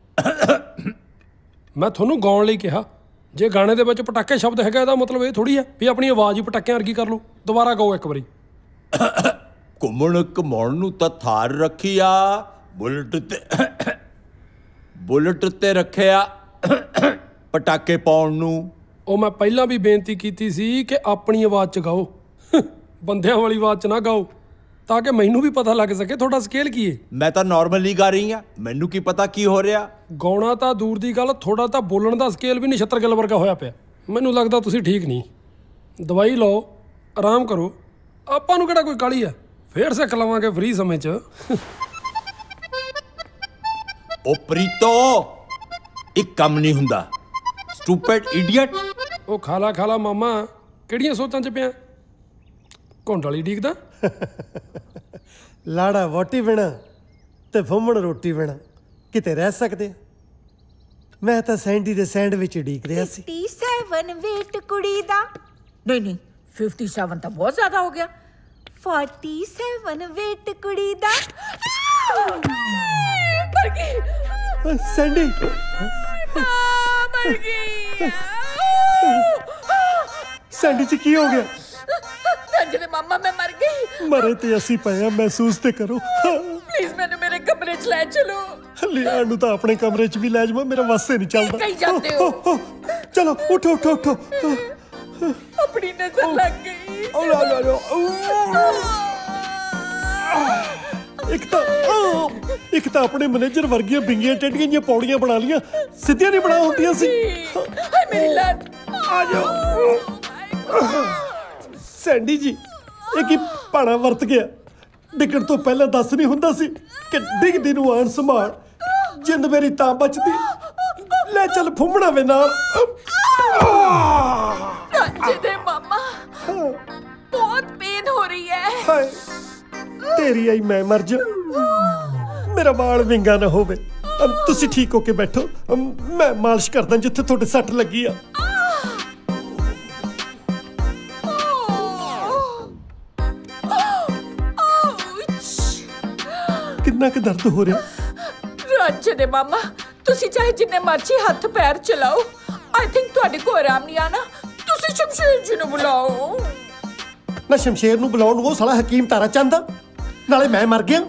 Speaker 3: ਮੈਂ ਤੁਹਾਨੂੰ ਗਾਉਣ ਲਈ ਕਿਹਾ, ਜੇ ਗਾਣੇ ਦੇ ਵਿੱਚ ਪਟਾਕੇ ਸ਼ਬਦ ਹੈਗਾ ਇਹਦਾ ਮਤਲਬ ਇਹ ਥੋੜੀ ਹੈ ਵੀ ਆਪਣੀ ਆਵਾਜ਼ ਹੀ ਪਟਾਕਿਆਂ ਵਰਗੀ ਕਰ ਲਓ। ਦੁਬਾਰਾ ਗਾਓ ਇੱਕ ਵਾਰੀ।
Speaker 11: ਘੁੰਮਣ ਘੁਮਾਉਣ ਨੂੰ ਤਾਂ ਥਾਰ ਰੱਖਿਆ, ਬੁਲਟ ਤੇ ਰੱਖਿਆ ਪਟਾਕੇ ਪਾਉਣ ਨੂੰ।
Speaker 3: ਉਹ ਮੈਂ ਪਹਿਲਾਂ ਵੀ ਬੇਨਤੀ ਕੀਤੀ ਸੀ ਕਿ ਆਪਣੀ ਆਵਾਜ਼ 'ਚ ਗਾਓ, ਬੰਦਿਆਂ ਵਾਲੀ ਆਵਾਜ਼ 'ਚ ਨਾ ਗਾਓ, ਤਾਂ ਕਿ ਮੈਨੂੰ ਵੀ ਪਤਾ ਲੱਗ ਸਕੇ ਤੁਹਾਡਾ ਸਕੇਲ ਕੀ ਹੈ।
Speaker 11: ਮੈਂ ਤਾਂ ਨਾਰਮਲੀ ਗਾ ਰਹੀ ਆ, ਮੈਨੂੰ ਕੀ ਪਤਾ ਕੀ ਹੋ ਰਿਹਾ।
Speaker 3: ਗਾਉਣਾ ਤਾਂ ਦੂਰ ਦੀ ਗੱਲ, ਥੋੜਾ ਤਾਂ ਬੋਲਣ ਦਾ ਸਕੇਲ ਵੀ ਨਛੱਤਰ ਗਿੱਲ ਵਰਗਾ ਹੋਇਆ ਪਿਆ। ਮੈਨੂੰ ਲੱਗਦਾ ਤੁਸੀਂ ਠੀਕ ਨਹੀਂ। ਦਵਾਈ ਲਓ, ਆਰਾਮ ਕਰੋ, ਆਪਾਂ ਨੂੰ ਕਿਹੜਾ ਕੋਈ ਕਾਹਲੀ ਆ, ਫੇਰ ਸਿੱਖ ਲਵਾਂਗੇ ਫ੍ਰੀ ਸਮੇਂ 'ਚ।
Speaker 11: ਉਹ ਪ੍ਰੀਤੋ, ਇੱਕ ਕੰਮ ਨਹੀਂ ਹੁੰਦਾ। Stupid idiot.
Speaker 3: ਉਹ ਖਾਲਾ ਮਾਮਾ, ਕਿਹੜੀਆਂ ਸੋਚਾਂ 'ਚ ਪਿਆ? ਘੁੰਡ ਵਾਲੀ ਡੀਕਦਾ।
Speaker 2: ਲਾੜਾ ਵੋਟੀ ਬਿਨਾ ਤੇ ਫੁੰਮਣ ਰੋਟੀ ਬਿਨਾ ਕਿਤੇ ਰਹਿ ਸਕਦੇ? ਮੈਂ ਤਾਂ ਸੈਂਡੀ ਦੇ ਸੈਂਡਵਿਚ ਡੀਕ ਰਿਹਾ ਸੀ।
Speaker 4: 57 ਵੇਟ ਕੁੜੀ ਦਾ। ਨਹੀਂ 57 ਤਾਂ ਬਹੁਤ ਜ਼ਿਆਦਾ ਹੋ ਗਿਆ। 47 ਵੇਟ ਕੁੜੀ ਦਾ। ਮਰ ਗਈ
Speaker 2: ਸੈਂਡੀ,
Speaker 4: ਮਰ ਗਈ।
Speaker 2: ਸੈਂਡੀ ਚ ਕੀ ਹੋ ਗਿਆ?
Speaker 4: ਰੰਜ ਦੇ ਮਾਮਾ, ਮੈਂ ਮਰ ਗਈ।
Speaker 2: ਮਰੇ ਤੇ ਅਸੀਂ ਪਏ ਆ, ਮਹਿਸੂਸ ਤੇ ਕਰੋ।
Speaker 4: ਪਲੀਜ਼ ਮੈਨੂੰ ਮੇਰੇ ਕਮਰੇ 'ਚ ਲੈ ਚਲੋ।
Speaker 2: ਲਿਆਣ ਨੂੰ ਤਾਂ ਆਪਣੇ ਕਮਰੇ 'ਚ ਵੀ ਲੈ ਜਾਵਾਂ, ਮੇਰਾ ਵਾਸਤੇ ਨਹੀਂ ਚੱਲਦਾ।
Speaker 4: ਕਹੀਂ ਜਾਂਦੇ ਹੋ?
Speaker 2: ਚਲੋ ਉਠੋ।
Speaker 4: ਆਪਣੀ ਨਜ਼ਰ ਲੱਗ ਗਈ।
Speaker 2: ਇੱਕ ਤਾਂ ਆਪਣੇ ਮੈਨੇਜਰ ਵਰਗੀਆਂ ਬਿੰਗੀਆਂ ਟੇਡੀਆਂ ਜੀਆਂ ਪੌੜੀਆਂ ਬਣਾ ਲੀਆਂ, ਸਿੱਧੀਆਂ ਨਹੀਂ ਬਣਾ ਹੁੰਦੀਆਂ ਸੀ।
Speaker 4: ਹਾਏ ਮੇਰੀ ਲੱਤ।
Speaker 2: ਆ ਜਾਓ ਸੈਂਡੀ ਜੀ, ਇਹ ਕੀ ਭਾਣਾ ਵਰਤ ਗਿਆ? ਡਿੱਗਣ ਤੋਂ ਪਹਿਲਾਂ ਦੱਸ ਨਹੀਂ ਹੁੰਦਾ ਸੀ ਕਿ ਡਿੱਗਦੀ ਨੂੰ ਆਣ ਸੰਭਾਲ, ਜਿੰਦ ਮੇਰੀ ਤਾਂ ਬਚਦੀ। ਲੈ ਚੱਲ ਫੁੰਮਣਾ ਵੇ ਨਾਲ।
Speaker 4: ਰੰਜ ਦੇ ਮਾਮਾ, ਬਹੁਤ ਪੇਨ ਹੋ ਰਹੀ ਹੈ।
Speaker 2: ਹਾਏ ਤੇਰੀ ਆਈ ਮੈਂ ਮਰ ਜਾ, ਮੇਰਾ ਵਾਲ ਵਿੰਗਾ ਨਾ ਹੋਵੇ। ਤੁਸੀਂ ਠੀਕ ਹੋ ਕੇ ਬੈਠੋ, ਮੈਂ ਮਾਲਿਸ਼ ਕਰਦਾ ਜਿੱਥੇ ਤੁਹਾਡੇ ਸੱਟ ਲੱਗੀ ਆ। ਕਿੰਨਾ ਕੁ ਦਰਦ ਹੋ ਰਿਹਾ?
Speaker 4: ਰੰਜ ਦੇ ਮਾਮਾ, ਤੁਸੀਂ ਚਾਹੇ ਜਿੰਨੇ ਮਰਜ਼ੀ ਹੱਥ ਪੈਰ ਚਲਾਓ, ਆਈ ਥਿੰਕ ਤੁਹਾਡੇ ਕੋਲ ਆਰਾਮ ਨਹੀਂ ਆਣਾ। ਤੁਸੀਂ ਸ਼ਮਸ਼ੇਰ ਜੀ ਨੂੰ ਬੁਲਾਓ।
Speaker 2: ਨਾ ਸ਼ਮਸ਼ੇਰ ਨੂੰ ਬੁਲਾਉਣ ਨੂੰ ਉਹ ਸਾਲਾ ਹਕੀਮ ਤਾਰਾ ਚੰਦ, ਨਾਲੇ ਮੈਂ ਮਰ ਗਿਆ।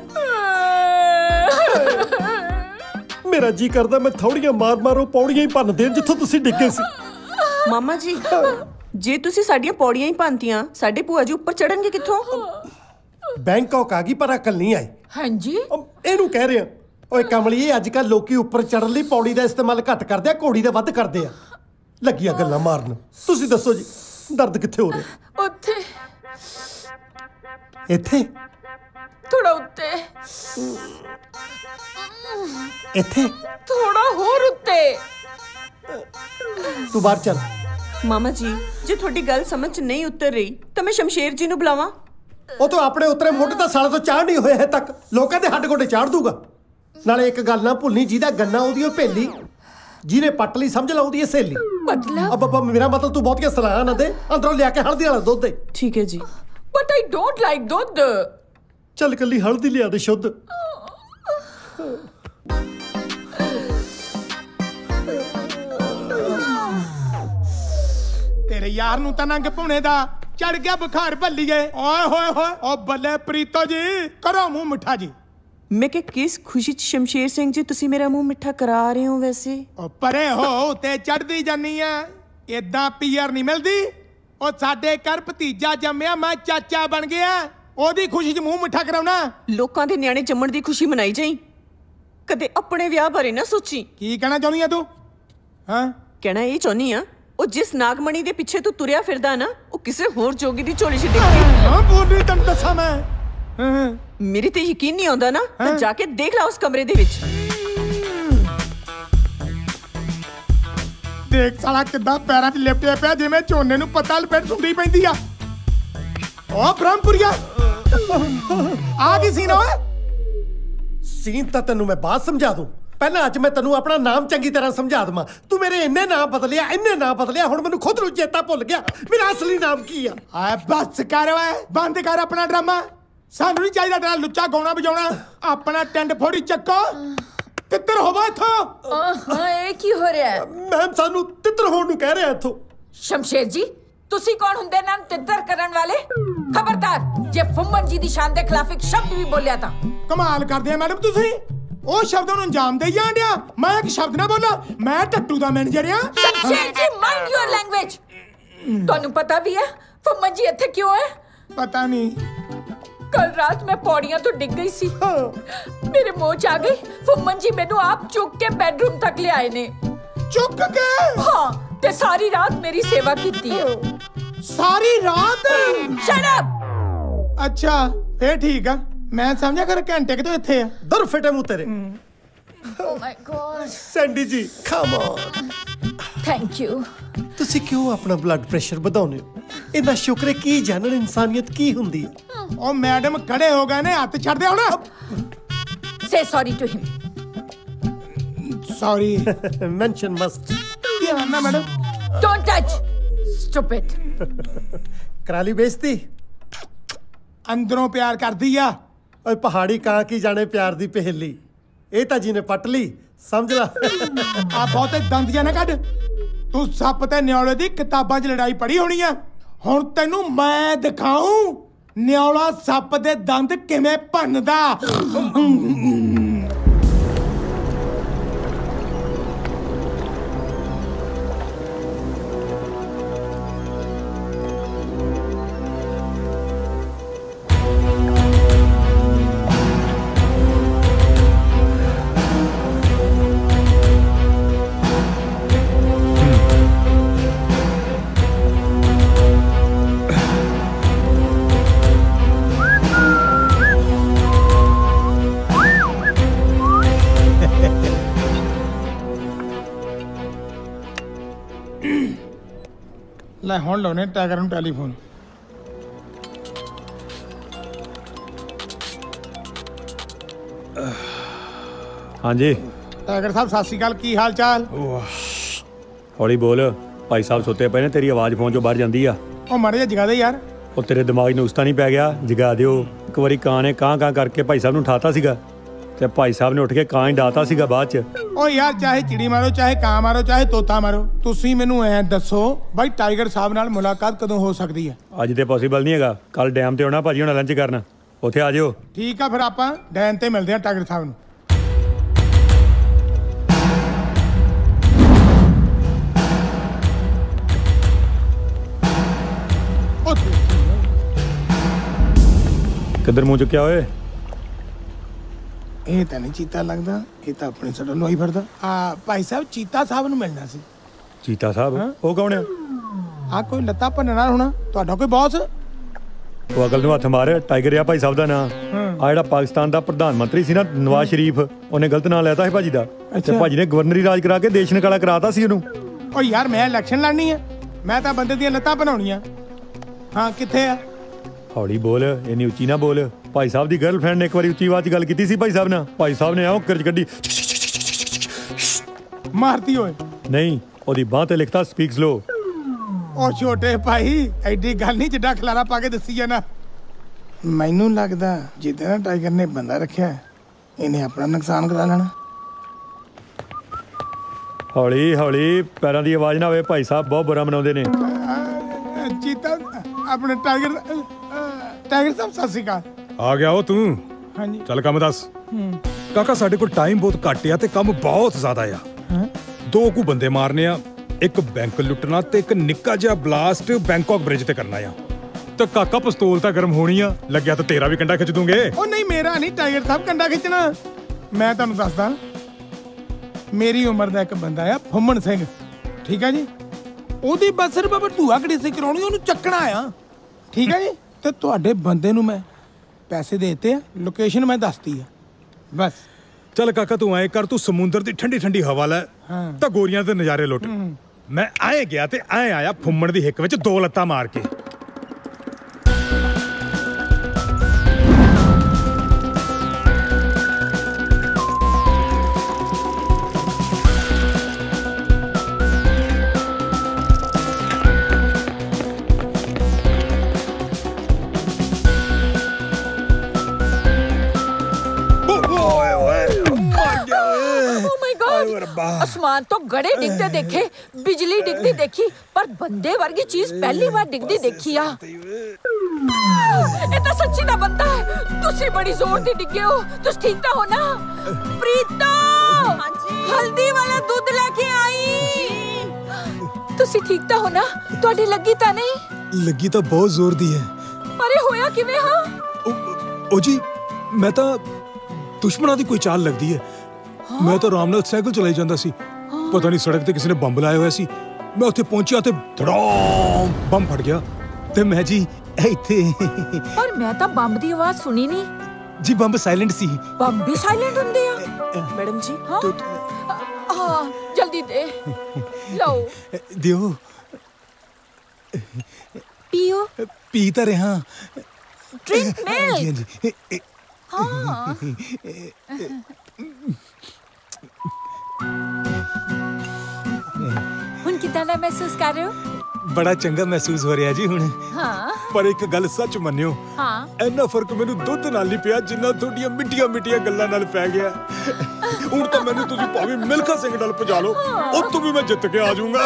Speaker 2: ਮੇਰਾ ਜੀ ਕਰਦਾ ਮੈਂ ਥੋੜੀਆਂ ਮਾਰ ਪੌੜੀਆਂ ਹੀ ਭੰਨ ਦੇਣ ਜਿੱਥੋਂ ਤੁਸੀਂ ਡਿੱਗੇ ਸੀ।
Speaker 1: ਮਾਮਾ ਜੀ, ਜੇ ਤੁਸੀਂ ਸਾਡੀਆਂ ਪੌੜੀਆਂ ਹੀ ਭੰਨਤੀਆਂ, ਸਾਡੇ ਭੂਆ ਜੀ ਉੱਪਰ ਚੜਨਗੇ ਕਿੱਥੋਂ?
Speaker 2: ਬੈਂਕਾਕ ਆ ਗਈ ਪਰ ਅਕਲ ਨਹੀਂ ਆਈ।
Speaker 4: ਹਾਂਜੀ,
Speaker 2: ਇਹਨੂੰ ਕਹਿ ਰਿਹਾ। ਓਏ ਕਮਲੀਏ, ਅੱਜ ਕੱਲ ਲੋਕੀ ਉੱਪਰ ਚੜਨ ਲਈ ਪੌੜੀ ਦਾ ਇਸਤੇਮਾਲ ਘੱਟ ਕਰਦੇ ਆ, ਘੋੜੀ ਦਾ ਵੱਧ ਕਰਦੇ ਆ। ਲੱਗੀਆਂ ਗੱਲਾਂ ਮਾਰਨ। ਤੁਸੀਂ ਦੱਸੋ ਜੀ, ਦਰਦ ਕਿੱਥੇ ਹੋ ਰਿਹਾ?
Speaker 4: ਉੱਥੇ,
Speaker 2: ਇੱਥੇ,
Speaker 4: ਥੋੜਾ ਉੱਤੇ,
Speaker 2: ਇੱਥੇ,
Speaker 4: ਥੋੜਾ ਹੋਰ ਉੱਤੇ।
Speaker 2: ਤੂੰ ਬਾਹਰ ਚੱਲ।
Speaker 1: ਮਾਮਾ ਜੀ, ਜੇ ਤੁਹਾਡੀ ਗੱਲ ਸਮਝ 'ਚ ਨਹੀਂ ਉਤਰ ਰਹੀ ਤਾਂ ਮੈਂ ਸ਼ਮਸ਼ੇਰ ਜੀ ਨੂੰ ਬੁਲਾਵਾਂ?
Speaker 2: ਉਹ ਤਾਂ ਆਪਣੇ ਉਤਰੇ ਮੁੱਢ ਤਾਂ ਸਾਲੇ ਤੋਂ ਚਾੜ ਨਹੀਂ ਹੋਇਆ ਹੈ ਤੱਕ, ਲੋਕਾਂ ਦੇ ਹੱਡ ਗੋਡੇ ਚਾੜ ਦੂਗਾ। ਨਾਲੇ ਇੱਕ ਗੱਲ ਨਾ ਭੁੱਲਣੀ, ਜਿਹਦਾ ਗੰਨਾ ਉਹਦੀ ਉਹ ਭੇਲੀ, ਜਿਹਨੇ ਪੱਟ ਲਈ ਸਮਝ ਲਾ ਉਹਦੀ ਸਹੇਲੀ।
Speaker 4: ਮਤਲਬ?
Speaker 2: ਮੇਰਾ ਮਤਲਬ ਤੂੰ ਬਹੁਤੀਆਂ ਸਲਾਹਾਂ ਨਾ ਦੇ, ਅੰਦਰੋਂ ਲਿਆ ਕੇ ਹਲਦੀ ਵਾਲਾ ਦੁੱਧ ਦੇ।
Speaker 1: ਠੀਕ ਹੈ ਜੀ।
Speaker 4: ਬਟ ਆਈ ਡੋਂਟ ਲਾਈਕ ਦੁੱਧ।
Speaker 2: ਚੱਲ ਕੱਲੀ ਹਲਦੀ ਲਿਆ ਦੇ ਸ਼ੁੱਧ।
Speaker 7: ਤੇਰੇ ਯਾਰ ਨੂੰ ਤਾਂ ਨੰਗ ਭੁਣੇ ਦਾ ਚੜ ਗਿਆ ਬੁਖਾਰ ਭੱਲੀਏ। ਓਏ ਹੋਏ ਹੋਏ, ਓ ਬੱਲੇ ਪ੍ਰੀਤੋ ਜੀ, ਕਰੋ ਮੂੰਹ ਮਿੱਠਾ ਜੀ।
Speaker 1: ਮੈਂ ਕਿ ਕਿਸ ਖੁਸ਼ੀ 'ਚ ਸ਼ਮਸ਼ੇਰ ਸਿੰਘ ਜੀ ਤੁਸੀਂ ਮੇਰਾ ਮੂੰਹ ਮਿੱਠਾ ਕਰਾ ਰਹੇ ਹੋ? ਵੈਸੇ
Speaker 7: ਓ ਪਰੇ ਹੋ, ਤੇ ਚੜਦੀ ਜਾਨੀ ਆ। ਏਦਾਂ ਪੀਆਰ ਨਹੀਂ ਮਿਲਦੀ। ਉਹ ਸਾਡੇ ਘਰ ਭਤੀਜਾ ਜੰਮਿਆ, ਮੈਂ ਚਾਚਾ ਬਣ ਗਿਆ। ਉਹਦੀ ਖੁਸ਼ੀ 'ਚ ਮੂੰਹ ਮਿੱਠਾ ਕਰਾਉਣਾ।
Speaker 1: ਲੋਕਾਂ ਦੇ ਨਿਆਣੇ ਜੰਮਣ ਦੀ ਖੁਸ਼ੀ ਮਨਾਈ ਜਾਈ, ਕਦੇ ਆਪਣੇ ਵਿਆਹ ਬਾਰੇ ਨਾ ਸੋਚੀ।
Speaker 7: ਕੀ ਕਹਿਣਾ ਚਾਹੁੰਦੀ ਆ ਤੂੰ? ਹਾਂ,
Speaker 1: ਕਹਿਣਾ ਇਹ ਚਾਹੁੰਦੀ ਆ, ਉਹ ਜਿਸ ਨਾਗਮਣੀ ਦੇ ਪਿੱਛੇ ਤੂੰ ਤੁਰਿਆ ਫਿਰਦਾ ਨਾ, ਉਹ ਕਿਸੇ ਹੋਰ ਜੋਗੀ ਦੀ ਝੋਲੀ 'ਚ ਡਿੱਗ ਗਈ।
Speaker 7: ਹਾਂ ਬੋਲੀ, ਤੈਨੂੰ ਦੱਸਾਂ ਮੈਂ।
Speaker 1: ਮੇਰੇ ਤੇ ਯਕੀਨ ਨਹੀਂ ਆਉਂਦਾ ਨਾ, ਤਾਂ ਜਾ ਕੇ ਦੇਖ ਲਾ ਉਸ ਕਮਰੇ ਦੇ ਵਿੱਚ।
Speaker 7: ਦੇਖ ਸਾਲਾ ਕਿੱਦਾਂ ਪੈਰਾਂ 'ਚ ਲਿਪਟਿਆ ਪਿਆ, ਜਿਵੇਂ ਝੋਨੇ ਨੂੰ ਪੱਤਾ ਲਪੇਟ ਸੁੰਡੀ ਪੈਂਦੀ ਆ। ਓ ਬ੍ਰਹਮਪੁਰੀਆ, ਆ ਕੀ ਸੀਨ ਓਏ?
Speaker 2: ਸੀਨ ਤਾਂ ਤੈਨੂੰ ਮੈਂ ਬਾਅਦ ਸਮਝਾ ਦੂੰ, ਪਹਿਲਾਂ ਅੱਜ ਮੈਂ ਤੈਨੂੰ ਆਪਣਾ ਨਾਮ ਚੰਗੀ ਤਰ੍ਹਾਂ ਸਮਝਾ ਦਵਾਂ। ਤੂੰ ਮੇਰੇ ਇੰਨੇ ਨਾਮ ਬਦਲਿਆ, ਹੁਣ ਮੈਨੂੰ ਖੁਦ ਨੂੰ ਚੇਤਾ ਭੁੱਲ ਗਿਆ ਮੇਰਾ ਅਸਲੀ ਨਾਮ ਕੀ ਆ।
Speaker 7: ਆ ਬਸ ਕਰ ਓਏ, ਬੰਦ ਕਰ ਆਪਣਾ ਡਰਾਮਾ। ਸਾਨੂੰ ਨਹੀਂ ਚਾਹੀਦਾ ਤੇਰਾ ਲੁੱਚਾ ਗਾਉਣਾ ਵਜਾਉਣਾ। ਆਪਣਾ ਟੈਂਡ ਫੋੜੀ ਚੱਕੋ, ਤਿੱਤਰ ਹੋਵਾ ਇੱਥੋਂ।
Speaker 4: ਹਾਂ, ਇਹ ਕੀ ਹੋ ਰਿਹਾ ਹੈ?
Speaker 2: ਮੈਮ ਸਾਨੂੰ ਤਿੱਤਰ ਹੋਣ ਨੂੰ ਕਹਿ ਰਿਹਾ ਇੱਥੋਂ।
Speaker 4: ਸ਼ਮਸ਼ੇਰ ਜੀ, ਤੁਸੀਂ ਕੌਣ ਹੁੰਦੇ ਨਾ ਤਿੱਤਰ ਕਰਨ ਵਾਲੇ? ਖਬਰਦਾਰ, ਜੇ ਫੁੰਮਨ ਜੀ ਦੀ ਸ਼ਾਨ ਦੇ ਖਿਲਾਫ ਇੱਕ ਸ਼ਬਦ ਵੀ ਬੋਲਿਆ ਤਾਂ।
Speaker 7: ਕਮਾਲ ਕਰਦੇ ਆ ਮੈਡਮ ਤੁਸੀਂ। ਉਹ ਸ਼ਬਦ ਨੂੰ ਅੰਜਾਮ ਦੇਈ ਜਾਣ ਡਿਆ। ਮੈਂ ਇੱਕ ਸ਼ਬਦ ਨਾ ਬੋਲਾਂ, ਮੈਂ ਟੱਟੂ ਦਾ ਮੈਨੇਜਰ ਆ।
Speaker 4: ਸ਼ਮਸ਼ੇਰ ਜੀ ਮਾਈਂਡ ਯੂਰ ਲੈਂਗੁਏਜ। ਤੁਹਾਨੂੰ ਪਤਾ ਵੀ ਹੈ ਫੁੰਮਨ ਜੀ ਇੱਥੇ ਕਿਉਂ ਹੈ?
Speaker 7: ਪਤਾ ਨਹੀਂ।
Speaker 4: ਕੱਲ ਰਾਤ ਮੈਂ ਪੌੜੀਆਂ ਤੋਂ ਡਿੱਗ ਗਈ ਸੀ, ਮੇਰੇ ਮੂੰਹ ਚ ਆ ਗਈ। ਫੁੰਮਨ ਜੀ ਮੈਨੂੰ ਆਪ ਚੁੱਕ ਕੇ ਬੈਡਰੂਮ ਤੱਕ ਲਿਆਏ ਨੇ।
Speaker 7: ਚੁੱਕ ਕੇ?
Speaker 4: ਹਾਂ, ਤੇ ਸਾਰੀ ਰਾਤ ਮੇਰੀ ਸੇਵਾ ਕੀਤੀ ਹੈ।
Speaker 7: ਸਾਰੀ ਰਾਤ?
Speaker 4: Shut up.
Speaker 7: ਅੱਛਾ ਫੇਰ ਠੀਕ ਆ, ਮੈਂ ਸਮਝਿਆ ਕਰ ਘੰਟੇ ਕਿ ਤੋਂ ਇੱਥੇ ਆ।
Speaker 2: ਦਰ ਫਿਟੇ ਮੂੰਹ ਤੇਰੇ।
Speaker 4: ਓ ਮਾਈ ਗॉड।
Speaker 2: ਸੈਂਡੀ ਜੀ ਕਮ ਔਨ।
Speaker 4: Thank you.
Speaker 2: ਤੁਸੀਂ ਕਿਉਂ ਆਪਣਾ ਬਲੱਡ ਪ੍ਰੈਸ਼ਰ ਵਧਾਉਂਦੇ ਹੋ? ਇੰਨਾ ਸ਼ੁਕਰ ਹੈ ਕੀ ਜਾਣਨ ਇਨਸਾਨੀਅਤ ਕੀ ਹੁੰਦੀ ਹੈ।
Speaker 7: ਉਹ ਮੈਡਮ ਖੜੇ ਹੋ ਗਏ ਨੇ, ਹੱਥ ਛੱਡ ਦੇ ਹੁਣ।
Speaker 4: Say sorry to him.
Speaker 7: Sorry
Speaker 2: mention must.
Speaker 7: ਕੀ ਆਨਾ ਮੈਡਮ?
Speaker 4: Don't touch stupid.
Speaker 2: ਕਰਾਲੀ ਬੇਇੱਜ਼ਤੀ।
Speaker 7: ਅੰਦਰੋਂ ਪਿਆਰ ਕਰਦੀ ਆ।
Speaker 2: ਓਏ ਪਹਾੜੀ ਕਾਂ ਕੀ ਜਾਣੇ ਪਿਆਰ ਦੀ ਪਹੇਲੀ। ਇਹ ਤਾਂ ਜੀ ਨੇ ਪੱਟ ਲਈ, ਸਮਝ ਲੈ।
Speaker 7: ਆ ਬਹੁਤੇ ਦੰਦ ਜਾਂ ਨਾ ਕੱਢ। ਤੂੰ ਸੱਪ ਤੇ ਨਿਆਲੇ ਦੀ ਕਿਤਾਬਾਂ 'ਚ ਲੜਾਈ ਪੜ੍ਹੀ ਹੋਣੀ ਆ। ਹੁਣ ਤੈਨੂੰ ਮੈਂ ਦਿਖਾਉਂ ਨਿਆਲਾ ਸੱਪ ਦੇ ਦੰਦ ਕਿਵੇਂ ਭੰਨਦਾ। ਲੈ ਹੁਣ ਲਾਉਣੇ ਟਾਈਗਰ ਨੂੰ ਟੈਲੀਫੋਨ।
Speaker 12: ਹਾਂਜੀ
Speaker 7: ਟਾਈਗਰ ਸਾਹਿਬ ਸਤਿ ਸ਼੍ਰੀ ਅਕਾਲ, ਕੀ ਹਾਲ ਚਾਲ?
Speaker 12: ਹੌਲੀ ਬੋਲ, ਭਾਈ ਸਾਹਿਬ ਸੁੱਤੇ ਪਏ ਨੇ, ਤੇਰੀ ਆਵਾਜ਼ ਫੋਨ 'ਚੋਂ ਬਾਹਰ ਜਾਂਦੀ ਆ।
Speaker 7: ਉਹ ਮਾੜੇ ਜਿਹਾ ਜਗਾ ਦੇ ਯਾਰ।
Speaker 12: ਉਹ ਤੇਰੇ ਦਿਮਾਗ ਨੂੰ ਉਸਤਾ ਨਹੀਂ ਪੈ ਗਿਆ? ਜਗਾ ਦਿਓ। ਇੱਕ ਵਾਰੀ ਕਾਂ ਨੇ ਕਾਂ ਕਾਂ ਕਰਕੇ ਭਾਈ ਸਾਹਿਬ ਨੂੰ ਉਠਾਤਾ ਸੀਗਾ ਤੇ ਭਾਈ ਸਾਹਿਬ ਨੇ ਉੱਠ ਕੇ ਕਾਂ ਹੀ ਡਾਤਾ ਸੀਗਾ ਬਾਅਦ 'ਚ।
Speaker 7: ਉਹ ਯਾਰ ਚਾਹੇ ਚਿੜੀ ਮਾਰੋ, ਚਾਹੇ ਕਾਂ ਮਾਰੋ, ਚਾਹੇ ਤੋਤਾ ਮਾਰੋ, ਤੁਸੀਂ ਮੈਨੂੰ ਐਂ ਦੱਸੋ ਬਾਈ ਟਾਈਗਰ ਸਾਹਿਬ ਨਾਲ ਮੁਲਾਕਾਤ ਕਦੋਂ ਹੋ ਸਕਦੀ ਹੈ?
Speaker 12: ਅੱਜ ਤੇ ਪੋਸੀਬਲ ਨਹੀਂ ਹੈਗਾ। ਕੱਲ ਡੈਮ ਤੇ ਆਉਣਾ ਭਾਜੀ, ਹੁਣ ਲੰਚ ਕਰਨ ਉੱਥੇ ਆ ਜਿਓ।
Speaker 7: ਠੀਕ ਆ ਫਿਰ ਆਪਾਂ ਡੈਨ ਤੇ ਮਿਲਦੇ ਆ ਟਾਈਗਰ ਸਾਹਿਬ ਨੂੰ।
Speaker 12: ਕਿੱਧਰ ਮੂੰਹ ਚੁੱਕਿਆ ਓਏ?
Speaker 7: ਇਹ ਤਾਂ ਨਹੀਂ ਚੀਤਾ ਲੱਗਦਾ, ਇਹ ਤਾਂ ਆਪਣੇ ਸੜੋਂ ਲੋਈ ਫਿਰਦਾ। ਆ ਭਾਈ ਸਾਹਿਬ ਚੀਤਾ ਸਾਹਿਬ ਨੂੰ ਮਿਲਣਾ ਸੀ।
Speaker 12: ਚੀਤਾ ਸਾਹਿਬ? ਉਹ ਕੌਣ ਆ?
Speaker 7: ਆ ਕੋਈ ਲੱਤਾਂ ਭੰਨਣਾ ਹੋਣਾ, ਤੁਹਾਡਾ ਕੋਈ ਬੌਸ?
Speaker 12: ਉਹ ਅਕਲ ਨੂੰ ਹੱਥ ਮਾਰ, ਟਾਈਗਰ ਆ ਭਾਈ ਸਾਹਿਬ ਦਾ ਨਾਂ। ਆ ਜਿਹੜਾ ਪਾਕਿਸਤਾਨ ਦਾ ਪ੍ਰਧਾਨ ਮੰਤਰੀ ਸੀ ਨਾ ਨਵਾਜ਼ ਸ਼ਰੀਫ, ਉਹਨੇ ਗਲਤ ਨਾਂ ਲੈਤਾ ਸੀ ਭਾਜੀ ਦਾ ਤੇ ਭਾਜੀ ਨੇ ਗਵਰਨਰੀ ਰਾਜ ਕਰਾ ਕੇ ਦੇਸ਼ ਨਿਕਾਲਾ ਕਰਾਤਾ ਸੀ ਉਹਨੂੰ।
Speaker 7: ਓ ਯਾਰ ਮੈਂ ਇਲੈਕਸ਼ਨ ਲੜਨੀ ਆ, ਮੈਂ ਤਾਂ ਬੰਦੇ ਦੀਆਂ ਲੱਤਾਂ ਬਣਾਉਣੀਆਂ। ਹਾਂ ਕਿੱਥੇ ਆ?
Speaker 12: ਹੌਲੀ ਬੋਲ, ਇੰਨੀ ਉੱਚੀ ਨਾ ਬੋਲ। ਭਾਈ ਸਾਹਿਬ ਦੀ ਗਰਲਫ੍ਰੈਂਡ ਨੇ ਇੱਕ ਵਾਰੀ ਉੱਚੀ ਆਵਾਜ਼ 'ਚ ਗੱਲ ਕੀਤੀ ਸੀ ਭਾਈ ਸਾਹਿਬ ਨਾਲ। ਭਾਈ ਸਾਹਿਬ ਨੇ ਆਓ ਕਿਰਚ ਗੱਡੀ
Speaker 7: ਮਾਰਤੀ ਓਏ।
Speaker 12: ਨਹੀਂ, ਉਹਦੀ ਬਾਂਹ ਤੇ ਲਿਖਤਾ ਸਪੀਕ ਸਲੋ।
Speaker 7: ਉਹ ਛੋਟੇ ਭਾਈ ਐਡੀ ਗੱਲ ਨਹੀਂ ਜਿੱਡਾ ਖਲਾਰਾ ਪਾ ਕੇ ਦੱਸੀ ਜਾਣਾ। ਮੈਨੂੰ ਲੱਗਦਾ ਜਿੱਦਾਂ ਨਾ ਟਾਈਗਰ ਨੇ ਬੰਦਾ ਰੱਖਿਆ ਇਹਨੇ ਆਪਣਾ ਨੁਕਸਾਨ ਕਰਾ ਲੈਣਾ।
Speaker 12: ਹੌਲੀ ਹੌਲੀ, ਪੈਰਾਂ ਦੀ ਆਵਾਜ਼ ਨਾ ਹੋਵੇ, ਭਾਈ ਸਾਹਿਬ ਬਹੁਤ ਬੁਰਾ ਮਨਾਉਂਦੇ ਨੇ।
Speaker 7: ਚੀਤਾ ਆਪਣੇ ਟਾਈਗਰ ਸਾਹਿਬ ਸਤਿ ਸ਼੍ਰੀ ਅਕਾਲ।
Speaker 13: ਆ ਗਿਆ ਉਹ ਤੂੰ?
Speaker 7: ਹਾਂਜੀ
Speaker 13: ਚੱਲ ਕੰਮ ਦੱਸ। ਕਾਕਾ ਸਾਡੇ ਕੋਲ ਟਾਈਮ ਬਹੁਤ ਘੱਟ ਆ ਤੇ ਕੰਮ ਬਹੁਤ ਜ਼ਿਆਦਾ ਆ। ਦੋ ਕੁ ਬੰਦੇ ਮਾਰਨੇ ਆ, ਇੱਕ ਬੈਂਕ ਲੁੱਟਣਾ ਤੇ ਇੱਕ ਨਿੱਕਾ ਜਿਹਾ ਬਲਾਸਟ ਬੈਂਕਾਕ ਬ੍ਰਿਜ ਤੇ ਕਰਨਾ ਆ। ਤੇ ਕਾਕਾ ਪਿਸਤੌਲ ਤਾਂ ਗਰਮ ਹੋਣੀ ਆ, ਲੱਗਿਆ ਤਾਂ ਤੇਰਾ ਵੀ ਕੰਡਾ ਖਿੱਚ ਦੂੰਗੇ।
Speaker 7: ਉਹ ਨਹੀਂ, ਮੇਰਾ ਨਹੀਂ ਟਾਈਗਰ ਸਾਹਿਬ ਕੰਡਾ ਖਿੱਚਣਾ। ਮੈਂ ਤੁਹਾਨੂੰ ਦੱਸਦਾ, ਮੇਰੀ ਉਮਰ ਦਾ ਇੱਕ ਬੰਦਾ ਆ ਫੁੰਮਣ ਸਿੰਘ, ਠੀਕ ਆ ਜੀ। ਉਹਦੀ ਬਸ ਸਿਰਫ ਆਪਾਂ ਧੂਆ ਘੜੀਸੀ ਕਰਾਉਣੀ, ਉਹਨੂੰ ਚੱਕਣਾ ਆ, ਠੀਕ ਆ ਜੀ। ਤੇ ਤੁਹਾਡੇ ਬੰਦੇ ਨੂੰ ਮੈਂ ਪੈਸੇ ਦੇ ਦਿੱਤੇ ਆ, ਲੋਕੇਸ਼ਨ ਮੈਂ ਦੱਸਤੀ ਆ ਬਸ।
Speaker 13: ਚੱਲ ਕਾਕਾ ਤੂੰ ਐ ਕਰ, ਤੂੰ ਸਮੁੰਦਰ ਦੀ ਠੰਡੀ ਠੰਡੀ ਹਵਾ ਲੈ ਤਾਂ ਗੋਰੀਆਂ ਦੇ ਨਜ਼ਾਰੇ ਲੁੱਟ। ਮੈਂ ਆਏ ਗਿਆ ਤੇ ਐ ਆਇਆ ਫੁੰਮਣ ਦੀ ਹਿੱਕ ਵਿੱਚ ਦੋ ਲੱਤਾਂ ਮਾਰ ਕੇ।
Speaker 4: आसमान तो गड़े डिगदे देखे, बिजली डिगदी देखी, पर बंदे वर्गी चीज पहली बार डिगदी देखी आ। ये तो सच्ची ना बनता है। तुसी बड़ी जोर दी डिगे हो, तुस ठीक ना हो ना? प्रीतो, हल्दी वाला दूध लेके आई। तुसी ठीक तो हो ना? ਤੁਹਾਡੀ ਲੱਗੀ ਤਾਂ ਨਹੀਂ?
Speaker 13: ਲੱਗੀ ਤਾਂ ਬਹੁਤ ਜ਼ੋਰ ਦੀ ਹੈ।
Speaker 4: ਪਰ ਇਹ ਹੋਇਆ ਕਿਵੇਂ ਹਾਂ?
Speaker 13: ਉਹ ਜੀ ਮੈਂ ਤਾਂ ਦੁਸ਼ਮਣਾਂ ਦੀ ਕੋਈ ਚਾਲ ਲੱਗਦੀ ਹੈ। ਮੈਂ ਤਾਂ ਆਰਾਮ ਨਾਲ ਸਾਈਕਲ ਚਲਾਈ ਜਾਂਦਾ ਸੀ, ਪਤਾ ਨਹੀਂ ਸੜਕ ਤੇ ਕਿਸੇ ਨੇ ਬੰਬ ਲਾਇਆ ਹੋਇਆ ਸੀ। ਮੈਂ ਉੱਥੇ ਪਹੁੰਚਿਆ ਤੇ ਧੜਾਮ ਬੰਬ ਫਟ ਗਿਆ ਤੇ ਮੈਂ ਜੀ ਇੱਥੇ।
Speaker 4: ਪਰ ਮੈਂ ਤਾਂ ਬੰਬ ਦੀ ਆਵਾਜ਼ ਸੁਣੀ ਨਹੀਂ
Speaker 13: ਜੀ। ਬੰਬ ਸਾਇਲੈਂਟ ਸੀ।
Speaker 4: ਬੰਬ ਵੀ ਸਾਇਲੈਂਟ ਹੁੰਦੇ ਆ?
Speaker 1: मैडम जी
Speaker 4: दूध। हाँ जल्दी दे। लो
Speaker 13: दियो।
Speaker 4: पियो।
Speaker 13: पी तो रहा।
Speaker 4: Drink milk.
Speaker 13: हाँ।
Speaker 4: हुन कितना ना महसूस कर रहे हो?
Speaker 13: बड़ा चंगा महसूस हो रहा जी हुन।
Speaker 4: हाँ।
Speaker 13: पर एक गल सच मन्नियो,
Speaker 4: हाँ।
Speaker 13: इन्ना फर्क मैनू दुध नाल नहीं पिया जिन्ना थोड़ियां मिट्टियां मिट्टियां गल्लां नाल पै गया। हुन तो मैनू तुसीं भावें मिल्खा सिंह नाल भजा लो, उत्तों भी मैं जित के आ जाऊंगा।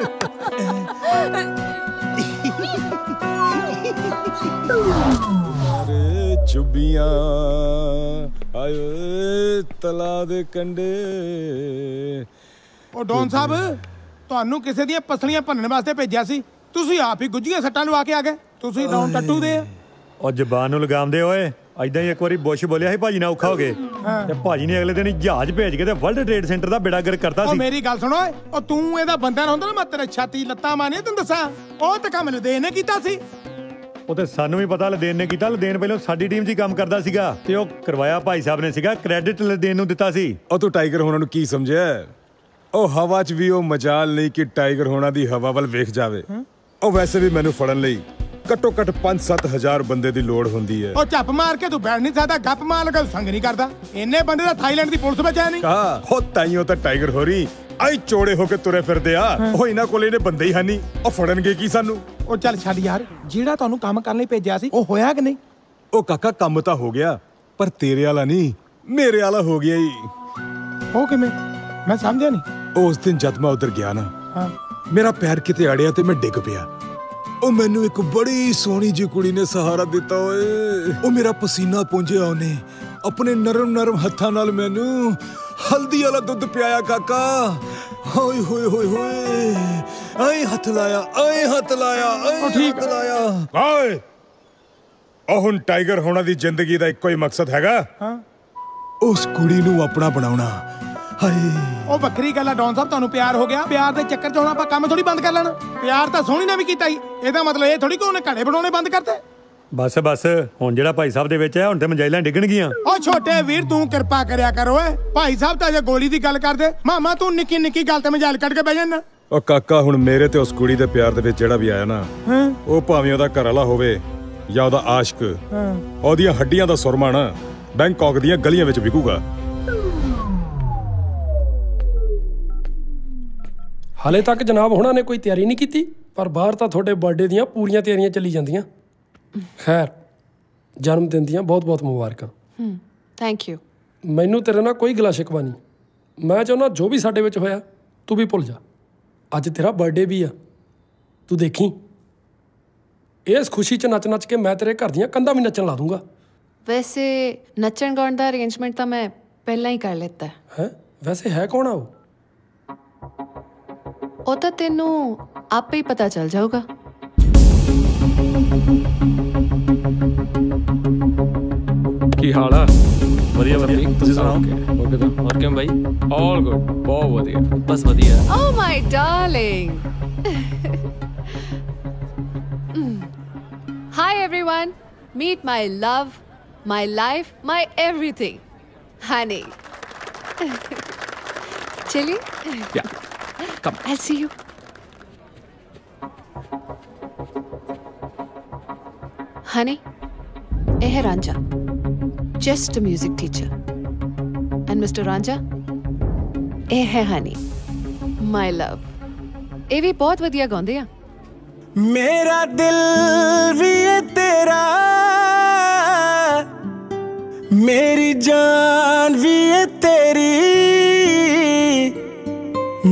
Speaker 13: अरे चुबियां आए तला दे कंडे।
Speaker 7: ओ डॉन साहब, ਤੁਹਾਨੂੰ ਕਿਸੇ ਦੀਆਂ ਪਸਲੀਆਂ ਭੰਨਣ ਵਾਸਤੇ ਭੇਜਿਆ ਸੀ, ਤੁਸੀਂ ਆਪ ਹੀ ਗੁੱਝੀਆਂ ਸੱਟਾਂ ਲਵਾ ਕੇ ਆ ਗਏ। ਤੁਸੀਂ ਡਾਊਨ ਟੱਟੂ ਦੇ।
Speaker 12: ਉਹ ਜ਼ਬਾਨ ਨੂੰ ਲਗਾਮਦੇ ਓਏ। ਐਦਾਂ ਹੀ ਇੱਕ ਵਾਰੀ ਬੁਸ਼ ਬੋਲਿਆ ਸੀ ਭਾਜੀ ਨਾਲ ਔਖਾ ਹੋ ਗਏ ਤੇ ਭਾਜੀ ਨੇ ਅਗਲੇ ਦਿਨ ਹੀ ਜਹਾਜ਼ ਭੇਜ ਕੇ ਤੇ ਵਰਲਡ ਟ੍ਰੇਡ ਸੈਂਟਰ ਦਾ ਬੇੜਾ ਗਰਕ ਕਰਤਾ ਸੀ।
Speaker 7: ਉਹ ਮੇਰੀ ਗੱਲ ਸੁਣੋ ਓਏ, ਉਹ ਤੂੰ ਇਹਦਾ ਬੰਦਾ ਨਾ ਹੁੰਦਾ ਨਾ, ਮੈਂ ਤੇਰੇ ਛਾਤੀ ਲੱਤਾਂ ਮਾਰਨੀਆਂ ਤੈਨੂੰ ਦੱਸਾਂ। ਉਹ ਤੇ ਕੰਮ ਲਦੇਨ ਨੇ ਕੀਤਾ ਸੀ।
Speaker 12: ਉਹ ਤੇ ਸਾਨੂੰ ਵੀ ਪਤਾ ਲਦੇਨ ਨੇ ਕੀਤਾ। ਲਦੇਨ ਪਹਿਲਾਂ ਸਾਡੀ ਟੀਮ 'ਚ ਹੀ ਕੰਮ ਕਰਦਾ ਸੀਗਾ ਤੇ ਉਹ ਕਰਵਾਇਆ ਭਾਈ ਸਾਹਿਬ ਨੇ ਸੀਗਾ। ਕ੍ਰੈਡਿਟ ਲਦੇਨ ਨੂੰ ਦਿੱਤਾ ਸੀ।
Speaker 13: ਉਹ ਤੂੰ ਟਾਈਗਰ ਹੋਣਾ ਨੂੰ ਕੀ ਸਮਝਿਆ? ਉਹ ਹਵਾ 'ਚ ਵੀ ਉਹ ਮਜਾਲ ਨਹੀਂ ਕਿ ਟਾਈਗਰ ਹੋਣਾ ਦੀ ਹਵਾ ਵੱਲ ਵੇਖ ਜਾਵੇ। ਉਹ ਵੈਸੇ ਵੀ ਮੈਨੂੰ ਫੜਨ ਲਈ ਘੱਟੋ ਘੱਟ 5-7 ਹਜ਼ਾਰ ਬੰਦੇ ਦੀ ਲੋੜ ਹੁੰਦੀ ਹੈ।
Speaker 7: ਉਹ ਝੱਪ ਮਾਰ ਕੇ ਤੂੰ ਬੈਠ ਨਹੀਂ ਸਕਦਾ, ਗੱਪ ਮਾਰ ਲਗਾ ਸੰਗ ਨਹੀਂ ਕਰਦਾ। ਇੰਨੇ ਬੰਦੇ ਦਾ ਥਾਈਲੈਂਡ ਦੀ ਪੁਲਿਸ ਵਿੱਚ ਆਇਆ ਨਹੀਂ।
Speaker 13: ਕਹਾ ਹੋ ਤਾਈਓ ਤਾਂ ਟਾਈਗਰ ਹੋ ਰਹੀ ਆਈ ਚੋੜੇ ਹੋ ਕੇ ਤੁਰੇ ਫਿਰਦੇ ਆ। ਉਹ ਇਹਨਾਂ ਕੋਲ ਇਹਨੇ ਬੰਦੇ ਹੀ ਨਹੀਂ, ਉਹ ਫੜਨਗੇ ਕੀ ਸਾਨੂੰ? ਉਹ
Speaker 7: ਚੱਲ ਛੱਡ ਯਾਰ, ਜਿਹੜਾ ਤੁਹਾਨੂੰ ਕੰਮ ਕਰਨ ਲਈ ਭੇਜਿਆ ਸੀ ਉਹ ਹੋਇਆ ਕਿ ਨਹੀਂ?
Speaker 13: ਉਹ ਕਾਕਾ ਕੰਮ ਤਾਂ ਹੋ ਗਿਆ, ਪਰ ਤੇਰੇ ਵਾਲਾ ਨਹੀਂ, ਮੇਰੇ ਵਾਲਾ ਹੋ ਗਿਆ ਹੀ।
Speaker 7: ਉਹ ਕਿਵੇਂ? ਮੈਂ ਸਮਝਿਆ ਨਹੀਂ।
Speaker 13: ਉਸ ਦਿਨ ਜਦ ਮੈਂ ਉਧਰ ਗਿਆ ਨਾ, ਮੇਰਾ ਪੈਰ ਕਿਤੇ ਅੜਿਆ ਤੇ ਮੈਂ ਡਿੱਗ ਪਿਆ। ਉਹ ਮੈਨੂੰ ਇੱਕ ਬੜੀ ਸੋਹਣੀ ਜਿਹੀ ਕੁੜੀ ਨੇ ਸਹਾਰਾ ਦਿੱਤਾ ਓਏ। ਉਹ ਮੇਰਾ ਪਸੀਨਾ ਪੂੰਝਿਆ ਉਹਨੇ ਆਪਣੇ ਨਰਮ ਨਰਮ ਹੱਥਾਂ ਨਾਲ ਮੈਨੂੰ ਹਲਦੀ ਵਾਲਾ ਦੁੱਧ ਪਿਆਇਆ ਕਾਕਾ। ਹੋਏ ਹੋਏ ਹੋਏ ਹੋਏ, ਆਏ ਹੱਥ ਲਾਇਆ, ਆਏ ਹੱਥ ਲਾਇਆ, ਆਏ ਹੱਥ ਲਾਇਆ। ਓਏ ਉਹ ਹੁਣ ਟਾਈਗਰ ਹੋਣਾ ਦੀ ਜ਼ਿੰਦਗੀ ਦਾ ਇੱਕੋ ਹੀ ਮਕਸਦ ਹੈਗਾ, ਉਸ ਕੁੜੀ ਨੂੰ ਆਪਣਾ ਬਣਾਉਣਾ।
Speaker 7: ਉਹ ਵੱਖਰੀ ਗੱਲ ਆ ਡੌਨ ਸਾਹਿਬ, ਤੁਹਾਨੂੰ ਪਿਆਰ ਹੋ ਗਿਆ, ਪਿਆਰ ਦੇ ਚੱਕਰ 'ਚ ਹੁਣ ਆਪਾਂ ਕੰਮ ਥੋੜੀ ਬੰਦ ਕਰ ਲੈਣਾ। ਪਿਆਰ ਤਾਂ ਸੋਹਣੀ ਨੇ ਵੀ ਕੀਤਾ ਸੀ, ਇਹਦਾ ਮਤਲਬ ਇਹ ਥੋੜੀ ਕਿ ਉਹਨੇ ਘੜੇ ਬਣਾਉਣੇ ਬੰਦ ਕਰਤੇ।
Speaker 12: ਬਸ ਬਸ, ਹੁਣ ਜਿਹੜਾ ਭਾਈ ਸਾਹਿਬ ਦੇ ਵਿੱਚ ਹੈ ਹੁਣ ਤੇ ਮਜਾਇਲਾਂ ਡਿੱਗਣਗੀਆਂ।
Speaker 7: ਉਹ ਛੋਟੇ ਵੀਰ ਤੂੰ ਕਿਰਪਾ ਕਰਿਆ ਕਰ ਓਏ। ਭਾਈ ਸਾਹਿਬ ਤਾਂ ਜੇ ਗੋਲੀ ਦੀ ਗੱਲ ਕਰਦੇ, ਮਾਮਾ ਤੂੰ ਨਿੱਕੀ ਨਿੱਕੀ ਗੱਲ ਤੇ ਮਜਾਇਲ ਕੱਢ ਕੇ ਬਹਿ ਜਾਣਾ।
Speaker 13: ਉਹ ਕਾਕਾ ਹੁਣ ਮੇਰੇ ਤੇ ਉਸ ਕੁੜੀ ਦੇ ਪਿਆਰ ਦੇ ਵਿੱਚ ਜਿਹੜਾ ਵੀ ਆਇਆ ਨਾ, ਉਹ ਭਾਵੇਂ ਉਹਦਾ ਘਰ ਵਾਲਾ ਹੋਵੇ ਜਾਂ ਉਹਦਾ ਆਸ਼ਕ, ਉਹਦੀਆਂ ਹੱਡੀਆਂ ਦਾ ਸੁਰਮਾ ਨਾ ਬੈਂਕਾਕ ਦੀਆਂ ਗਲੀਆਂ ਵਿੱਚ ਵਿਕੂਗਾ।
Speaker 3: ਹਾਲੇ ਤੱਕ ਜਨਾਬ ਹੁਣਾਂ ਨੇ ਕੋਈ ਤਿਆਰੀ ਨਹੀਂ ਕੀਤੀ, ਪਰ ਬਾਹਰ ਤਾਂ ਤੁਹਾਡੇ ਬਰਥਡੇ ਦੀਆਂ ਪੂਰੀਆਂ ਤਿਆਰੀਆਂ ਚੱਲੀ ਜਾਂਦੀਆਂ। ਖੈਰ, ਜਨਮ ਦਿਨ ਦੀਆਂ ਬਹੁਤ ਬਹੁਤ ਮੁਬਾਰਕਾਂ।
Speaker 5: Thank you.
Speaker 3: ਮੈਨੂੰ ਤੇਰੇ ਨਾਲ ਕੋਈ ਗਿਲਾ ਸ਼ਿਕਵਾ ਨਹੀਂ। ਮੈਂ ਚਾਹੁੰਦਾ ਜੋ ਵੀ ਸਾਡੇ ਵਿੱਚ ਹੋਇਆ ਤੂੰ ਵੀ ਭੁੱਲ ਜਾ। ਅੱਜ ਤੇਰਾ ਬਰਥਡੇ ਵੀ ਆ, ਤੂੰ ਦੇਖੀ ਇਸ ਖੁਸ਼ੀ 'ਚ ਨੱਚ ਨੱਚ ਕੇ ਮੈਂ ਤੇਰੇ ਘਰ ਦੀਆਂ ਕੰਧਾਂ ਵੀ ਨੱਚਣ ਲਾ ਦੂੰਗਾ।
Speaker 5: ਵੈਸੇ ਨੱਚਣ ਗਾਉਣ ਦਾ ਅਰੇਂਜਮੈਂਟ ਤਾਂ ਮੈਂ ਪਹਿਲਾਂ ਹੀ ਕਰ ਲਿੱਤਾ
Speaker 3: ਹੈ। ਵੈਸੇ ਹੈ ਕੌਣ ਆ ਉਹ?
Speaker 5: ਉਹ ਤਾਂ ਤੈਨੂੰ ਆਪੇ ਹੀ ਪਤਾ ਚੱਲ ਜਾਊਗਾ।
Speaker 14: ਕੀ ਹਾਲ ਆ? ਵਧੀਆ ਵਧੀਆ, ਤੁਸੀਂ ਸੁਣਾਓ? ਓਕੇ ਤਾਂ ਹੋਰ ਕਿਵੇਂ ਬਾਈ? ਆਲ ਗੁੱਡ, ਬਹੁਤ ਵਧੀਆ, ਬਸ ਵਧੀਆ।
Speaker 5: Oh my darling. Hi everyone, meet my love, my life, my everything, honey. Chilli?
Speaker 14: Yeah, come.
Speaker 5: I'll see you. Honey, eh hai Ranja, just a music teacher. And Mr. Ranja, eh hai honey, my love. ਇਹ ਵੀ ਬਹੁਤ ਵਧੀਆ ਗਾਉਂਦੇ ਆ।
Speaker 15: मेरा दिल भी है तेरा, मेरी जान भी है तेरी,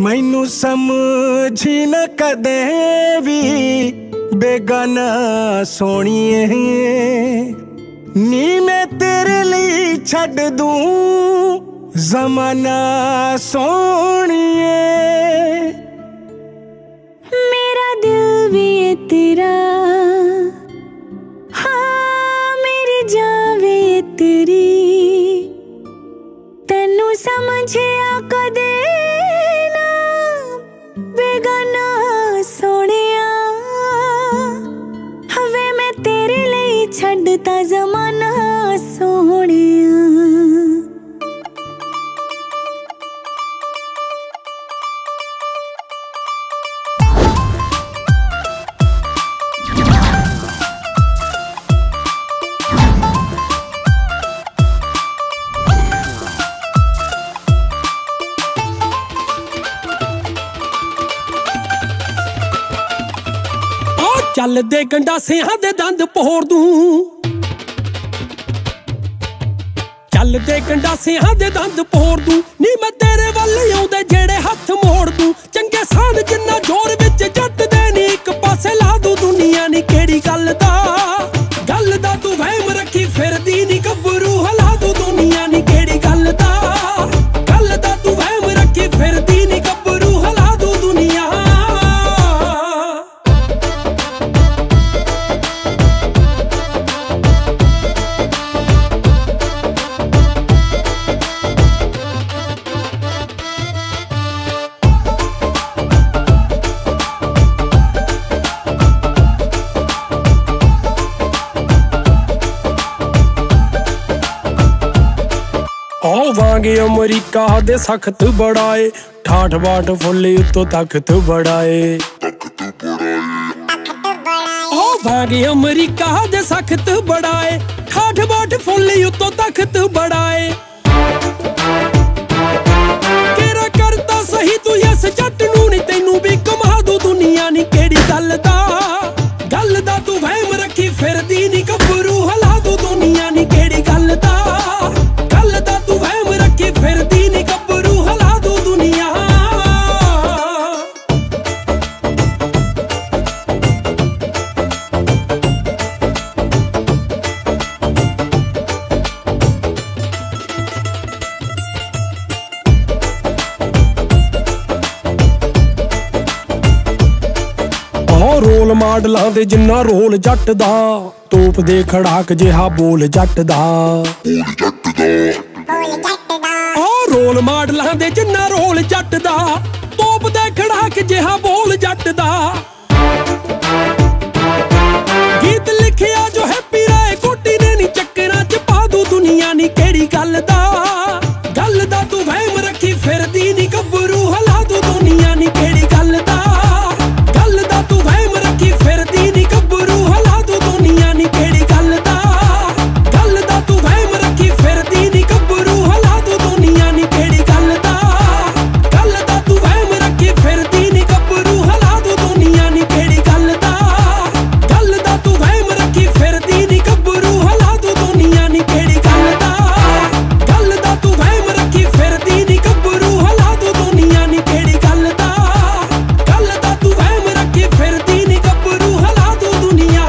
Speaker 15: मैनू समझी न कदे भी बेगाना सोनिए नी मैं तेरे लिए छड़ दूं ज़माना सोनिए।
Speaker 16: मेरा दिल भी है तेरा, हाँ मेरी जान भी है तेरी, तेनू समझिया कदे ना बेगाना सोनिया, हवे मैं तेरे लिए छड़ता ज़माना सोनिया।
Speaker 3: ਚੱਲਦੇ ਗੰਡਾਸਿਆਂ ਦੇ ਦੰਦ ਪੋੜ ਦੂੰ, ਚੱਲਦੇ ਗੰਡਾਸਿਆਂ ਦੇ ਦੰਦ ਪੋੜ ਦੂੰ ਨੀ ਮੈਂ ਤੇਰੇ ਵੱਲ ਆਉਂਦੇ ਜਿਹੜੇ ਹੱਥ ਮੋੜ ਦੂੰ। ਚੰਗੇ ਸਾਨ ਜਿੰਨਾ ਜ਼ੋਰ ਵਿੱਚ ਜੱਟ ਦੇ ਨੀ ਇੱਕ ਪਾਸੇ ਲਾ ਦੂੰ ਦੁਨੀਆ ਨੀ ਕਿਹੜੀ ਗੱਲ ਦਾ ਤੂੰ ਵਹਿਮ ਰੱਖੀ ਫਿਰਦੀ ਨੀ ਗੱਭਰੂ ਹਲਾ ਦੂੰ ਦੁਨੀਆ ਨੀ ਕਿਹੜੀ ਗੱਲ ਦਾ ਤੂੰ ਵਹਿਮ ਰੱਖੀ ਫਿਰਦੀ ਨੀ ਗੱਭਰੂ ਹਲਾ ਦੂੰ ਦੁਨੀਆ। ਆਵਾਂਗੇ ਅਮਰੀਕਾ ਦੇ ਸਖਤ ਬੜਾਏ, ਠਾਠ ਬਾਠ ਫੁੱਲੀ ਉੱਤੋਂ ਤਖਤ ਬੜਾਏ। ਆਵਾਂਗੇ ਅਮਰੀਕਾ ਦੇ ਸਖਤ ਬੜਾਏ, ਠਾਠ ਬਾਠ ਫੁੱਲੀ ਉੱਤੋਂ ਤਖਤ ਬੜਾਏ। ਤੇਰਾ ਕਰਤਾ ਸਹੀ ਤੂੰ ਇਸ ਜੱਟ ਨੂੰ ਨੀ ਤੈਨੂੰ ਵੀ ਕਮਾ ਦੂ ਦੁਨੀਆ ਨੀ ਕਿਹੜੀ ਗੱਲ ਦਾ ਤੂੰ ਵਹਿਮ ਰੱਖੀ ਫਿਰਦੀ ਨੀ ਗੱਭਰੂ ਹਲਾ ਦੂ ਦੁਨੀਆ ਨੀ ਕਿਹੜੀ ਗੱਲ ਦਾ ਤੂੰ ਵਹਿਮ ਰੱਖੀ ਫਿਰਦੀ ਨੀ ਗੱਭਰੂ ਹਲਾ ਦੂ ਦੁਨੀਆ। ਰੋਲ ਮਾਡਲਾਂ ਦੇ ਜਿੰਨਾ ਰੋਲ ਜੱਟ ਦਾ, ਤੋਪ ਦੇ ਖੜਾਕ ਜਿਹਾ ਬੋਲ ਜੱਟ ਦਾ। ਰੋਲ ਮਾਡਲਾਂ ਦੇ ਜਿੰਨਾ ਰੋਲ ਜੱਟ ਦਾ, ਤੋਪ ਦੇ ਖੜਾਕ ਜਿਹਾ ਬੋਲ ਜੱਟ ਦਾ। ਗੀਤ ਲਿਖਿਆ ਜੋ ਹੈਪੀ ਰਾਏ ਕੋਟੀ ਨੇ ਨੀ ਚੱਕਰਾਂ ਚ ਪਾ ਦੂ ਦੁਨੀਆ ਨੀ ਕਿਹੜੀ ਗੱਲ ਦਾ ਤੂੰ ਵਹਿਮ ਰੱਖੀ ਫਿਰਦੀ ਨੀ ਗੱਭਰੂ ਹਲਾ ਦੂ ਦੁਨੀਆ ਨੀ ਕਿਹੜੀ ਗੱਲ ਦਾ ਤੂੰ ਵਹਿਮ ਰੱਖੀ ਫਿਰਦੀ ਨੀ ਗੱਭਰੂ ਹਲਾ ਦੂ ਦੁਨੀਆ ਨੀ ਕਿਹੜੀ ਗੱਲ ਦਾ ਤੂੰ ਵਹਿਮ ਰੱਖੀ ਫਿਰਦੀ ਨੀ ਗੱਭਰੂ ਹਲਾ ਦੂ ਦੁਨੀਆ ਨੀ ਕਿਹੜੀ ਗੱਲ ਦਾ ਤੂੰ ਵਹਿਮ ਰੱਖੀ ਫਿਰਦੀ ਨੀ ਗੱਭਰੂ ਹਲਾ ਦੂ ਦੁਨੀਆ ਨੀ ਕਿਹੜੀ ਗੱਲ ਦਾ ਤੂੰ ਵਹਿਮ ਰੱਖੀ ਫਿਰਦੀ ਨੀ ਗੱਭਰੂ ਹਲਾ ਦੂ ਦੁਨੀਆ ਨੀ ਕਿਹੜੀ ਗੱਲ ਦਾ ਤੂੰ ਵਹਿਮ ਰੱਖੀ ਫਿਰਦੀ ਨੀ ਗੱਭਰੂ ਹਲਾ ਦੂ ਦੁਨੀਆ ਨੀ ਕਿਹੜੀ ਗੱਲ ਦਾ ਤੂੰ ਵਹਿਮ ਰੱਖੀ ਫਿਰਦੀ ਨੀ ਗੱਭਰੂ ਹਲਾ ਦੂ ਦੁਨੀਆ।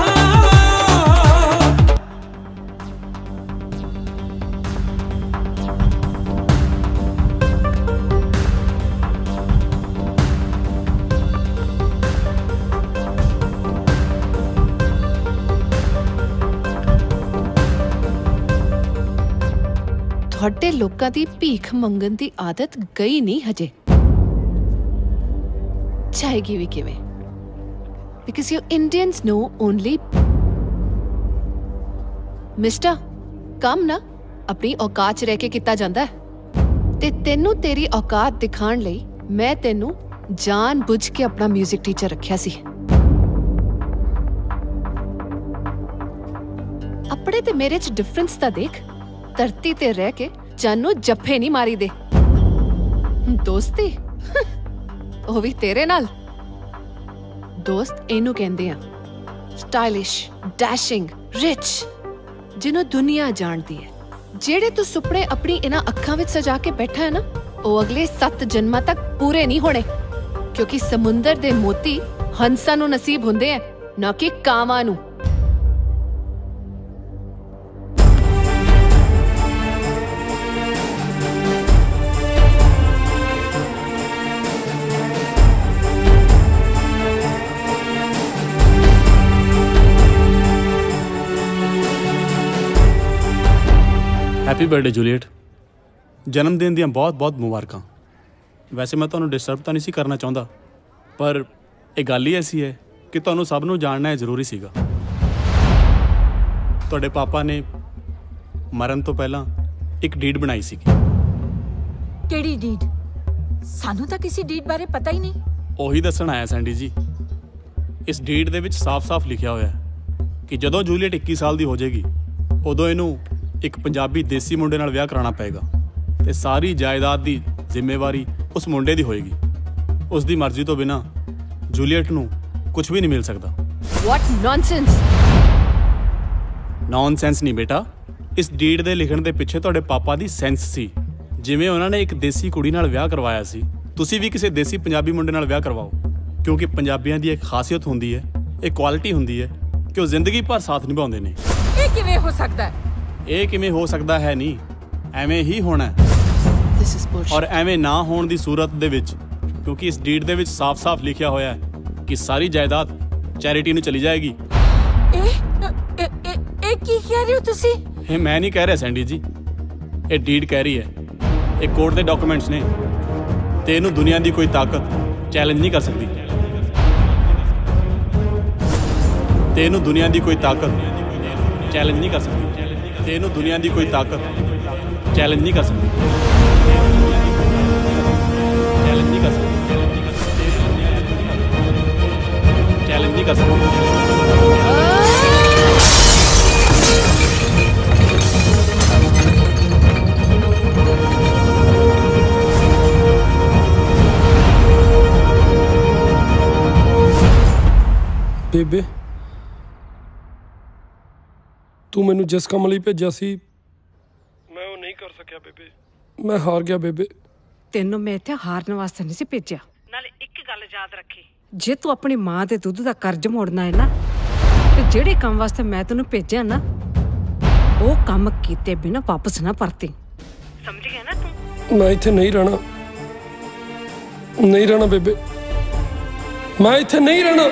Speaker 5: ਤੁਹਾਡੇ ਲੋਕਾਂ ਦੀ ਭੀਖ ਮੰਗਣ ਦੀ ਆਦਤ ਗਈ ਨਹੀਂ ਹਜੇ, ਜਾਏਗੀ ਵੀ ਕਿਵੇਂ? Because you Indians know only mister ਕੰਮ ਨਾ ਆਪਣੀ ਔਕਾਤ 'ਚ ਰਹਿ ਕੇ ਕੀਤਾ ਜਾਂਦਾ ਹੈ, ਤੇ ਤੈਨੂੰ ਤੇਰੀ ਔਕਾਤ ਦਿਖਾਉਣ ਲਈ ਮੈਂ ਤੈਨੂੰ ਜਾਣ ਬੁੱਝ ਕੇ ਆਪਣਾ 뮤직 ਟੀਚਰ ਰੱਖਿਆ ਸੀ। ਆਪਣੇ ਤੇ ਮੇਰੇ 'ਚ ਡਿਫਰੈਂਸ ਤਾਂ ਦੇਖ। ਧਰਤੀ ਤੇ ਰਹਿ ਕੇ ਜਾਨੂੰ ਜੱਫੇ ਨਹੀਂ ਮਾਰੀ ਦੇ। ਦੋਸਤੀ ਉਹ ਵੀ ਤੇਰੇ ਨਾਲ। ਦੋਸਤ ਇਹਨੂੰ ਕਹਿੰਦੇ ਆ, ਸਟਾਈਲਿਸ਼, ਡੈਸ਼ਿੰਗ, ਰਿਚ, ਜਿਹਨੂੰ ਦੁਨੀਆ ਜਾਣਦੀ ਹੈ। ਜਿਹੜੇ ਤੂੰ ਸੁਪਨੇ ਆਪਣੀ ਇਹਨਾਂ ਅੱਖਾਂ ਵਿੱਚ ਸਜਾ ਕੇ ਬੈਠਾ ਹੈ ਨਾ, ਉਹ ਅਗਲੇ 7 ਜਨਮਾਂ ਤੱਕ ਪੂਰੇ ਨਹੀਂ ਹੋਣੇ, ਕਿਉਂਕਿ ਸਮੁੰਦਰ ਦੇ ਮੋਤੀ ਹੰਸਾਂ ਨੂੰ ਨਸੀਬ ਹੁੰਦੇ ਆ, ਨਾ ਕਿ ਕਾਵਾਂ ਨੂੰ।
Speaker 17: Happy birthday Juliet. जन्मदिन ਦੀਆਂ ਬਹੁਤ ਮੁਬਾਰਕਾਂ। ਵੈਸੇ ਮੈਂ ਤੁਹਾਨੂੰ ਡਿਸਟਰਬ ਤਾਂ ਨਹੀਂ ਸੀ ਕਰਨਾ ਚਾਹੁੰਦਾ, ਪਰ ਇਹ ਗੱਲ ਹੀ ਐਸੀ ਹੈ ਕਿ ਤੁਹਾਨੂੰ ਸਭ ਨੂੰ ਜਾਣਨਾ ਜ਼ਰੂਰੀ ਸੀਗਾ। ਤੁਹਾਡੇ ਪਾਪਾ ਨੇ ਮਰਨ ਤੋਂ ਪਹਿਲਾਂ ਇੱਕ ਡੀਡ ਬਣਾਈ ਸੀ।
Speaker 4: ਕਿਹੜੀ ਡੀਡ? ਸਾਨੂੰ ਤਾਂ ਕਿਸੇ ਡੀਡ ਬਾਰੇ ਪਤਾ ਹੀ ਨਹੀਂ।
Speaker 17: ਉਹੀ ਦੱਸਣ ਆਇਆ ਸੈਂਡੀ ਜੀ। ਇਸ ਡੀਡ ਦੇ ਵਿੱਚ ਸਾਫ਼-ਸਾਫ਼ ਲਿਖਿਆ ਹੋਇਆ ਹੈ ਕਿ ਜਦੋਂ ਜੂਲੀਐਟ 21 ਸਾਲ ਦੀ ਹੋ ਜਾਏਗੀ, ਉਦੋਂ ਇਹਨੂੰ ਇੱਕ ਪੰਜਾਬੀ ਦੇਸੀ ਮੁੰਡੇ ਨਾਲ ਵਿਆਹ ਕਰਾਉਣਾ ਪਏਗਾ ਤੇ ਸਾਰੀ ਜਾਇਦਾਦ ਦੀ ਜ਼ਿੰਮੇਵਾਰੀ ਉਸ ਮੁੰਡੇ ਦੀ ਹੋਏਗੀ। ਉਸ ਦੀ ਮਰਜ਼ੀ ਤੋਂ ਬਿਨਾ ਜੂਲੀਐਟ ਨੂੰ ਕੁਝ ਵੀ ਨਹੀਂ ਮਿਲ ਸਕਦਾ।
Speaker 5: ਵਾਟ ਨੌਨਸੈਂਸ।
Speaker 17: ਨੌਨਸੈਂਸ ਨਹੀਂ ਬੇਟਾ, ਇਸ ਡੀਡ ਦੇ ਲਿਖਣ ਦੇ ਪਿੱਛੇ ਤੁਹਾਡੇ ਪਾਪਾ ਦੀ ਸੈਂਸ ਸੀ। ਜਿਵੇਂ ਉਹਨਾਂ ਨੇ ਇੱਕ ਦੇਸੀ ਕੁੜੀ ਨਾਲ ਵਿਆਹ ਕਰਵਾਇਆ ਸੀ, ਤੁਸੀਂ ਵੀ ਕਿਸੇ ਦੇਸੀ ਪੰਜਾਬੀ ਮੁੰਡੇ ਨਾਲ ਵਿਆਹ ਕਰਵਾਓ, ਕਿਉਂਕਿ ਪੰਜਾਬੀਆਂ ਦੀ ਇੱਕ ਖਾਸੀਅਤ ਹੁੰਦੀ ਹੈ, ਇੱਕ ਕੁਆਲਿਟੀ ਹੁੰਦੀ ਹੈ ਕਿ ਉਹ ਜ਼ਿੰਦਗੀ ਭਰ ਸਾਥ ਨਿਭਾਉਂਦੇ ਨੇ।
Speaker 4: ਇਹ ਕਿਵੇਂ ਹੋ ਸਕਦਾ ਹੈ?
Speaker 17: ਇਹ ਕਿਵੇਂ ਹੋ ਸਕਦਾ ਹੈ ਨਹੀਂ, ਐਵੇਂ ਹੀ ਹੋਣਾ। ਔਰ ਐਵੇਂ ਨਾ ਹੋਣ ਦੀ ਸੂਰਤ ਦੇ ਵਿੱਚ, ਕਿਉਂਕਿ ਇਸ ਡੀਡ ਦੇ ਵਿੱਚ ਸਾਫ਼-ਸਾਫ਼ ਲਿਖਿਆ ਹੋਇਆ ਹੈ ਕਿ ਸਾਰੀ ਜਾਇਦਾਦ ਚੈਰਿਟੀ ਨੂੰ ਚਲੀ ਜਾਏਗੀ।
Speaker 4: ਇਹ ਕੀ ਕਹਿ ਰਹੇ ਹੋ ਤੁਸੀਂ?
Speaker 17: ਇਹ ਮੈਂ ਨਹੀਂ ਕਹਿ ਰਿਹਾ ਸੈਂਡੀ ਜੀ, ਇਹ ਡੀਡ ਕਹਿ ਰਹੀ ਹੈ। ਇਹ ਕੋਰਟ ਦੇ ਡਾਕੂਮੈਂਟਸ ਨੇ ਤੇ ਇਹਨੂੰ ਦੁਨੀਆ ਦੀ ਕੋਈ ਤਾਕਤ ਚੈਲੰਜ ਨਹੀਂ ਕਰ ਸਕਦੀ। ਤੇ ਇਹਨੂੰ ਦੁਨੀਆ ਦੀ ਕੋਈ ਤਾਕਤ ਚੈਲੰਜ ਨਹੀਂ ਕਰ ਸਕਦੀ। ਤੇ ਇਹਨੂੰ ਦੁਨੀਆ ਦੀ ਕੋਈ ਤਾਕਤ ਚੈਲੰਜ ਨਹੀਂ ਕਰ ਸਕਦੀ। ਚੈਲੰਜ ਨਹੀਂ ਕਰ ਸਕਦੀ। ਚੈਲੰਜ ਨਹੀਂ ਕਰ ਸਕਦੀ।
Speaker 3: ਬੇਬੇ, ਤੂੰ ਮੈਨੂੰ ਜਿਸ ਕੰਮ ਲਈ ਭੇਜਿਆ ਸੀ ਮੈਂ ਉਹ ਨਹੀਂ ਕਰ ਸਕਿਆ ਬੇਬੇ। ਮੈਂ ਹਾਰ ਗਿਆ ਬੇਬੇ।
Speaker 18: ਤੈਨੂੰ ਮੈਂ ਇੱਥੇ ਹਾਰਨ ਵਾਸਤੇ ਨਹੀਂ ਸੀ ਭੇਜਿਆ। ਨਾਲੇ ਇੱਕ ਗੱਲ ਯਾਦ ਰੱਖੀ, ਜੇ ਤੂੰ ਆਪਣੀ ਮਾਂ ਦੇ ਦੁੱਧ ਦਾ ਕਰਜ਼ ਮੋੜਨਾ ਹੈ ਨਾ, ਤੇ ਜਿਹੜੇ ਕੰਮ ਵਾਸਤੇ ਮੈਂ ਤੈਨੂੰ ਭੇਜਿਆ ਨਾ, ਉਹ ਕੰਮ ਕੀਤੇ ਬਿਨਾਂ ਵਾਪਸ ਨਾ ਪਰਤੀ। ਸਮਝ ਗਿਆ ਨਾ ਤੂੰ?
Speaker 3: ਮੈਂ ਇੱਥੇ ਨਹੀਂ ਰਹਿਣਾ, ਨਹੀਂ ਰਹਿਣਾ ਬੇਬੇ, ਮੈਂ ਇੱਥੇ ਨਹੀਂ ਰਹਿਣਾ।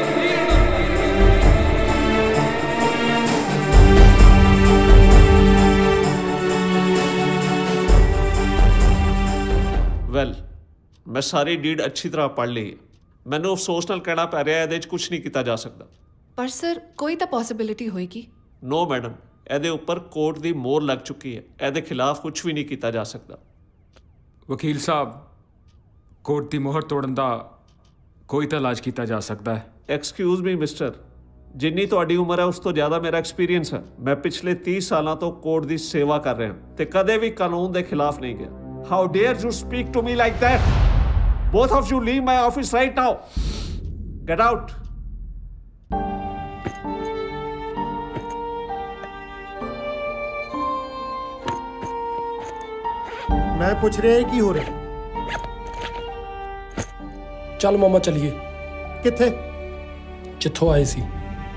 Speaker 19: ਵੈਲ, ਮੈਂ ਸਾਰੀ ਡੀਡ ਅੱਛੀ ਤਰ੍ਹਾਂ ਪੜ੍ਹ ਲਈ। ਮੈਨੂੰ ਅਫਸੋਸ ਨਾਲ ਕਹਿਣਾ ਪੈ ਰਿਹਾ, ਇਹਦੇ 'ਚ ਕੁਝ ਨਹੀਂ ਕੀਤਾ ਜਾ ਸਕਦਾ।
Speaker 5: ਪਰ ਸਰ, ਕੋਈ ਤਾਂ ਪੋਸਿਬਿਲਿਟੀ ਹੋਏਗੀ।
Speaker 19: ਨੋ ਮੈਡਮ, ਇਹਦੇ ਉੱਪਰ ਕੋਰਟ ਦੀ ਮੋਹਰ ਲੱਗ ਚੁੱਕੀ ਹੈ। ਇਹਦੇ ਖਿਲਾਫ ਕੁਝ ਵੀ ਨਹੀਂ ਕੀਤਾ ਜਾ ਸਕਦਾ।
Speaker 14: ਵਕੀਲ ਸਾਹਿਬ, ਕੋਰਟ ਦੀ ਮੋਹਰ ਤੋੜਨ ਦਾ ਕੋਈ ਤਾਂ ਇਲਾਜ ਕੀਤਾ ਜਾ ਸਕਦਾ ਹੈ।
Speaker 19: ਐਕਸਕਿਊਜ਼ ਮੀ ਮਿਸਟਰ, ਜਿੰਨੀ ਤੁਹਾਡੀ ਉਮਰ ਹੈ ਉਸ ਤੋਂ ਜ਼ਿਆਦਾ ਮੇਰਾ ਐਕਸਪੀਰੀਅੰਸ ਹੈ। ਮੈਂ ਪਿਛਲੇ 30 ਸਾਲਾਂ ਤੋਂ ਕੋਰਟ ਦੀ ਸੇਵਾ ਕਰ ਰਿਹਾ ਤੇ ਕਦੇ ਵੀ ਕਾਨੂੰਨ ਦੇ ਖਿਲਾਫ ਨਹੀਂ ਗਿਆ। How dare you speak to me like that? Both of you leave my office right now. Get out.
Speaker 2: ਮੈਂ ਪੁੱਛ ਰਿਹਾ ਕੀ ਹੋ ਰਿਹਾ?
Speaker 3: ਚੱਲ ਮਾਮਾ ਚੱਲੀਏ।
Speaker 2: ਕਿੱਥੇ?
Speaker 3: ਜਿੱਥੋਂ ਆਏ ਸੀ।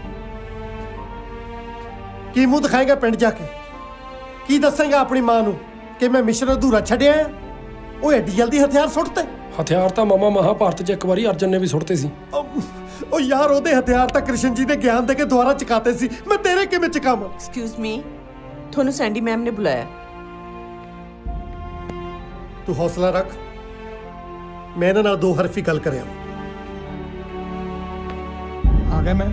Speaker 2: ਕੀ ਮੂੰਹ ਦਿਖਾਏਗਾ ਪਿੰਡ ਜਾ ਕੇ? ਕੀ ਦੱਸੇਗਾ ਆਪਣੀ ਮਾਂ ਨੂੰ ਕਿ ਮੈਂ ਮਿਸ਼ਨ ਅਧੂਰਾ ਛੱਡਿਆ? ਉਹ ਐਡੀ ਜਲਦੀ ਹਥਿਆਰ ਸੁੱਟਤੇ?
Speaker 3: ਹਥਿਆਰ ਤਾਂ ਮਾਮਾ ਮਹਾਭਾਰਤ 'ਚ ਇੱਕ ਵਾਰੀ ਅਰਜਨ ਨੇ ਵੀ ਸੁੱਟਤੇ ਸੀ।
Speaker 2: ਉਹ ਯਾਰ, ਉਹਦੇ ਹਥਿਆਰ ਤਾਂ ਕ੍ਰਿਸ਼ਨ ਜੀ ਦੇ ਗਿਆਨ ਦੇ ਕੇ ਦੁਆਰਾ ਚਕਾਤੇ ਸੀ। ਮੈਂ ਤੇਰੇ ਕਿਵੇਂ ਚਕਾਵਾਂ?
Speaker 1: ਐਕਸਕਿਊਜ਼ ਮੀ, ਤੁਹਾਨੂੰ ਸੈਂਡੀ ਮੈਮ ਨੇ ਬੁਲਾਇਆ।
Speaker 2: ਤੂੰ ਹੌਸਲਾ ਰੱਖ, ਮੈਂ ਇਹਨਾਂ ਨਾਲ 2 ਹਰਫੀ ਗੱਲ ਕਰਿਆ।
Speaker 7: ਆ ਗਿਆ ਮੈਂ।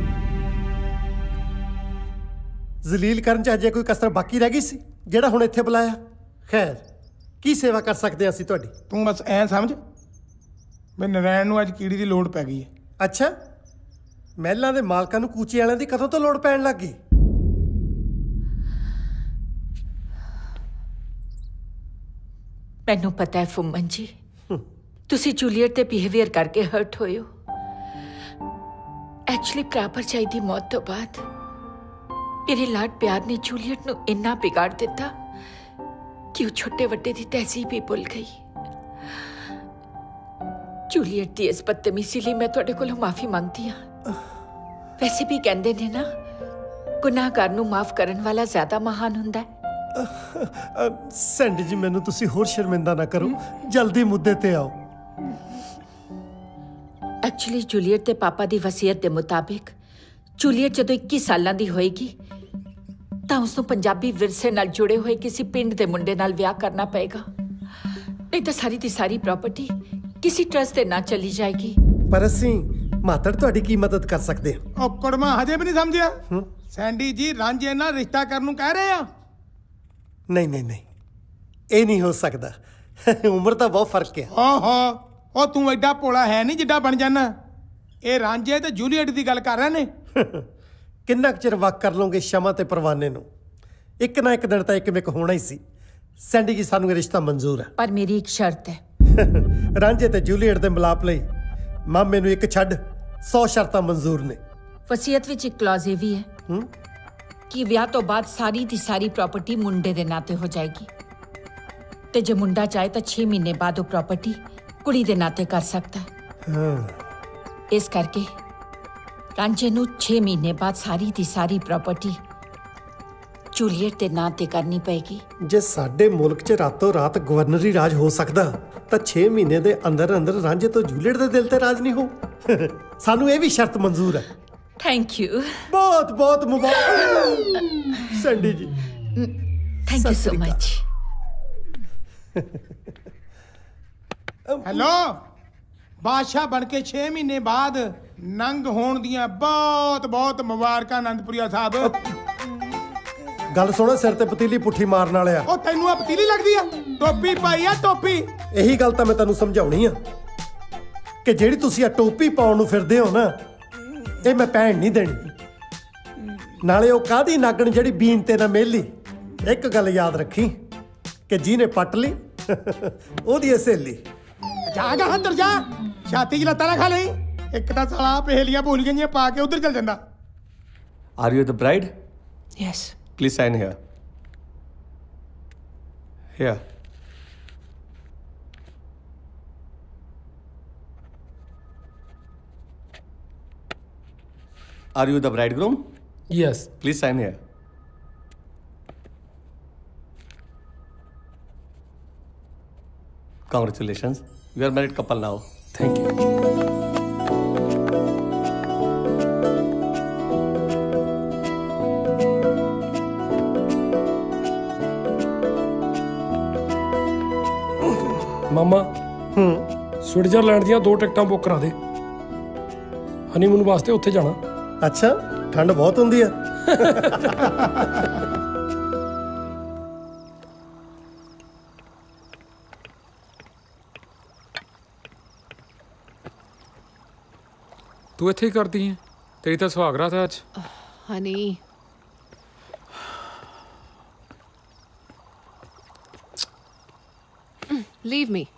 Speaker 2: ਜ਼ਲੀਲ ਕਰਨ 'ਚ ਅਜੇ ਕੋਈ ਕਸਰ ਬਾਕੀ ਰਹਿ ਗਈ ਸੀ ਜਿਹੜਾ ਹੁਣ ਇੱਥੇ ਬੁਲਾਇਆ? ਖੈਰ, ਕੀ ਸੇਵਾ ਕਰ ਸਕਦੇ ਹਾਂ ਅਸੀਂ ਤੁਹਾਡੀ?
Speaker 7: ਤੂੰ ਬਸ ਐਂ ਸਮਝ ਵੀ ਨਰੈਣ ਨੂੰ ਅੱਜ ਕੀੜੀ ਦੀ ਲੋੜ ਪੈ ਗਈ ਹੈ।
Speaker 2: ਅੱਛਾ, ਮਹਿਲਾਂ ਦੇ ਮਾਲਕਾਂ ਨੂੰ ਕੂਚੇ ਵਾਲਿਆਂ ਦੀ ਕਦੋਂ ਤੋਂ ਲੋੜ ਪੈਣ ਲੱਗ ਗਈ?
Speaker 4: ਮੈਨੂੰ ਪਤਾ ਹੈ ਫੁੰਮਨ ਜੀ, ਤੁਸੀਂ ਜੂਲੀਅਟ ਦੇ ਬਿਹੇਵੀਅਰ ਕਰਕੇ ਹਰਟ ਹੋਏ ਹੋ। ਐਕਚੁਅਲੀ ਭਰਾ ਭਰਜਾਈ ਦੀ ਮੌਤ ਤੋਂ ਬਾਅਦ ਮੇਰੇ ਲਾਡ ਪਿਆਰ ਨੇ ਜੂਲੀਅਟ ਨੂੰ ਇੰਨਾ ਵਿਗਾੜ ਦਿੱਤਾ ਕਿ ਉਹ ਛੋਟੇ ਵੱਡੇ ਦੀ ਤਹਿਜ਼ੀਬ ਹੀ ਭੁੱਲ ਗਈ। ਜੂਲੀਅਟ ਦੀ ਇਸ ਬਦਤਮੀਜ਼ੀ ਲਈ ਮੈਂ ਤੁਹਾਡੇ ਕੋਲੋਂ ਮਾਫੀ ਮੰਗਦੀ ਹਾਂ। ਵੈਸੇ ਵੀ ਕਹਿੰਦੇ ਨੇ ਨਾ, ਗੁਨਾਹਗਾਰ ਨੂੰ ਮਾਫ ਕਰਨ ਵਾਲਾ ਜ਼ਿਆਦਾ ਮਹਾਨ ਹੁੰਦਾ ਹੈ।
Speaker 2: ਸੈਂਡੀ ਜੀ, ਮੈਨੂੰ ਤੁਸੀਂ ਹੋਰ ਸ਼ਰਮਿੰਦਾ ਨਾ ਕਰੋ, ਜਲਦੀ ਮੁੱਦੇ ਤੇ ਆਓ।
Speaker 4: ਐਕਚੁਅਲੀ ਜੂਲੀਅਟ ਦੇ ਪਾਪਾ ਦੀ ਵਸੀਅਤ ਦੇ ਮੁਤਾਬਿਕ ਜੂਲੀਅਟ ਜਦੋਂ 21 ਸਾਲਾਂ ਦੀ ਹੋਏਗੀ ਤਾਂ ਉਸ ਨੂੰ ਪੰਜਾਬੀ ਵਿਰਸੇ ਨਾਲ ਜੁੜੇ ਹੋਏ ਕਿਸੇ ਪਿੰਡ ਦੇ ਮੁੰਡੇ ਨਾਲ ਵਿਆਹ ਕਰਨਾ ਪਏਗਾ, ਨਹੀਂ ਤਾਂ ਸਾਰੀ ਦੀ ਸਾਰੀ ਪ੍ਰਾਪਰਟੀ ਕਿਸੇ ਟਰਸਟ ਦੇ ਨਾਂ ਚਲੀ ਜਾਏਗੀ।
Speaker 2: ਪਰ ਅਸੀਂ ਮਾਤੜ ਤੁਹਾਡੀ ਕੀ ਮਦਦ ਕਰ ਸਕਦੇ ਹਾਂ?
Speaker 7: ਉਹ ਕੁੜਮਾ ਹਜੇ ਵੀ ਨਹੀਂ ਸਮਝਿਆ? ਸੈਂਡੀ ਜੀ ਰਾਂਝੇ ਨਾਲ ਰਿਸ਼ਤਾ ਕਰਨ ਨੂੰ ਕਹਿ ਰਹੇ ਆ?
Speaker 2: ਨਹੀਂ ਨਹੀਂ ਨਹੀਂ, ਇਹ ਨਹੀਂ ਹੋ ਸਕਦਾ। ਉਮਰ ਦਾ ਬਹੁਤ ਫਰਕ ਹੈ।
Speaker 7: ਓਹੋ, ਉਹ ਤੂੰ ਐਡਾ ਭੋਲਾ ਹੈ ਨਹੀਂ ਜਿੱਡਾ ਬਣ ਜਾਣਾ। ਇਹ ਰਾਂਝੇ ਤੇ ਜੂਲੀਅਟ ਦੀ ਗੱਲ ਕਰ ਰਹੇ ਨੇ।
Speaker 2: ਕਿੰਨਾ ਕੁ ਚਿਰ ਵਕ ਕਰ ਲਓਗੇ ਸ਼ਮਾ ਤੇ ਪਰਵਾਨੇ ਨੂੰ? ਇੱਕ ਨਾ ਇੱਕ ਦਿਨ ਤਾਂ ਇੱਕ ਮਿਕ ਹੋਣਾ ਹੀ ਸੀ। ਸੈਂਡੀ ਜੀ, ਸਾਨੂੰ ਇਹ ਰਿਸ਼ਤਾ ਮਨਜ਼ੂਰ ਹੈ,
Speaker 4: ਪਰ ਮੇਰੀ ਇੱਕ ਸ਼ਰਤ ਹੈ।
Speaker 2: ਰਾਂਝੇ ਤੇ ਜੂਲੀਅਟ ਦੇ ਮਿਲਾਪ ਲਈ ਮਾਮੇ ਨੂੰ ਇੱਕ ਛੱਡ 100 ਸ਼ਰਤਾਂ ਮਨਜ਼ੂਰ ਨੇ।
Speaker 4: ਵਸੀਅਤ ਵਿੱਚ ਇੱਕ ਕਲੌਜ਼ ਇਹ ਵੀ ਹੈ ਕਿ ਵਿਆਹ ਤੋਂ ਬਾਅਦ ਸਾਰੀ ਦੀ ਸਾਰੀ ਪ੍ਰਾਪਰਟੀ ਮੁੰਡੇ ਦੇ ਨਾਂ ਤੇ ਹੋ ਜਾਏਗੀ, ਤੇ ਜੇ ਮੁੰਡਾ ਚਾਹੇ ਤਾਂ 6 ਮਹੀਨੇ ਬਾਅਦ ਉਹ ਪ੍ਰਾਪਰਟੀ ਕੁੜੀ ਦੇ ਨਾਂ ਤੇ ਕਰ ਸਕਦਾ ਹੈ। ਇਸ ਕਰਕੇ ਰਾਂਝੇ ਨੂੰ 6 ਮਹੀਨੇ ਬਾਅਦ ਸਾਰੀ ਦੀ ਸਾਰੀ ਪ੍ਰਾਪਰਟੀ ਜੂਲੀਅਟ ਦੇ ਨਾਂ ਤੇ ਕਰਨੀ ਪਏਗੀ।
Speaker 2: ਜੇ ਸਾਡੇ ਮੁਲਕ 'ਚ ਰਾਤੋਂ ਰਾਤ ਗਵਰਨਰੀ ਰਾਜ ਹੋ ਸਕਦਾ ਤਾਂ 6 ਮਹੀਨੇ ਦੇ ਅੰਦਰ ਅੰਦਰ ਰਾਂਝੇ ਤੋਂ ਜੂਲੀਅਟ ਦੇ ਦਿਲ ਤੇ ਰਾਜ ਨਹੀਂ ਹੋ। ਸਾਨੂੰ ਇਹ ਵੀ ਸ਼ਰਤ ਮਨਜ਼ੂਰ ਹੈ।
Speaker 4: Thank you.
Speaker 2: ਬਹੁਤ ਬਹੁਤ ਮੁਬਾਰਕ Sandy ji.
Speaker 4: Thank you so much.
Speaker 7: Hello, ਬਾਦਸ਼ਾਹ ਬਣ ਕੇ 6 ਮਹੀਨੇ ਬਾਅਦ ਨੰਗ ਹੋਣ ਦੀਆਂ ਬਹੁਤ ਬਹੁਤ ਮੁਬਾਰਕਾਂ ਅਨੰਦਪੁਰੀਆ ਸਾਹਿਬ।
Speaker 2: ਗੱਲ ਸੁਣੋ, ਸਿਰ ਤੇ ਪਤੀਲੀ ਪੁੱਠੀ ਮਾਰਨ ਵਾਲਿਆ।
Speaker 7: ਉਹ ਤੈਨੂੰ ਆ ਪਤੀਲੀ ਲੱਗਦੀ ਆ? ਟੋਪੀ ਪਾਈ ਆ, ਟੋਪੀ।
Speaker 2: ਇਹੀ ਗੱਲ ਤਾਂ ਮੈਂ ਤੈਨੂੰ ਸਮਝਾਉਣੀ ਆ ਕਿ ਜਿਹੜੀ ਤੁਸੀਂ ਆ ਟੋਪੀ ਪਾਉਣ ਨੂੰ ਫਿਰਦੇ ਹੋ ਨਾ, ਇਹ ਮੈਂ ਪਹਿਣ ਨਹੀਂ ਦੇਣੀ। ਨਾਲੇ ਉਹ ਕਾਹਦੀ ਨਾਗਣ ਜਿਹੜੀ ਬੀਨ ਤੇ ਨਾ ਮੇਲੀ। ਇੱਕ ਗੱਲ ਯਾਦ ਰੱਖੀ ਕਿ ਜਿਹਨੇ ਪੱਟ ਲਈ ਉਹਦੀ ਸਹੇਲੀ।
Speaker 7: ਜਾ ਗਾ ਅੰਦਰ ਜਾ, ਛਾਤੀ 'ਚ ਲੱਤਾਂ ਨਾ ਖਾ ਲਈ। ਇੱਕ ਤਾਂ ਸਾਲਾ ਪਹੇਲੀਆਂ ਭੁੱਲ ਗਈਆਂ ਪਾ ਕੇ ਉਧਰ ਚੱਲ ਜਾਂਦਾ।
Speaker 20: Are you the bride?
Speaker 4: Yes.
Speaker 20: Please sign here. Here. Are you the bridegroom?
Speaker 3: Yes.
Speaker 20: Please sign here. Congratulations. You are married couple now.
Speaker 3: Thank you. ਮਾਮਾ ਸਵਿਟਜ਼ਰਲੈਂਡ ਦੀਆਂ 2 ਟਿਕਟਾਂ ਬੁੱਕ ਕਰਾ ਦੇ, ਹਨੀਮੂਨ ਵਾਸਤੇ ਉੱਥੇ ਜਾਣਾ।
Speaker 2: ਅੱਛਾ, ਠੰਡ ਬਹੁਤ ਹੁੰਦੀ ਆ।
Speaker 14: ਤੂੰ ਇੱਥੇ ਹੀ ਕਰਦੀ ਹੈ? ਤੇਰੀ ਤਾਂ ਸੁਹਾਗਰਾਤ ਹੈ ਅੱਜ।
Speaker 5: ਹਨੀ, leave me.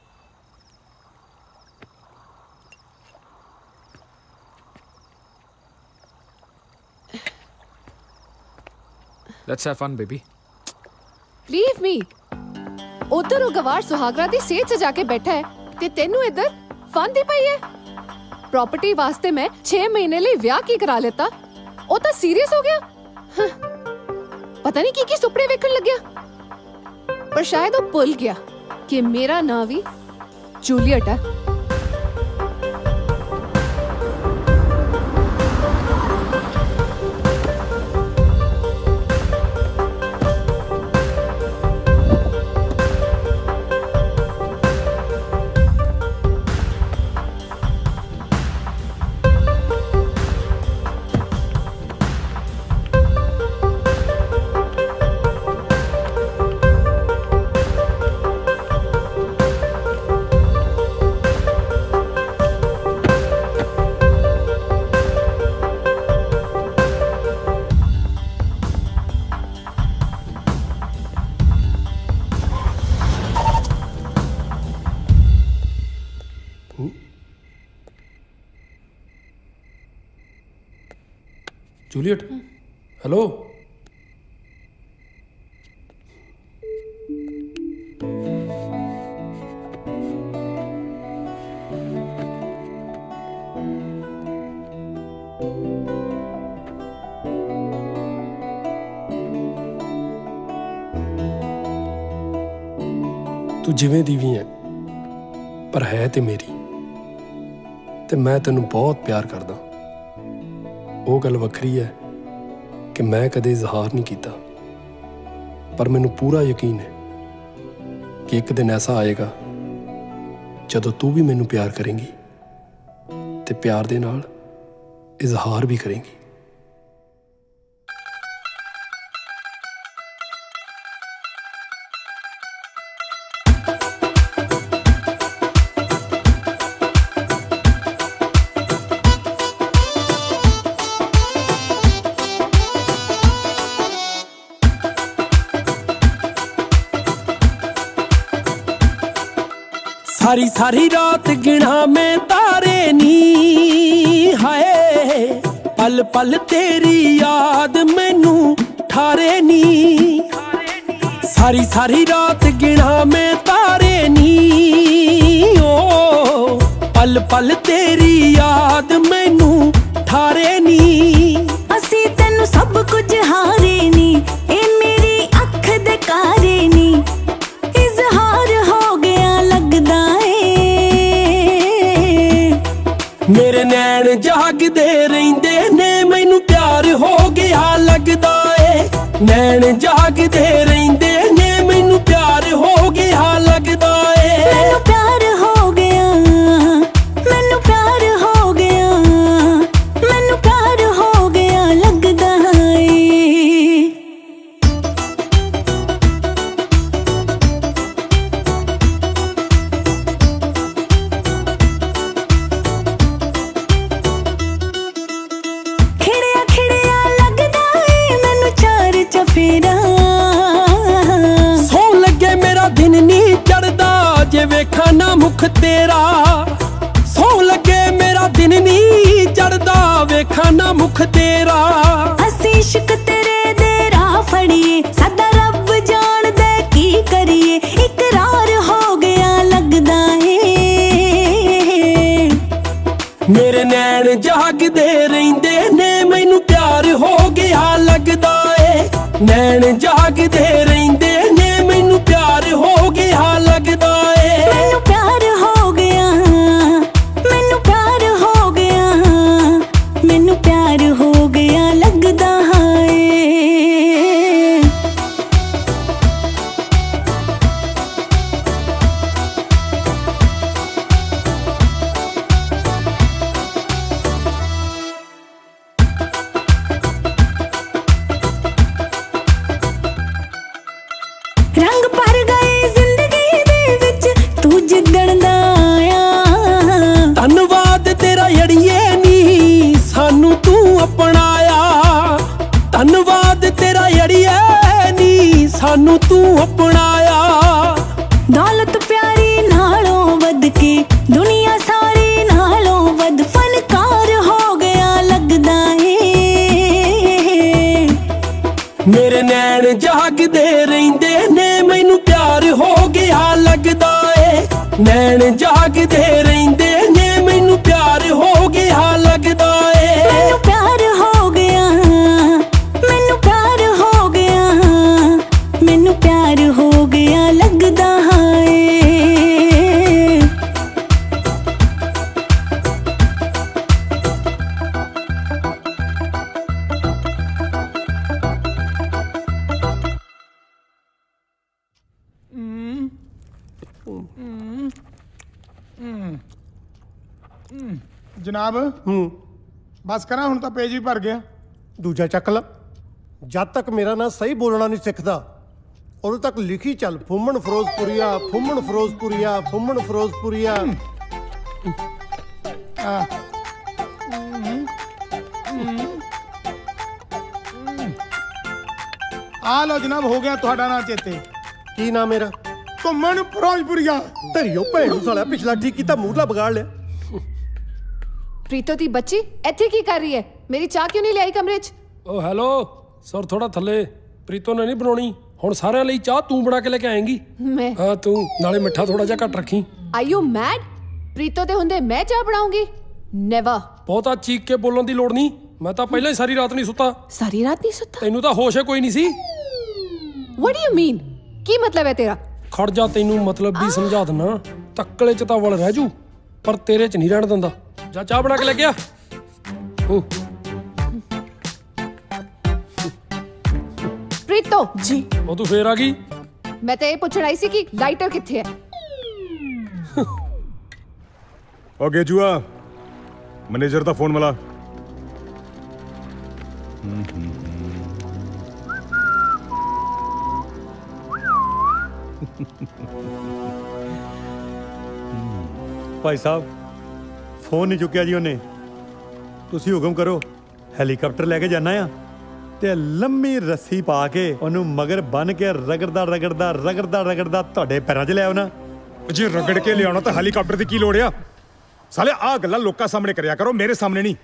Speaker 14: Let's have fun, baby.
Speaker 5: Leave me. ਉਧਰ ਉਹ ਗਵਾਰ ਸੁਹਾਗਰਾ ਦੀ ਸੇਜ ਸਜਾ ਕੇ ਬੈਠਾ ਹੈ ਤੇ ਤੈਨੂੰ ਇੱਧਰ ਫਨ ਦੀ ਪਈ ਹੈ। ਪ੍ਰਾਪਰਟੀ ਵਾਸਤੇ ਮੈਂ 6 ਮਹੀਨੇ ਲਈ ਵਿਆਹ ਕੀ ਕਰਾ ਲਿੱਤਾ, ਉਹ ਤਾਂ ਸੀਰੀਅਸ ਹੋ ਗਿਆ। ਪਤਾ ਨਹੀਂ ਕੀ ਸੁਪਨੇ ਵੇਖਣ ਲੱਗਿਆ, ਪਰ ਸ਼ਾਇਦ ਉਹ ਭੁੱਲ ਗਿਆ ਕਿ ਮੇਰਾ ਨਾਂ ਵੀ ਜੂਲੀਅਟ ਹੈ।
Speaker 3: Juliet, hello. ਤੂੰ ਜਿਵੇਂ ਦੀ ਵੀ ਹੈ ਪਰ ਹੈ ਤੇ ਮੇਰੀ, ਤੇ ਮੈਂ ਤੈਨੂੰ ਬਹੁਤ ਪਿਆਰ ਕਰਦਾ। ਉਹ ਗੱਲ ਵੱਖਰੀ ਹੈ ਕਿ ਮੈਂ ਕਦੇ ਇਜ਼ਹਾਰ ਨਹੀਂ ਕੀਤਾ, ਪਰ ਮੈਨੂੰ ਪੂਰਾ ਯਕੀਨ ਹੈ ਕਿ ਇੱਕ ਦਿਨ ਐਸਾ ਆਏਗਾ ਜਦੋਂ ਤੂੰ ਵੀ ਮੈਨੂੰ ਪਿਆਰ ਕਰੇਂਗੀ ਤੇ ਪਿਆਰ ਦੇ ਨਾਲ ਇਜ਼ਹਾਰ ਵੀ ਕਰੇਂਗੀ।
Speaker 15: सारी सारी रात गिना मैं तारे नी, हाय पल पल तेरी याद मैनू ठारे नी। सारी सारी रात गिना मैं तारे नी, ओ पल पल तेरी याद मैनू ठारे नी।
Speaker 16: असी तेनू सब कुछ हारे नी, ए मेरी अख दे कारे नी। इजहार हो गया लगदा
Speaker 15: मेरे नैन जागदे रहिंदे ने, मैनू प्यार हो गया लगदा ए। नैन जागदे रहिंदे ने, मैनू प्यार हो गया लगदा ए।
Speaker 16: मैनू प्यार हो गया, मैनू प्यार हो गया, मैनू प्यार हो गया लगदा ए।
Speaker 15: सौ लगे मेरा दिन नहीं चढ़दा जे वेखा ना मुख तेरा। सौ लगे मेरा दिन नहीं चढ़दा वेखा ना मुख तेरा।
Speaker 16: असी इश्क तेरे दे राह फड़िए, सदा रब जान दे की करिए। इकरार हो गया लगदा है
Speaker 15: मेरे नैन जागदे रहिंदे ने, मैनू प्यार हो गया लगदा ए। नैन जागदे रहिंदे ने, मैनू प्यार हो गया लगदा ए।
Speaker 16: मैनू प्यार हो गया, मैनू प्यार हो गया, मैनू प्यार हो गया लगदा है। रंग भर गए जिंदगी दे विच तू जिद्दण दा आया।
Speaker 15: धन्नवाद तेरा अड़िए नी सानू तू अपनाया। धन्नवाद तेरा अड़िए नी सानू तू अपनाया।
Speaker 16: दौलत प्यारी नालों वध के दुनिया सारी नालों वध फनकार हो गया लगदा है
Speaker 15: मेरे नैन जागदे रहिंदे ने, मैनू प्यार हो गया लगदा ए। नैन जागदे रहिंदे ने, मैनू प्यार हो गया लगदा ए।
Speaker 16: मैनू प्यार हो गया, मैनू प्यार हो गया, मैनू प्यार हो गया लगदा है।
Speaker 7: जनाब बस करा हुण तां पेज भी भर गया।
Speaker 2: दूजा चक ला। जद तक मेरा ना सही बोलना नहीं सिखता उदों तक लिखी चल फुम्मन फिरोजपुरिया, फुम्मन फिरोजपुरिया, फुम्मन फिरोजपुरिया।
Speaker 7: आ लो जनाब हो गया तुहाडा नाम चेते।
Speaker 2: की नाम मेरा?
Speaker 7: घुम्मन फिरोजपुरिया।
Speaker 2: धरियो भैन साला पिछला ठीक कीता मूरला बिगाड़ लिया।
Speaker 5: ਪ੍ਰੀਤੋ ਦੀ ਬੱਚੀ ਇੱਥੇ ਕੀ ਕਰ ਰਹੀ ਹੈ? ਮੇਰੀ ਚਾਹ ਕਿਉਂ ਨਹੀਂ ਲਿਆਈ ਕਮਰੇ 'ਚ?
Speaker 3: ਓ ਹੈਲੋ ਸਰ, ਥੋੜਾ ਥੱਲੇ। ਪ੍ਰੀਤੋ ਨੇ ਨਹੀਂ ਬਣਾਉਣੀ, ਹੁਣ ਸਾਰਿਆਂ ਲਈ ਚਾਹ ਤੂੰ ਬਣਾ ਕੇ ਲੈ ਕੇ ਆਏਂਗੀ।
Speaker 5: ਮੈਂ?
Speaker 3: ਹਾਂ ਤੂੰ, ਨਾਲੇ ਮਿੱਠਾ ਥੋੜਾ ਜਿਹਾ ਘੱਟ ਰੱਖੀ।
Speaker 5: Are you made? ਪ੍ਰੀਤੋ ਦੇ ਹੁੰਦੇ ਮੈਂ ਚਾਹ ਬਣਾਉਂਗੀ? ਨੈਵਰ।
Speaker 3: ਬਹੁਤਾ ਚੀਕ ਕੇ ਬੋਲਣ ਦੀ ਲੋੜ ਨਹੀਂ, ਮੈਂ ਤਾਂ ਪਹਿਲਾਂ ਹੀ ਸਾਰੀ ਰਾਤ ਨਹੀਂ ਸੁੱਤਾ।
Speaker 5: ਸਾਰੀ ਰਾਤ ਨਹੀਂ ਸੁੱਤਾ?
Speaker 3: ਤੈਨੂੰ ਤਾਂ ਹੋਸ਼ ਹੈ ਕੋਈ ਨਹੀਂ ਸੀ।
Speaker 5: What do you mean? ਕੀ ਮਤਲਬ ਹੈ ਤੇਰਾ?
Speaker 3: ਖੜ ਜਾ, ਤੈਨੂੰ ਮਤਲਬ ਵੀ ਸਮਝਾ ਦਿੰਨਾ। ਤੱਕਲੇ ਚ ਤਾਂ ਵਲ ਰਹਿ ਜੂ, ਪਰ ਤੇਰੇ ਚ ਨਹੀਂ ਰਹਿਣ ਦਿੰਦਾ। ਜਾ ਚਾਹ ਬਣਾ ਕੇ ਲੈ ਗਿਆ।
Speaker 5: ਪ੍ਰੀਤੋ
Speaker 1: ਜੀ,
Speaker 3: ਉਹ ਤੂੰ ਫੇਰ ਆ ਗਈ?
Speaker 5: ਮੈਂ ਤਾਂ ਇਹ ਪੁੱਛਣ ਆਈ ਸੀ ਕਿ ਲਾਈਟਰ ਕਿੱਥੇ ਹੈ।
Speaker 13: ਓ ਗੇਜੂਆ, ਮੈਨੇਜਰ ਦਾ ਫੋਨ ਮਿਲਾ।
Speaker 12: ਭਾਈ ਸਾਹਿਬ ਫੋਨ ਨਹੀਂ ਚੁੱਕਿਆ ਜੀ ਉਹਨੇ। ਤੁਸੀਂ ਹੁਕਮ ਕਰੋ, ਹੈਲੀਕਾਪਟਰ ਲੈ ਕੇ ਜਾਣਾ ਆ ਤੇ ਲੰਮੀ ਰੱਸੀ ਪਾ ਕੇ ਉਹਨੂੰ ਮਗਰ ਬੰਨ ਕੇ ਰਗੜਦਾ ਤੁਹਾਡੇ ਪੈਰਾਂ 'ਚ ਲੈ ਆਉਣਾ।
Speaker 13: ਜੇ ਰਗੜ ਕੇ ਲਿਆਉਣਾ ਤਾਂ ਹੈਲੀਕਾਪਟਰ ਦੀ ਕੀ ਲੋੜ ਆ? ਸਾਲੇ ਆਹ ਗੱਲਾਂ ਲੋਕਾਂ ਸਾਹਮਣੇ ਕਰਿਆ ਕਰੋ, ਮੇਰੇ ਸਾਹਮਣੇ ਨਹੀਂ।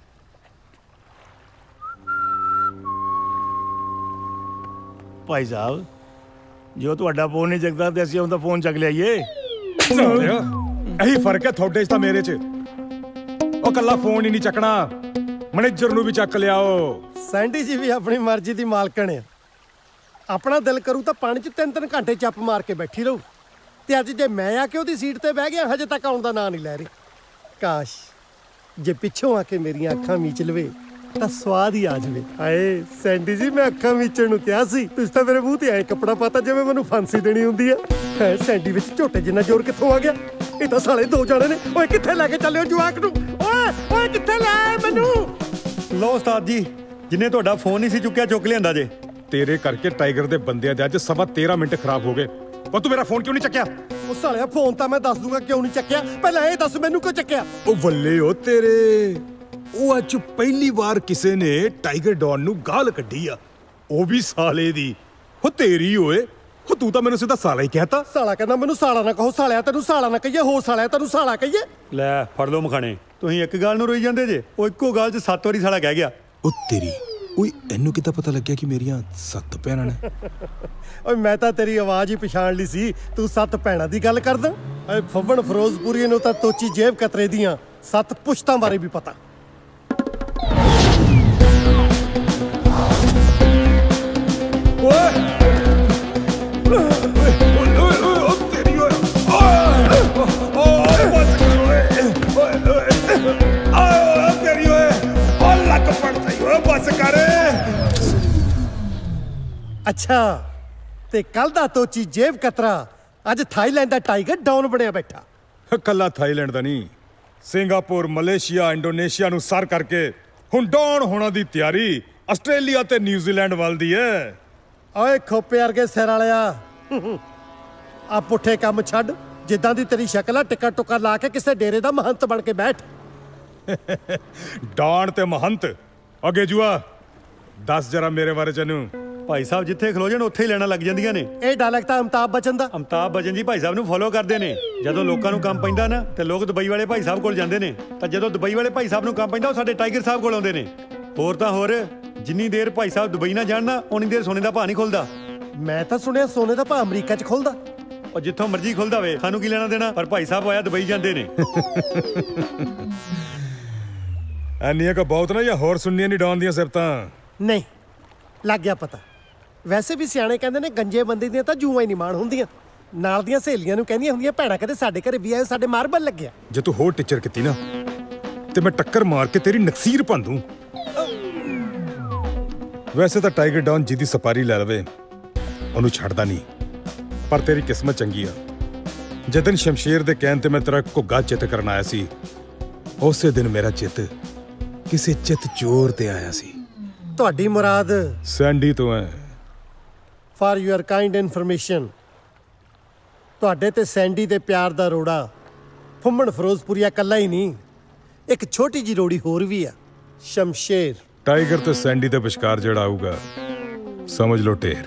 Speaker 21: ਭਾਈ ਸਾਹਿਬ, ਜੋ ਤੁਹਾਡਾ ਫੋਨ ਨਹੀਂ ਚੱਕਦਾ ਤੇ ਅਸੀਂ ਉਹਦਾ ਫੋਨ ਚੱਕ ਲਿਆਈਏ।
Speaker 13: ਇਹੀ ਫਰਕ ਹੈ ਤੁਹਾਡੇ 'ਚ ਤਾਂ ਮੇਰੇ 'ਚ। ਉਹ ਕੱਲਾ ਫੋਨ ਹੀ ਨਹੀਂ ਚੱਕਣਾ, ਮੈਨੇਜਰ ਨੂੰ ਵੀ ਚੱਕ ਲਿਆਓ।
Speaker 2: ਸੈਂਡੀ ਜੀ ਵੀ ਆਪਣੀ ਮਰਜ਼ੀ ਦੀ ਮਾਲਕਣ ਆ। ਆਪਣਾ ਦਿਲ ਕਰੂ ਤਾਂ ਪਾਣੀ 'ਚ 3-3 ਘੰਟੇ ਚੱਪ ਮਾਰ ਕੇ ਬੈਠੀ ਰਹੂ। ਤੇ ਅੱਜ ਜੇ ਮੈਂ ਆ ਕੇ ਉਹਦੀ ਸੀਟ ਤੇ ਬਹਿ ਗਿਆ, ਹਜੇ ਤੱਕ ਆਉਣ ਦਾ ਨਾਂ ਨਹੀਂ ਲੈ ਰਹੀ। ਕਾਸ਼ ਜੇ ਪਿੱਛੋਂ ਆ ਕੇ ਮੇਰੀਆਂ ਅੱਖਾਂ ਮੀਚ ਲਵੇ ਤਾਂ ਸਵਾਦ ਹੀ ਆ ਜਾਵੇ। ਹਾਏ ਸੈਂਡੀ ਜੀ, ਮੈਂ ਅੱਖਾਂ ਮੀਚਣ ਨੂੰ ਕਿਹਾ ਸੀ, ਤੁਸੀਂ ਤਾਂ ਮੇਰੇ ਮੂੰਹ ਤੇ ਐ ਕੱਪੜਾ ਪਾਤਾ ਜਿਵੇਂ ਮੈਨੂੰ ਫਾਂਸੀ ਦੇਣੀ ਹੁੰਦੀ ਆ। ਸੈਂਡੀ ਵਿੱਚ ਝੋਟੇ ਜਿੰਨਾ ਜ਼ੋਰ ਕਿੱਥੋਂ ਆ ਗਿਆ? ਇਹ ਤਾਂ ਸਾਲੇ ਦੋ ਜਾਣੇ ਨੇ। ਓਏ ਕਿੱਥੇ ਲੈ ਕੇ ਚੱਲਿਓ ਜਵਾਕ ਨੂੰ? ਓਏ ਕਿੱਥੇ ਲੈ ਆਏ ਮੈਨੂੰ?
Speaker 12: ਲਓ ਉਸਤਾਦ ਜੀ, ਜਿੰਨੇ ਤੁਹਾਡਾ ਫੋਨ ਨਹੀਂ ਸੀ ਚੁੱਕਿਆ ਚੁੱਕ ਲਿਆਂਦਾ ਜੇ।
Speaker 13: ਤੇਰੇ ਕਰਕੇ ਟਾਈਗਰ ਦੇ ਬੰਦਿਆਂ ਦੇ ਅੱਜ 13.25 ਮਿੰਟ ਖਰਾਬ ਹੋ ਗਏ। ਉਹ ਤੂੰ ਮੇਰਾ ਫੋਨ ਕਿਉਂ ਨਹੀਂ ਚੱਕਿਆ?
Speaker 2: ਉਹ ਸਾਲਿਆ ਫੋਨ ਤਾਂ ਮੈਂ ਦੱਸ ਦੂੰਗਾ ਕਿਉਂ ਨਹੀਂ ਚੱਕਿਆ, ਪਹਿਲਾਂ ਇਹ ਦੱਸ ਮੈਨੂੰ ਕਿਉਂ ਚੱਕਿਆ?
Speaker 13: ਉਹ ਵੱਲੇ ਉਹ ਤੇਰੇ, ਉਹ ਅੱਜ ਪਹਿਲੀ ਵਾਰ ਕਿਸੇ ਨੇ ਟਾਈਗਰ ਡੌਨ ਨੂੰ ਗਾਲ ਕੱਢੀ ਆ, ਉਹ ਵੀ ਸਾਲੇ ਦੀ। ਉਹ ਤੇਰੀ ਓਏ, ਉਹ ਤੂੰ ਤਾਂ ਮੈਨੂੰ ਸਿੱਧਾ ਸਾਲਾ ਹੀ ਕਹਿਤਾ।
Speaker 2: ਸਾਲਾ ਕਹਿੰਦਾ ਮੈਨੂੰ ਸਾਲਾ ਨਾ ਕਹੋ, ਸਾਲਿਆ ਤੈਨੂੰ ਸਾਲਾ ਨਾ ਕਹੀਏ, ਹੋਰ ਸਾਲਿਆ ਤੈਨੂੰ ਸਾਲਾ ਕਹੀਏ।
Speaker 12: ਲੈ ਫੜ ਲਓ ਮਖਾਣੇ, ਤੁਸੀਂ ਇੱਕ ਗੱਲ ਨੂੰ ਰੋਈ ਜਾਂਦੇ ਜੇ, ਉਹ ਇੱਕੋ ਗੱਲ 'ਚ 7 ਵਾਰੀ ਸਾਲਾ ਕਹਿ ਗਿਆ।
Speaker 13: ਉਹ ਤੇਰੀ, ਓਏ ਇਹਨੂੰ ਕਿੱਦਾਂ ਪਤਾ ਲੱਗਿਆ ਕਿ ਮੇਰੀਆਂ 7 ਭੈਣਾਂ ਨੇ?
Speaker 2: ਓਏ ਮੈਂ ਤਾਂ ਤੇਰੀ ਆਵਾਜ਼ ਹੀ ਪਛਾਣ ਲਈ ਸੀ, ਤੂੰ 7 ਭੈਣਾਂ ਦੀ ਗੱਲ ਕਰਦਾ। ਓਏ ਫੱਬਣ ਫਿਰੋਜ਼ਪੁਰੀ ਨੂੰ ਤਾਂ ਤੋਚੀ ਜੇਬ ਕਤਰੇ ਦੀਆਂ 7 ਪੁਸ਼ਤਾਂ ਬਾਰੇ ਵੀ ਪਤਾ।
Speaker 13: ਓਏ
Speaker 2: ਅੱਛਾ, ਤੇ ਕੱਲ ਦਾ ਤੋਚੀ ਜੇਬ ਕਤਰਾ ਅੱਜ ਥਾਈਲੈਂਡ ਦਾ ਟਾਈਗਰ ਡਾਊਨ ਬਣਿਆ ਬੈਠਾ।
Speaker 13: ਕੱਲਾ ਥਾਈਲੈਂਡ ਦਾ ਨਹੀਂ, ਸਿੰਗਾਪੁਰ, ਮਲੇਸ਼ੀਆ, ਇੰਡੋਨੇਸ਼ੀਆ ਨੂੰ ਸਰ ਕਰਕੇ ਹੁਣ ਡਾਊਨ ਹੋਣਾ ਦੀ ਤਿਆਰੀ ਆਸਟ੍ਰੇਲੀਆ ਤੇ ਨਿਊਜ਼ੀਲੈਂਡ ਵੱਲ ਦੀ ਹੈ।
Speaker 2: ਓਏ ਖੋਪੇ ਵਰਗੇ ਸਿਰ ਵਾਲਿਆ, ਆ ਪੁੱਠੇ ਕੰਮ ਛੱਡ। ਜਿੱਦਾਂ ਦੀ ਤੇਰੀ ਸ਼ਕਲ ਆ, ਟਿੱਕਾ ਟੁੱਕਾ ਲਾ ਕੇ ਕਿਸੇ ਡੇਰੇ ਦਾ ਮਹੰਤ ਬਣ ਕੇ ਬੈਠ।
Speaker 13: ਡਾਣ ਤੇ ਮਹੰਤ ਅੱਗੇ ਜੂਆ ਦੱਸ ਜਰਾ ਮੇਰੇ ਬਾਰੇ ਚਨੂੰ।
Speaker 12: ਭਾਈ ਸਾਹਿਬ ਜਿੱਥੇ ਖਲੋ ਜਾਣ ਉੱਥੇ ਹੀ ਲੈਣਾ ਲੱਗ ਜਾਂਦੀਆਂ ਨੇ।
Speaker 2: ਇਹ ਡਾਇਲੌਗ ਤਾਂ ਅਮਤਾਬ ਬਚਨ ਦਾ।
Speaker 12: ਅਮਤਾਬ ਬਚਨ ਜੀ ਭਾਈ ਸਾਹਿਬ ਨੂੰ ਫੋਲੋ ਕਰਦੇ ਨੇ। ਜਦੋਂ ਲੋਕਾਂ ਨੂੰ ਕੰਮ ਪੈਂਦਾ ਨਾ ਤੇ ਲੋਕ ਦੁਬਈ ਵਾਲੇ ਭਾਈ ਸਾਹਿਬ ਕੋਲ ਜਾਂਦੇ ਨੇ, ਤਾਂ ਜਦੋਂ ਦੁਬਈ ਵਾਲੇ ਭਾਈ ਸਾਹਿਬ ਨੂੰ ਕੰਮ ਪੈਂਦਾ ਉਹ ਸਾਡੇ ਟਾਈਗਰ ਸਾਹਿਬ ਕੋਲ ਆਉਂਦੇ ਨੇ। ਹੋਰ ਤਾਂ ਹੋਰ, ਜਿੰਨੀ ਦੇਰ ਭਾਈ ਸਾਹਿਬ ਦੁਬਈ ਨਾ ਜਾਣ ਨਾ, ਉਨੀ ਦੇਰ ਸੋਨੇ ਦਾ ਭਾਅ ਨਹੀਂ ਖੁੱਲਦਾ।
Speaker 2: ਮੈਂ ਤਾਂ ਸੁਣਿਆ ਸੋਨੇ ਦਾ ਭਾਅ ਅਮਰੀਕਾ 'ਚ ਖੁੱਲਦਾ।
Speaker 12: ਉਹ ਜਿੱਥੋਂ ਮਰਜ਼ੀ ਖੁੱਲਦਾ ਹੋਵੇ, ਸਾਨੂੰ ਕੀ ਲੈਣਾ ਦੇਣਾ। ਪਰ ਭਾਈ ਸਾਹਿਬ ਆਇਆ ਦੁਬਈ ਜਾਂਦੇ ਨੇ।
Speaker 13: ਐਨੀਆਂ ਕਾ ਬਹੁਤ ਨਾ, ਜਾਂ ਹੋਰ ਸੁਣਨੀਆਂ ਨਹੀਂ ਡਾਉਣ ਦੀਆਂ ਸਿਫਤਾਂ?
Speaker 2: ਨਹੀਂ, ਲੱਗ ਗਿਆ ਪਤਾ। ਵੈਸੇ ਵੀ ਸਿਆਣੇ ਕਹਿੰਦੇ ਨੇ ਗੰਜੇ ਬੰਦੇ ਦੀਆਂ ਤਾਂ ਜੂਆਂ ਹੀ ਨਹੀਂ ਮਾਣ ਹੁੰਦੀਆਂ। ਨਾਲ ਦੀਆਂ ਸਹੇਲੀਆਂ ਨੂੰ ਕਹਿੰਦੀਆਂ ਹੁੰਦੀਆਂ, ਭੈਣਾ ਕਦੇ ਸਾਡੇ ਘਰੇ ਵੀ ਆਏ, ਸਾਡੇ ਮਾਰਬਲ ਲੱਗਿਆ।
Speaker 13: ਜੇ ਤੂੰ ਹੋਰ ਟੀਚਰ ਕੀਤੀ ਨਾ ਤੇ ਮੈਂ ਟੱਕਰ ਮਾਰ ਕੇ ਤੇਰੀ ਨਕਸੀਰ ਭੰਨ ਦੂੰ। ਵੈਸੇ ਤਾਂ ਟਾਈਗਰ ਡਾਊਨ ਜਿਹਦੀ ਸਪਾਰੀ ਲੈ ਲਵੇ ਉਹਨੂੰ ਛੱਡਦਾ ਨਹੀਂ, ਪਰ ਤੇਰੀ ਕਿਸਮਤ ਚੰਗੀ ਆ। ਜਦੋਂ ਸ਼ਮਸ਼ੇਰ ਦੇ ਕਹਿਣ ਤੇ ਮੈਂ ਤੇਰਾ ਘੁੱਗਾ ਚਿੱਤ ਕਰਨ ਆਇਆ ਸੀ, ਉਸੇ ਦਿਨ ਮੇਰਾ ਚਿੱਤ ਕਿਸੇ ਚਿੱਤ ਚੋਰ ਤੇ ਆਇਆ ਸੀ।
Speaker 2: ਤੁਹਾਡੀ ਮੁਰਾਦ
Speaker 13: ਸੈਂਡੀ ਤੋਂ ਹੈ।
Speaker 2: ਫਾਰ ਯੂਅਰ ਕਾਈਂਡ ਇਨਫੋਰਮੇਸ਼ਨ, ਤੁਹਾਡੇ ਤੇ ਸੈਂਡੀ ਦੇ ਪਿਆਰ ਦਾ ਰੋੜਾ ਫੁੰਮਣ ਫਿਰੋਜ਼ਪੁਰੀਆ ਕੱਲਾ ਹੀ ਨਹੀਂ, ਇੱਕ ਛੋਟੀ ਜੀ ਰੋੜੀ ਹੋਰ ਵੀ ਆ, ਸ਼ਮਸ਼ੇਰ।
Speaker 13: ਟਾਈਗਰ ਤੇ ਸੈਂਡੀ ਦੇ ਵਿਚਕਾਰ ਜਿਹੜਾ ਆਊਗਾ, ਸਮਝ ਲਓ ਢੇਰ।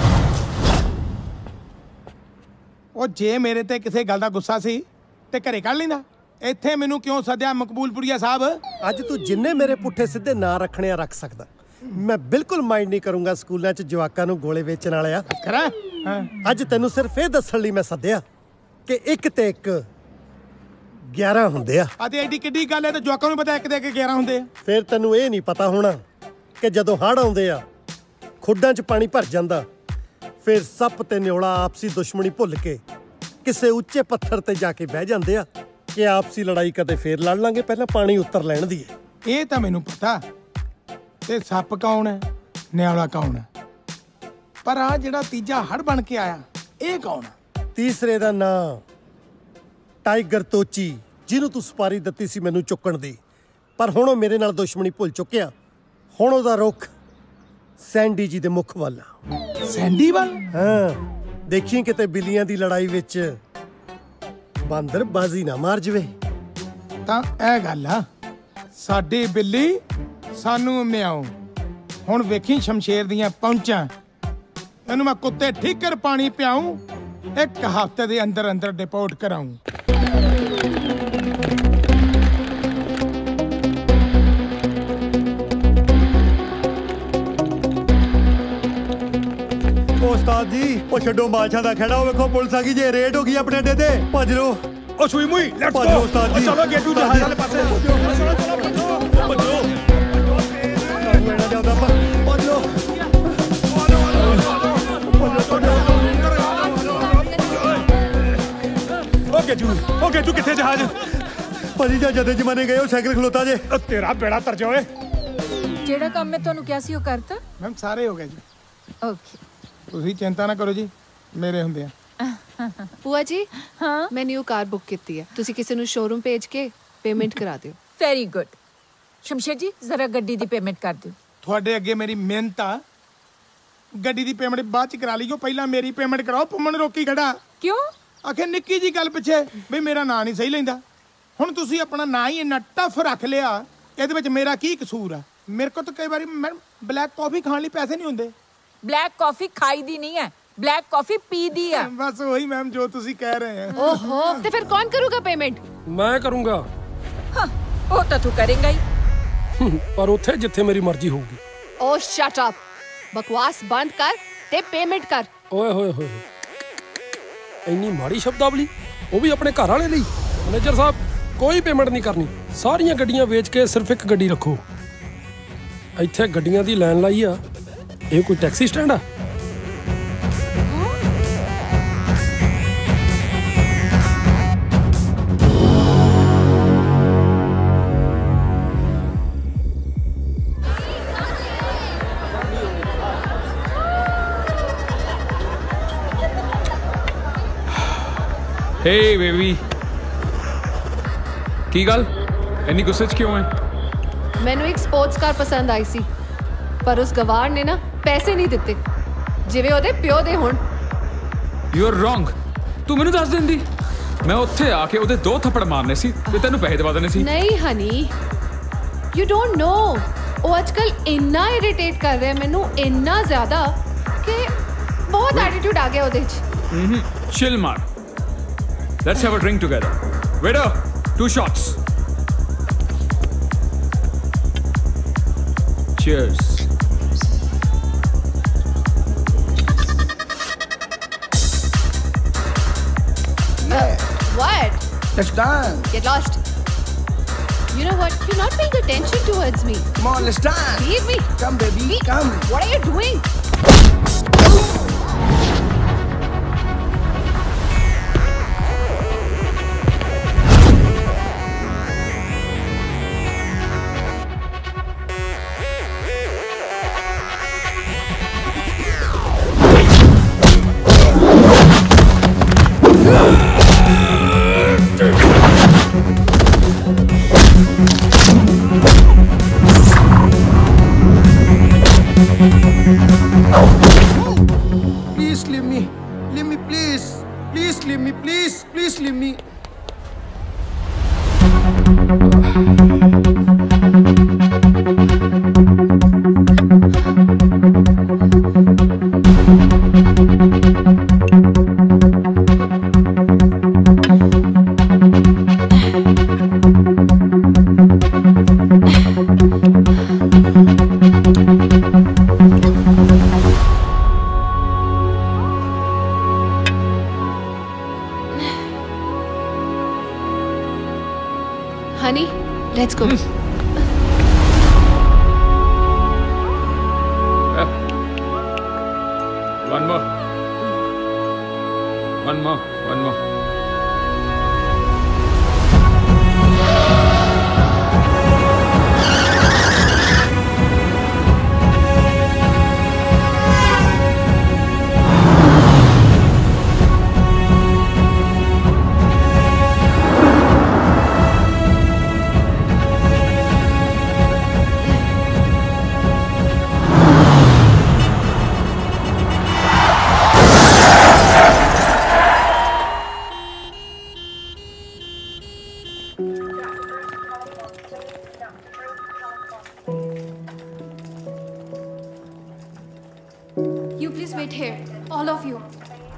Speaker 7: ਉਹ ਜੇ ਮੇਰੇ ਤੇ ਕਿਸੇ ਗੱਲ ਦਾ ਗੁੱਸਾ ਸੀ ਤੇ ਘਰੇ ਕੱਢ ਲੈਂਦਾ। ਇੱਥੇ ਮੈਨੂੰ ਕਿਉਂ ਸੱਦਿਆ ਮਕਬੂਲਪੁਰੀਆ ਸਾਹਿਬ?
Speaker 2: ਅੱਜ ਤੂੰ ਜਿੰਨੇ ਮੇਰੇ ਪੁੱਠੇ ਸਿੱਧੇ ਨਾਂ ਰੱਖਣੇ ਆ ਰੱਖ ਸਕਦਾ। ਮੈਂ ਬਿਲਕੁਲ ਮਾਈਂਡ ਨਹੀਂ ਕਰੂੰਗਾ ਸਕੂਲਾਂ 'ਚ ਜਵਾਕਾਂ ਨੂੰ ਗੋਲੇ ਵੇਚਣ ਵਾਲਿਆ। ਅੱਜ ਤੈਨੂੰ ਸਿਰਫ ਇਹ ਦੱਸਣ ਲਈ ਮੈਂ ਸੱਦਿਆ ਕਿ ਇੱਕ ਤੇ ਇੱਕ 11 ਹੁੰਦੇ ਆ।
Speaker 7: ਅਤੇ ਐਡੀ ਕਿੱਡੀ ਗੱਲ ਹੈ ਤੇ ਜਵਾਕਾਂ ਨੂੰ ਪਤਾ ਇੱਕ ਤੇ ਇੱਕ 11 ਹੁੰਦੇ ਆ।
Speaker 2: ਫਿਰ ਤੈਨੂੰ ਇਹ ਨਹੀਂ ਪਤਾ ਹੋਣਾ ਕਿ ਜਦੋਂ ਹੜ੍ਹ ਆਉਂਦੇ ਆ, ਖੁੱਡਾਂ 'ਚ ਪਾਣੀ ਭਰ ਜਾਂਦਾ, ਫਿਰ ਸੱਪ ਤੇ ਨਿਓਲਾ ਆਪਸੀ ਦੁਸ਼ਮਣੀ ਭੁੱਲ ਕੇ ਕਿਸੇ ਉੱਚੇ ਪੱਥਰ ਤੇ ਜਾ ਕੇ ਬਹਿ ਜਾਂਦੇ ਆ ਕਿ ਆਪਸੀ ਲੜਾਈ ਕਦੇ ਫੇਰ ਲੜ ਲਾਂਗੇ, ਪਹਿਲਾਂ ਪਾਣੀ ਉਤਰ ਲੈਣ ਦੀ ਹੈ।
Speaker 7: ਇਹ ਤਾਂ ਮੈਨੂੰ ਪਤਾ। ਤੇ ਸੱਪ ਕੌਣ ਹੈ, ਨਿਆਲਾ ਕੌਣ ਹੈ, ਪਰ ਆ ਜਿਹੜਾ ਤੀਜਾ ਹੜ ਬਣ ਕੇ ਆਇਆ ਇਹ ਕੌਣ ਹੈ?
Speaker 2: ਤੀਸਰੇ ਦਾ ਨਾਂ ਟਾਈਗਰ ਤੋਚੀ, ਜਿਹਨੂੰ ਤੂੰ ਸਪਾਰੀ ਦਿੱਤੀ ਸੀ ਮੈਨੂੰ ਚੁੱਕਣ ਦੀ, ਪਰ ਹੁਣ ਉਹ ਮੇਰੇ ਨਾਲ ਦੁਸ਼ਮਣੀ ਭੁੱਲ ਚੁੱਕਿਆ। ਹੁਣ ਉਹਦਾ ਰੁੱਖ ਸੈਂਡੀ ਜੀ ਦੇ ਮੁਖ ਵੱਲ।
Speaker 7: ਸੈਂਡੀ ਵੱਲ?
Speaker 2: ਹਾਂ, ਦੇਖੀ ਕਿਤੇ ਬਿੱਲੀਆਂ ਦੀ ਲੜਾਈ ਵਿੱਚ ਬਾਂਦਰ ਬਾਜ਼ੀ ਨਾ ਮਾਰ ਜਵੇ।
Speaker 7: ਤਾਂ ਇਹ ਗੱਲ ਆ, ਸਾਡੀ ਬਿੱਲੀ ਸਾਨੂੰ ਮਿਆਉ। ਹੁਣ ਵੇਖੀ ਸ਼ਮਸ਼ੇਰ ਦੀਆਂ ਪਹੁੰਚਾਂ, ਇਹਨੂੰ ਮੈਂ ਕੁੱਤੇ ਠੀਕਰ ਪਾਣੀ ਪਿਆਉਂ, 1 ਹਫ਼ਤੇ ਦੇ ਅੰਦਰ ਅੰਦਰ ਡਿਪੋਰਟ ਕਰਾਉਂ।
Speaker 12: ਉਸਤਾਦ ਜੀ ਉਹ ਛੱਡੋ ਬਾਦਸ਼ਾਹ ਦਾ ਖੜਾ, ਉਹ ਵੇਖੋ ਪੁਲਿਸ ਆ ਗਈ ਜੇ, ਰੇਡ ਹੋ ਗਈ ਆਪਣੇ ਅੱਡੇ ਤੇ। ਭੱਜ ਲੋ
Speaker 13: ਉਹ ਸੂਈ ਮੂਈ, ਲੈਟਸ ਗੋ।
Speaker 12: ਭੱਜੋ ਉਸਤਾਦ ਜੀ,
Speaker 13: ਚਲੋ ਗੇਟੂ ਜਹਾਜ਼ ਵਾਲੇ ਪਾਸੇ। ਓਕੇ ਤੂੰ ਕਿੱਥੇ ਜਹਾਜ਼?
Speaker 12: ਭਾਜੀ ਜਾਂ ਜਦੇ ਜਮਾਨੇ ਗਏ ਉਹ ਸਾਈਕਲ ਖਲੋਤਾ ਜੇ।
Speaker 13: ਤੇਰਾ ਬੇੜਾ ਤਰ ਜਾਵੇ।
Speaker 4: ਜਿਹੜਾ ਕੰਮ ਮੈਂ ਤੁਹਾਨੂੰ ਕਿਹਾ ਸੀ ਉਹ ਕਰਤਾ?
Speaker 7: ਮੈਮ ਸਾਰੇ ਹੋ ਗਏ ਜੀ।
Speaker 4: ਓਕੇ,
Speaker 7: ਤੁਸੀਂ ਚਿੰਤਾ ਨਾ ਕਰੋ ਜੀ, ਮੇਰੇ ਹੁੰਦੇ ਆ।
Speaker 5: ਭੂਆ ਜੀ, ਹਾਂ ਮੈਂ ਨਿਊ ਕਾਰ ਬੁੱਕ ਕੀਤੀ ਹੈ, ਤੁਸੀਂ ਕਿਸੇ ਨੂੰ ਸ਼ੋਰੂਮ ਭੇਜ ਕੇ ਪੇਮੈਂਟ ਕਰਾ ਦਿਓ।
Speaker 4: Very good. ਸ਼ਮਸ਼ੇਰ ਜੀ ਜ਼ਰਾ ਗੱਡੀ ਦੀ ਪੇਮੈਂਟ ਕਰ ਦਿਓ।
Speaker 7: ਤੁਹਾਡੇ ਅੱਗੇ ਮੇਰੀ ਮਿਹਨਤ ਆ, ਗੱਡੀ ਦੀ ਪੇਮੈਂਟ ਬਾਅਦ ਚ ਕਰਾ ਲਈਓ, ਪਹਿਲਾਂ ਮੇਰੀ ਪੇਮੈਂਟ ਕਰਾਓ। ਪੁੰਮਣ ਰੋਕੀ ਖੜਾ
Speaker 4: ਕਿਉਂ?
Speaker 7: ਆਖੇ ਨਿੱਕੀ ਜੀ ਗੱਲ ਪਿੱਛੇ ਵੀ ਮੇਰਾ ਨਾਂ ਨਹੀਂ ਸਹੀ ਲੈਂਦਾ। ਹੁਣ ਤੁਸੀਂ ਆਪਣਾ ਨਾਂ ਹੀ ਇੰਨਾ ਟਫ ਰੱਖ ਲਿਆ, ਇਹਦੇ ਵਿੱਚ ਮੇਰਾ ਕੀ ਕਸੂਰ ਆ? ਮੇਰੇ ਕੋਲ ਤਾਂ ਕਈ ਵਾਰੀ ਮੈਡਮ ਬਲੈਕ ਕਾਫੀ ਖਾਣ ਲਈ ਪੈਸੇ ਨਹੀਂ ਹੁੰਦੇ।
Speaker 4: ਬਲੈਕ ਕਾਫੀ ਖਾਈ ਦੀ ਨਹੀਂ ਹੈ, ਬਲੈਕ ਕਾਫੀ ਪੀ ਦੀ ਆ।
Speaker 7: ਬਸ ਉਹੀ ਮੈਮ ਜੋ ਤੁਸੀਂ ਕਹਿ ਰਹੇ ਆ।
Speaker 5: ਓਹੋ, ਤੇ ਫਿਰ ਕੌਣ ਕਰੂਗਾ ਪੇਮੈਂਟ?
Speaker 3: ਮੈਂ ਕਰੂੰਗਾ।
Speaker 4: ਉਹ ਤਾਂ ਤੂੰ ਕਰੇਂਗਾ ਹੀ,
Speaker 3: ਪਰ ਉੱਥੇ ਜਿੱਥੇ ਮੇਰੀ ਮਰਜ਼ੀ ਹੋਊਗੀ।
Speaker 5: ਓ ਸ਼ਟ ਅਪ, ਬਕਵਾਸ ਬੰਦ ਕਰ ਤੇ ਪੇਮੈਂਟ ਕਰ।
Speaker 3: ਓਏ ਹੋਏ ਹੋਏ, ਇੰਨੀ ਮਾੜੀ ਸ਼ਬਦਾਵਲੀ, ਉਹ ਵੀ ਆਪਣੇ ਘਰ ਵਾਲੇ ਲਈ। ਮੈਨੇਜਰ ਸਾਹਿਬ, ਕੋਈ ਪੇਮੈਂਟ ਨਹੀਂ ਕਰਨੀ, ਸਾਰੀਆਂ ਗੱਡੀਆਂ ਵੇਚ ਕੇ ਸਿਰਫ ਇੱਕ ਗੱਡੀ ਰੱਖੋ। ਇੱਥੇ ਗੱਡੀਆਂ ਦੀ ਲਾਈਨ ਲਾਈ ਆ, ਇਹ ਕੋਈ ਟੈਕਸੀ ਸਟੈਂਡ ਆ?
Speaker 14: ਹੇ ਬੇਬੀ, ਕੀ ਗੱਲ ਇੰਨੀ ਗੁੱਸੇ 'ਚ ਕਿਉਂ ਹੈ?
Speaker 5: ਮੈਨੂੰ ਇੱਕ ਸਪੋਰਟਸ ਕਾਰ ਪਸੰਦ ਆਈ ਸੀ, ਪਰ ਉਸ ਗਵਾਰ ਨੇ ਨਾ ਪੈਸੇ ਨਹੀਂ ਦਿੱਤੇ ਜਿਵੇਂ ਉਹਦੇ ਪਿਓ ਦੇ ਹੋਣ।
Speaker 14: You are wrong. ਤੂੰ ਮੈਨੂੰ ਦੱਸ ਦਿੰਦੀ, ਮੈਂ ਉੱਥੇ ਆ ਕੇ ਉਹਦੇ 2 ਥੱਪੜ ਮਾਰਨੇ ਸੀ ਤੇ ਤੈਨੂੰ ਪੈਸੇ ਦਵਾ ਦੇਣੇ ਸੀ।
Speaker 5: ਨਹੀਂ ਹਨੀ, ਯੂ ਡੋਂਟ ਨੋ, ਉਹ ਅੱਜਕੱਲ ਇੰਨਾ ਇਰੀਟੇਟ ਕਰ ਰਿਹਾ ਮੈਨੂੰ, ਇੰਨਾ ਜ਼ਿਆਦਾ ਕਿ ਬਹੁਤ ਐਟੀਟਿਊਡ ਆ ਗਿਆ ਉਹਦੇ 'ਚ।
Speaker 14: ਚਿਲ ਮਾਰ, let's have a drink together. Waiter, 2 shots. Cheers.
Speaker 5: What?
Speaker 8: Let's dance.
Speaker 5: Get lost. You know what? You're not paying attention towards me.
Speaker 8: Come on, let's dance.
Speaker 5: Leave me.
Speaker 8: Come, baby, come.
Speaker 5: What are you doing?
Speaker 8: Please leave me. Leave me, please. Please leave me, please. Please leave me.
Speaker 5: Honey, let's go.
Speaker 14: One more. One more.
Speaker 10: You please wait here, all of you.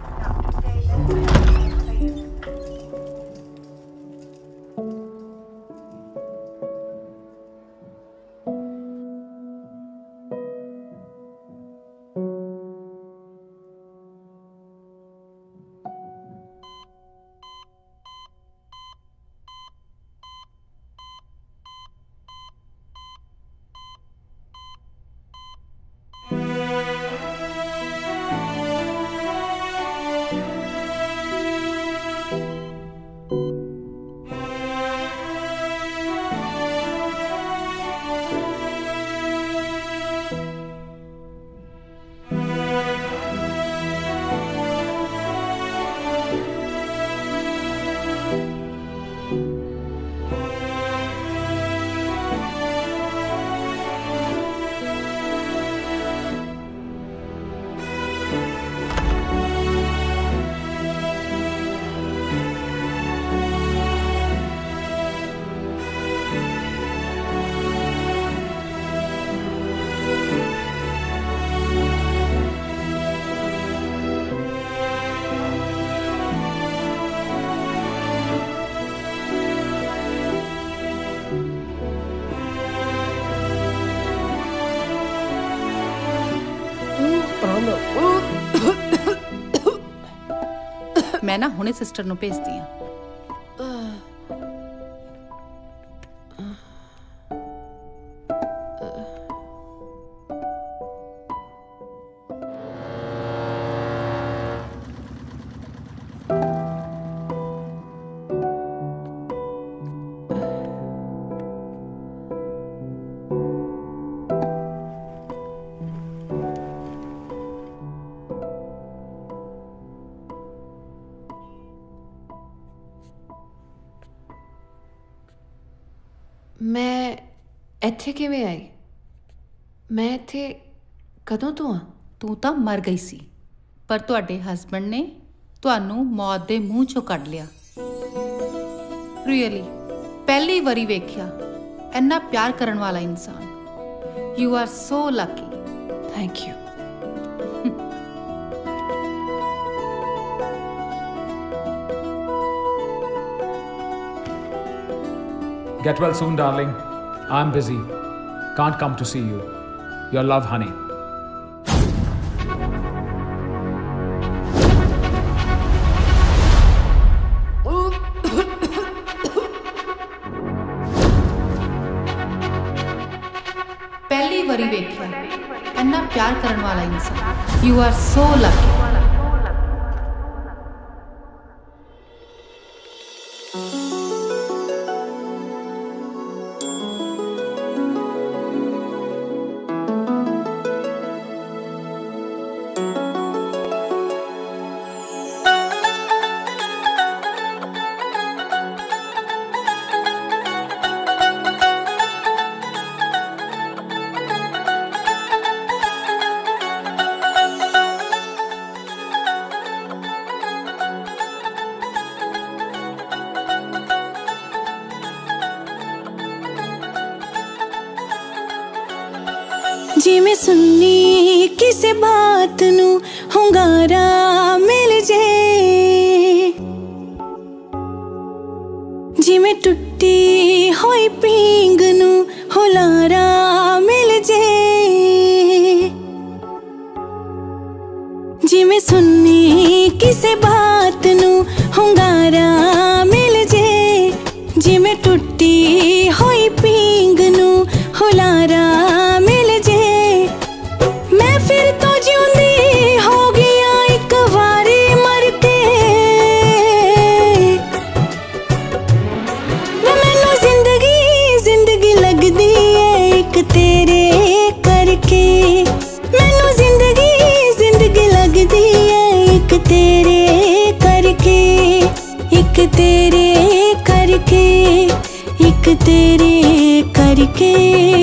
Speaker 6: मैं ना हुणे sister ਨੂੰ ਭੇਜਦੀ ਆ।
Speaker 5: मैं ਇੱਥੇ ਕਿਵੇਂ ਆਈ? ਮੈਂ ਇੱਥੇ ਕਦੋਂ ਤੋਂ ਆ?
Speaker 6: ਤੂੰ ਤਾਂ ਮਰ ਗਈ ਸੀ, ਪਰ ਤੁਹਾਡੇ ਹਸਬੰਡ ਨੇ ਤੁਹਾਨੂੰ ਮੌਤ ਦੇ ਮੂੰਹ ਚੋਂ ਕੱਢ ਲਿਆ। ਰੀਅਲੀ ਪਹਿਲੀ ਵਾਰੀ ਵੇਖਿਆ ਇੰਨਾ ਪਿਆਰ ਕਰਨ ਵਾਲਾ ਇਨਸਾਨ। You are so lucky.
Speaker 5: Thank you.
Speaker 22: Get well soon, darling. I'm busy. Can't come to see you. Your love, honey.
Speaker 6: पहली बारी वेख्या इन्ना प्यार करने वाला इंसान। You are so lucky.
Speaker 16: जिमें सुननी किसे बात नू हुंगारा मिल जे, जिमें टुट्टी होई पींग नू हुलारा मिल जे, जिमें सुननी किसे बात नू हुंगारा मिल जे, जिमें टुट्टी होई पींग नू हुलारा मिल जे। मैं फिर तो जिउंदी हो गया एक वारी मर के, करके, एक तेरे करके।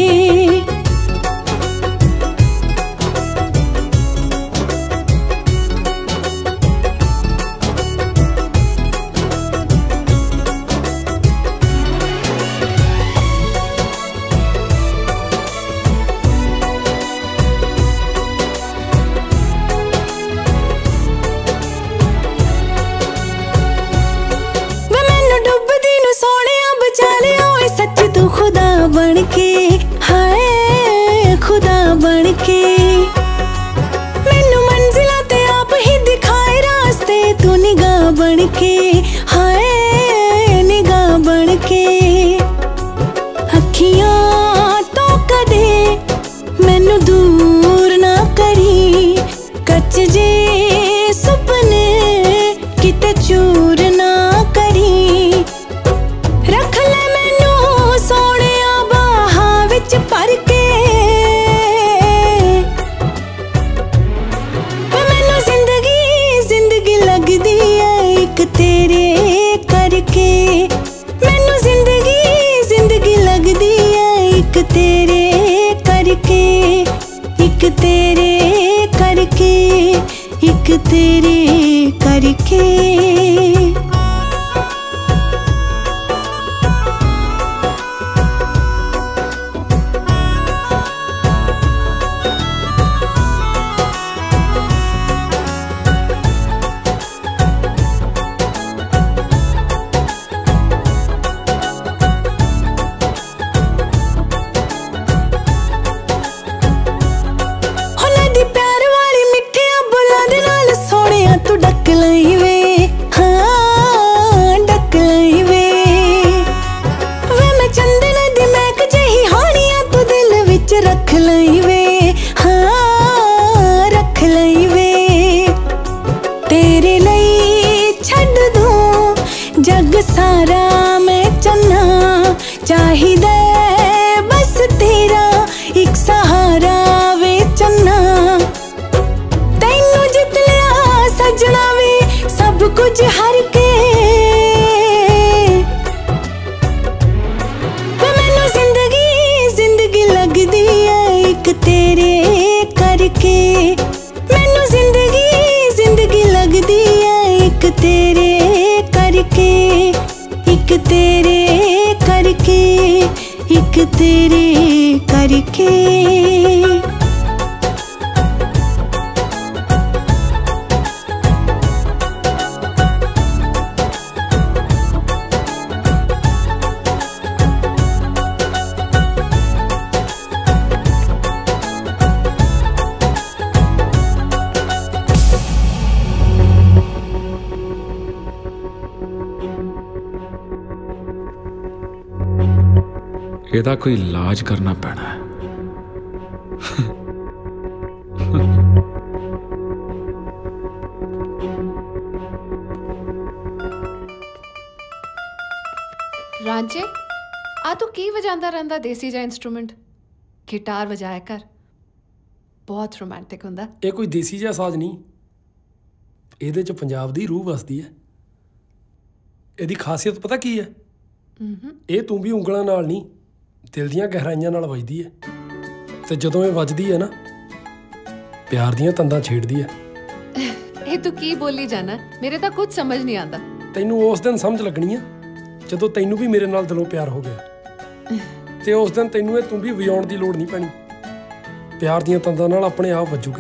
Speaker 16: बन के हाय खुदा बन के, मैनू मंजिला ते आप ही दिखाए रास्ते, तू निगाह बन के हाय निगाह बन के। अखियां तो कदे मैनू दूर ना करी, कच्च जे सुपने किते चूर ना करी। रख ले मैनू सोने पर के, मैनू जिंदगी जिंदगी लगदी है एक तेरे करके। मैनू जिंदगी जिंदगी लगदी है एक तेरे करके, एक तेरे करके, एक तेरे करके। रख लई वे हाँ रख लई वे, तेरे लई छड़ दूं जग सारा मैं चन्ना। चाहिदा बस तेरा एक सहारा वे चन्ना। तैनू जित लिया सजना वे सब कुछ हर के, तेरे करके। मैनू जिंदगी जिंदगी लगदी है एक तेरे करके, एक तेरे करके, एक तेरे करके।
Speaker 22: ਇਹਦਾ कोई इलाज करना पैना है।
Speaker 5: रांचे आ तू की वजांदा रहंदा देसी जा इंस्ट्रूमेंट? गिटार वजाया कर, बहुत रोमांटिक हुंदा।
Speaker 3: ਇਹ ਕੋਈ ਦੇਸੀ ਜਿਹਾ ਸਾਜ਼ ਨਹੀਂ, ਇਹਦੇ ਚ ਪੰਜਾਬ ਦੀ ਰੂਹ ਵਸਦੀ ਹੈ। ਇਹਦੀ ਖਾਸੀਅਤ ਪਤਾ ਕੀ ਹੈ? ਇਹ ਤੂੰ ਵੀ ਉਂਗਲਾਂ ਨਾਲ ਨਹੀਂ ਦਿਲ ਦੀਆਂ ਗਹਿਰਾਈਆਂ ਨਾਲ ਵੱਜਦੀ ਹੈ, ਤੇ ਜਦੋਂ ਇਹ ਵੱਜਦੀ ਹੈ ਨਾ ਪਿਆਰ ਦੀਆਂ ਤੰਦਾਂ ਛੇੜਦੀ ਹੈ।
Speaker 5: ਇਹ ਤੂੰ ਕੀ ਬੋਲੀ ਜਾਣਾ, ਮੇਰੇ ਤਾਂ ਕੁਝ ਸਮਝ ਨਹੀਂ ਆਉਂਦਾ।
Speaker 3: ਤੈਨੂੰ ਉਸ ਦਿਨ ਸਮਝ ਲੱਗਣੀ ਆ ਜਦੋਂ ਤੈਨੂੰ ਵੀ ਮੇਰੇ ਨਾਲ ਦਿਲੋਂ ਪਿਆਰ ਹੋ ਗਿਆ, ਤੇ ਉਸ ਦਿਨ ਤੈਨੂੰ ਇਹ ਤੂੰ ਵੀ ਵਜਾਉਣ ਦੀ ਲੋੜ ਨਹੀਂ ਪੈਣੀ, ਪਿਆਰ ਦੀਆਂ ਤੰਦਾਂ ਨਾਲ ਆਪਣੇ ਆਪ ਵੱਜੂਗੀ।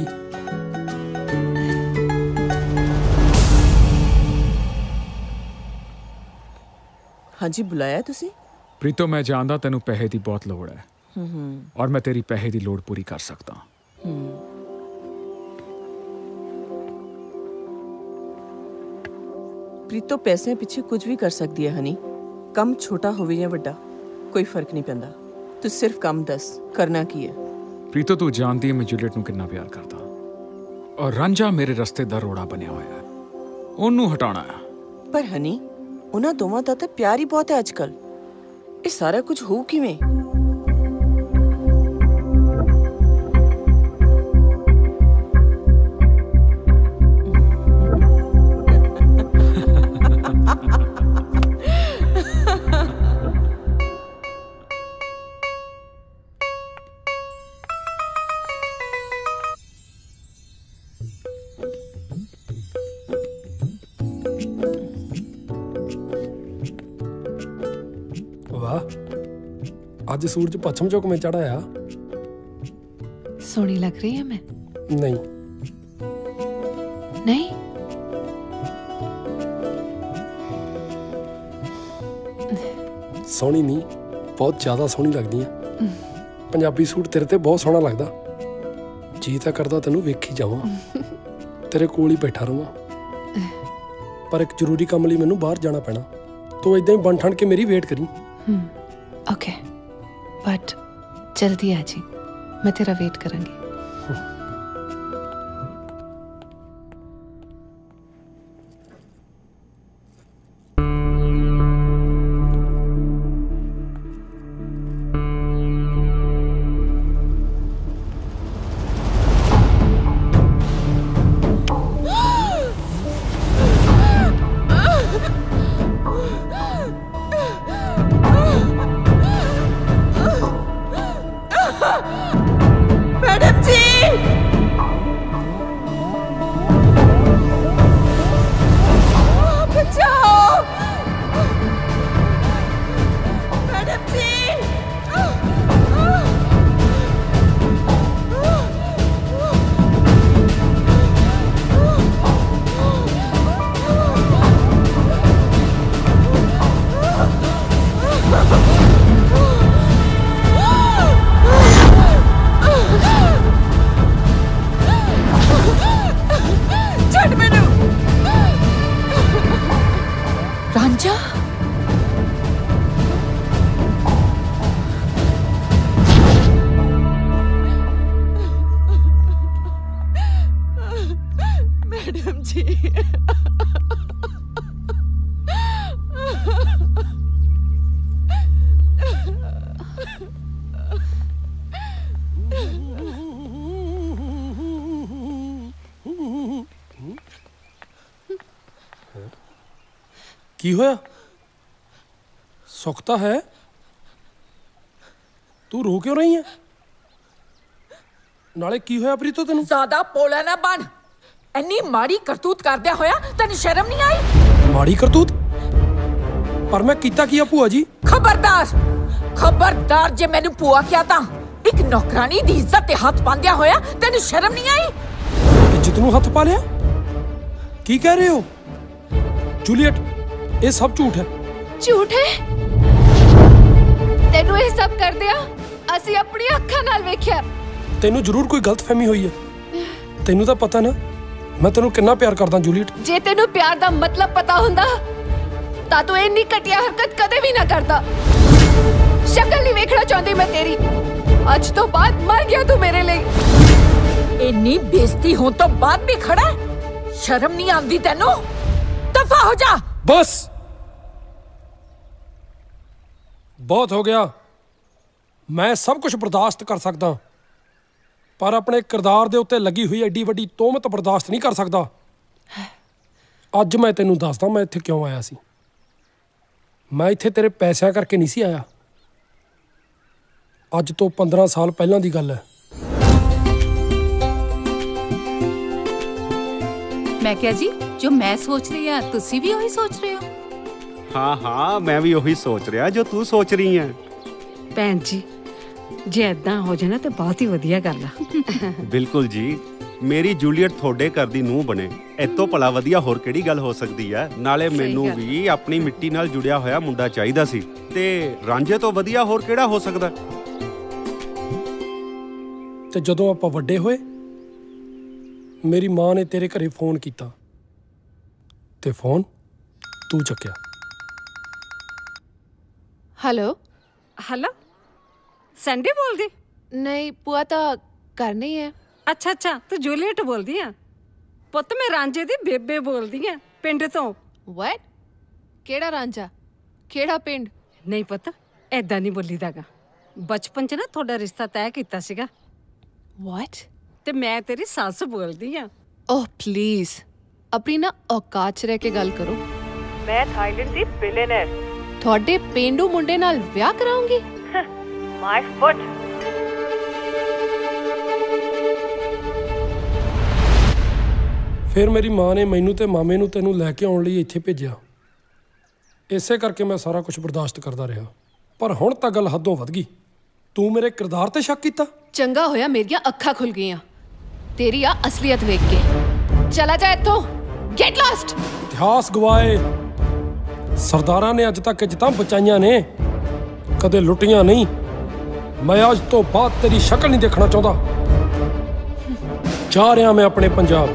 Speaker 1: ਹਾਂਜੀ ਬੁਲਾਇਆ ਤੁਸੀਂ?
Speaker 22: प्रीतो मैं जानदा तेनू पैसे की बहुत लोड़ है और मैं तेरी पैसे की लोड़ पूरी कर सकता।
Speaker 1: प्रीतो पैसे पिछे कुछ भी कर सकती है हनी, कम छोटा होवे या बड़ा कोई फर्क नहीं पैंदा। तू सिर्फ कम दस करना की है।
Speaker 22: प्रीतो तू जानती है मैं जूलियट नू कितना प्यार करता, और रांझा मेरे रस्ते दा रोड़ा बनिया होया है, ओनू हटाना है।
Speaker 1: पर हनी उन्हां दोवां दा तां प्यार ही बहुत है अजकल, ये सारा कुछ हो किवें?
Speaker 3: वाह, आज सूरज पश्चिम चौक में चढ़ा आ।
Speaker 5: सोहनी लग रही है मैं?
Speaker 3: नहीं
Speaker 5: नहीं,
Speaker 3: सोहनी नहीं, बहुत ज्यादा सोहनी लगदी है। पंजाबी सूट तेरे ते बहुत सोहना लगदा। जी तां करदा तैनूं वेखी जावां, तेरे कोल ही बैठा रहां। पर एक जरूरी काम लई मैनूं बाहर जाना पैना। तू इदां ही बन ठण के मेरी वेट करी।
Speaker 5: ओके, बट जल्दी आ जी, मैं तेरा वेट करूंगी।
Speaker 1: मैडम जी, बचाओ मैडम जी। छੱਡ ਮੈਨੂੰ।
Speaker 4: रांझा,
Speaker 1: मैडम जी,
Speaker 3: की होया? सुख तां है, तू रो क्यों रही है? नाले की होया प्रीतो तेनू?
Speaker 4: ज्यादा पोला ना बन। इन्नी माड़ी करतूत करदे होया तैनू शर्म नहीं आई?
Speaker 3: माड़ी करतूत? पर मैं कीता की भूआ जी?
Speaker 4: खबरदार, खबरदार जे मैनू भूआ क्या तां एक नौकरानी दी इज्जत ते हाथ पांदिया होया तैनू शर्म नहीं आई?
Speaker 3: इज्जत नू हथ पा लिया? की कह रहे हो जूलियट? ये सब झूठ है।
Speaker 5: झूठ है? तेनू ये सब कर दिया ਅਸੀਂ अपनी ਅੱਖਾਂ ਨਾਲ ਵੇਖਿਆ।
Speaker 3: ਤੈਨੂੰ ਜ਼ਰੂਰ ਕੋਈ ਗਲਤਫਹਿਮੀ ਹੋਈ ਹੈ। ਤੈਨੂੰ ਤਾਂ ਪਤਾ ਨਾ ਮੈਂ ਤੈਨੂੰ ਕਿੰਨਾ ਪਿਆਰ ਕਰਦਾ ਜੂਲੀਅਟ।
Speaker 5: ਜੇ ਤੈਨੂੰ ਪਿਆਰ ਦਾ ਮਤਲਬ ਪਤਾ ਹੁੰਦਾ ਤਾਂ ਤੂੰ ਇੰਨੀ ਘਟੀਆ ਹਰਕਤ ਕਦੇ ਵੀ ਨਾ ਕਰਦਾ। ਸ਼ਕਲ ਨਹੀਂ ਵੇਖਣਾ ਚਾਹੁੰਦੀ ਮੈਂ ਤੇਰੀ। ਅੱਜ ਤੋਂ ਬਾਅਦ ਮਰ ਗਿਆ ਤੂੰ ਮੇਰੇ ਲਈ।
Speaker 4: ਇੰਨੀ ਬੇਇੱਜ਼ਤੀ ਹੋਣ ਤੋਂ ਬਾਅਦ ਵੀ ਖੜਾ? ਸ਼ਰਮ ਨਹੀਂ ਆਉਂਦੀ ਤੈਨੂੰ? ਦਫਾ ਹੋ ਜਾ।
Speaker 3: बस बहुत हो गया। मैं सब कुछ बर्दाश्त कर सकता, पर अपने किरदार दे उत्ते लगी हुई एडी वड्डी तोहमत बर्दाश्त नहीं कर सकता। अज मैं तेनू दसदा मैं इत्थे क्यों आया सी। मैं इत्थे तेरे पैसों करके नहीं सी आया। अज तो 15 साल पहलां दी गल है।
Speaker 6: मैं क्या जी, जो मैं सोच रही हाँ तुसी भी वही सोच रहे हो?
Speaker 9: हाँ हाँ, मैं भी वही सोच रहा जो तू सोच रही है।
Speaker 18: ਭੈਣ ਜੀ ਜੇ ਇਦਾਂ ਹੋ ਜਾਣਾ ਤੇ ਬਹੁਤ ਹੀ ਵਧੀਆ ਗੱਲ ਆ।
Speaker 9: ਬਿਲਕੁਲ ਜੀ, ਮੇਰੀ ਜੂਲੀਅਟ ਤੁਹਾਡੇ ਘਰ ਦੀ ਨੂੰਹ ਬਣੇ ਇਤੋਂ ਭਲਾ ਵਧੀਆ ਹੋਰ ਕਿਹੜੀ ਗੱਲ ਹੋ ਸਕਦੀ ਹੈ। ਨਾਲੇ ਮੈਨੂੰ ਵੀ ਆਪਣੀ ਮਿੱਟੀ ਨਾਲ ਜੁੜਿਆ ਹੋਇਆ ਮੁੰਡਾ ਚਾਹੀਦਾ ਸੀ ਤੇ ਰਾਂਝੇ ਤੋਂ ਵਧੀਆ ਹੋਰ ਕਿਹੜਾ ਹੋ ਸਕਦਾ।
Speaker 3: ਤੇ ਜਦੋਂ ਆਪਾਂ ਵੱਡੇ ਹੋਏ ਮੇਰੀ ਮਾਂ ਨੇ ਤੇਰੇ ਘਰੇ ਫੋਨ ਕੀਤਾ ਤੇ ਫੋਨ ਤੂੰ ਚੱਕਿਆ।
Speaker 5: हेलो
Speaker 18: हेलो, सैंडी बोल दी?
Speaker 5: नहीं पुआ तो घर नहीं है।
Speaker 18: अच्छा अच्छा, तू जूलियट बोल दी है? पुत मैं रांझे दी बेबे बोल दी है पिंड तो।
Speaker 5: व्हाट? केड़ा रांझा, केड़ा पिंड?
Speaker 18: नहीं पुत, ऐदा नहीं बोली दागा। बचपन च ना थोड़ा रिश्ता तय कीता सीगा।
Speaker 5: व्हाट?
Speaker 18: ते मैं तेरी सस बोल दी है।
Speaker 5: ओह प्लीज अपनी ना औकात च रह के गल करो।
Speaker 1: मैं थाईलैंड दी बिलियनर
Speaker 5: थोड़े पेंडू मुंडे नाल ब्याह कराऊंगी?
Speaker 1: My foot.
Speaker 3: फिर मेरी मां ने मैनू ते मामे नू तेनू लैके आउण लई इत्थे भेजिया। इसे करके मैं सारा कुछ बर्दाश्त करता रहा। ਪਰ ਹੁਣ ਤਾਂ ਗੱਲ ਹੱਦੋਂ ਵੱਧ ਗਈ। ਤੂੰ ਮੇਰੇ ਕਿਰਦਾਰ ਤੇ ਸ਼ੱਕ ਕੀਤਾ?
Speaker 5: ਚੰਗਾ ਹੋਇਆ ਮੇਰੀਆਂ ਅੱਖਾਂ ਖੁੱਲ ਗਈਆਂ ਤੇਰੀ ਆ ਅਸਲੀਅਤ ਵੇਖ ਕੇ। ਚਲਾ ਜਾ ਇੱਥੋਂ, ਗੈਟ ਲਾਸਟ।
Speaker 3: ਇਤਿਹਾਸ ਗਵਾਏ, ਸਰਦਾਰਾਂ ਨੇ ਅੱਜ ਤੱਕ ਇੱਜ਼ਤਾਂ ਬਚਾਈਆਂ ਨੇ, ਕਦੇ ਲੁੱਟੀਆਂ ਨਹੀਂ। ਮੈਂ ਅੱਜ ਤੋਂ ਬਾਅਦ ਤੇਰੀ ਸ਼ਕਲ ਨਹੀਂ ਦੇਖਣਾ ਚਾਹੁੰਦਾ। ਜਾ ਰਿਹਾ ਮੈਂ ਆਪਣੇ ਪੰਜਾਬ।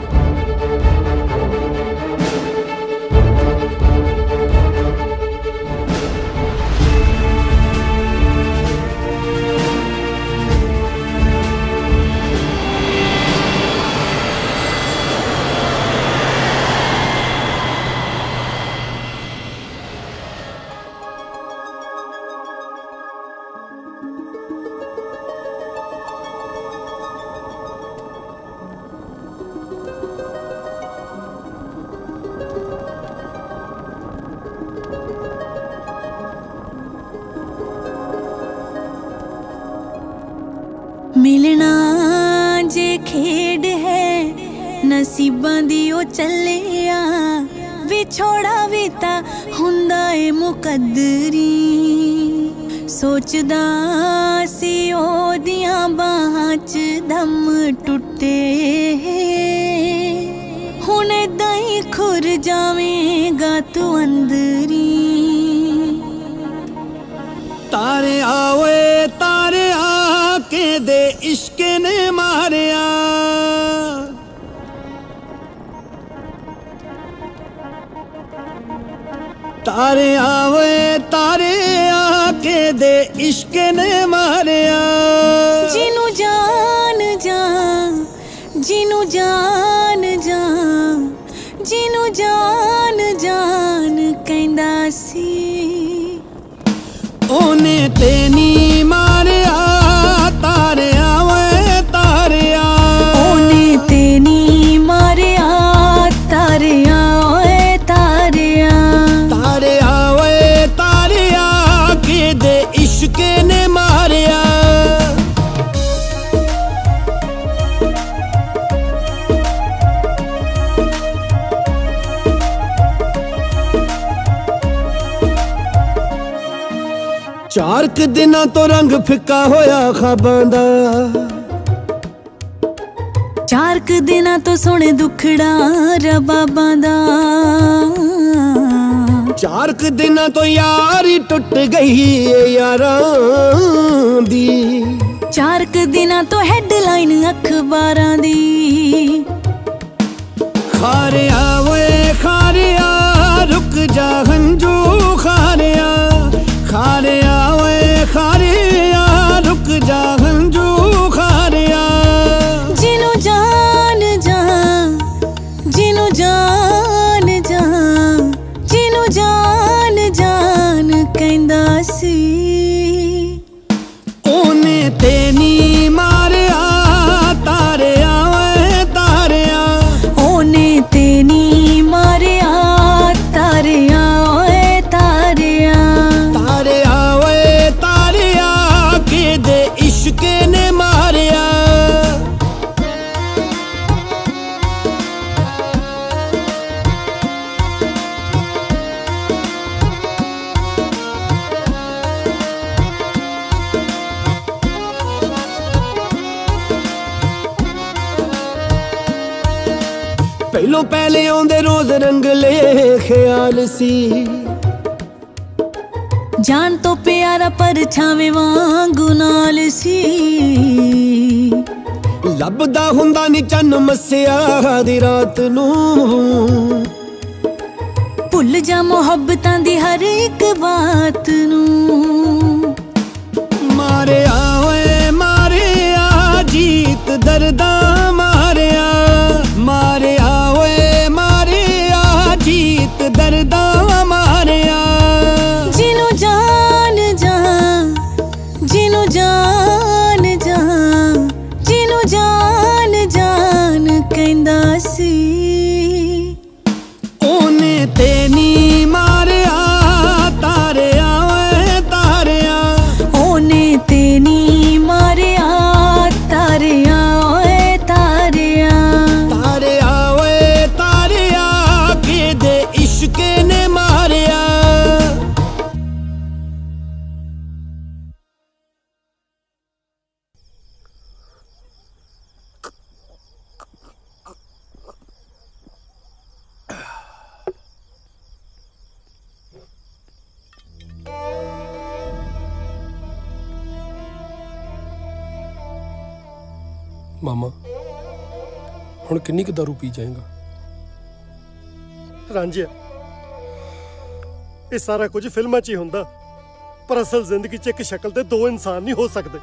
Speaker 16: मिलना जे खेड है नसीबां दी ओ चलिया विछोड़ा भी ता हुंदा ए मुकद्दरी सोचदा सी ओदियां बाहां च दम टुटे हुण इदां ही खुर जावेगा तू अंदरी
Speaker 8: तारे आवे तारे आके दे इश्क ने मारिया तारे आवे तारे आके दे इश्क ने मारिया
Speaker 16: जिनू जान जा जिनू जान जा जिनू जान जान कहंदा सी
Speaker 8: ओने ते नी मारिया तारे आवे तारे
Speaker 16: ओने ते नी मारिया तारे आवे तारे
Speaker 8: तारे आवे तारे आके दे इश्क ने मारिया चार क दिनां तो रंग फिक्का होया ख्वाबां दा
Speaker 16: चार क दिनां तो सोने दुखड़ा रबाबां दा
Speaker 8: चार क दिनां तो यारी टुट गई यारां दी
Speaker 16: चार क दिनां तो हेडलाइन अखबारां दी
Speaker 8: खारिया वे खारिया रुक जा हंजू खारिया खारिया वे खारिया रुक जा हंजू खारिया
Speaker 16: जिनू जान जा जिनू जान जा जिनू जान जान कहंदा सी
Speaker 8: ओने ते नी मारिया तारे आवे तारे
Speaker 16: ओने ते नी मारिया तारे आवे तारे
Speaker 8: तारे आवे तारे आके दे इश्क ने मारिया पहलों पहले आउंदे रोज रंगले ख्याल सी
Speaker 16: जान तो प्यारा परछावे वांगू नाल सी
Speaker 8: लभदा हुंदा नी चन्न मस्सिया दी रात नूं
Speaker 16: भुल जा मुहब्बतां दी हर एक बात नूं
Speaker 8: मारे आवे मारे आ जीत दर्दा मारे आवे मारे आ जीत दर्दा मारे
Speaker 16: जिनू जान जा जिनू जान जा जिनू जान जान कहंदा सी
Speaker 8: ओने ते नी मारिया तारे आवे
Speaker 3: ਮਾਮਾ ਹੁਣ ਕਿੰਨੀ ਕੁ ਦਾਰੂ ਪੀ ਜਾਏਗਾ?
Speaker 2: ਰਾਂਝਿਆ, ਇਹ ਸਾਰਾ ਕੁਝ ਫਿਲਮਾਂ 'ਚ ਹੀ ਹੁੰਦਾ, ਪਰ ਅਸਲ ਜ਼ਿੰਦਗੀ 'ਚ ਇੱਕ ਸ਼ਕਲ ਦੇ ਦੋ ਇਨਸਾਨ ਨਹੀਂ ਹੋ ਸਕਦੇ।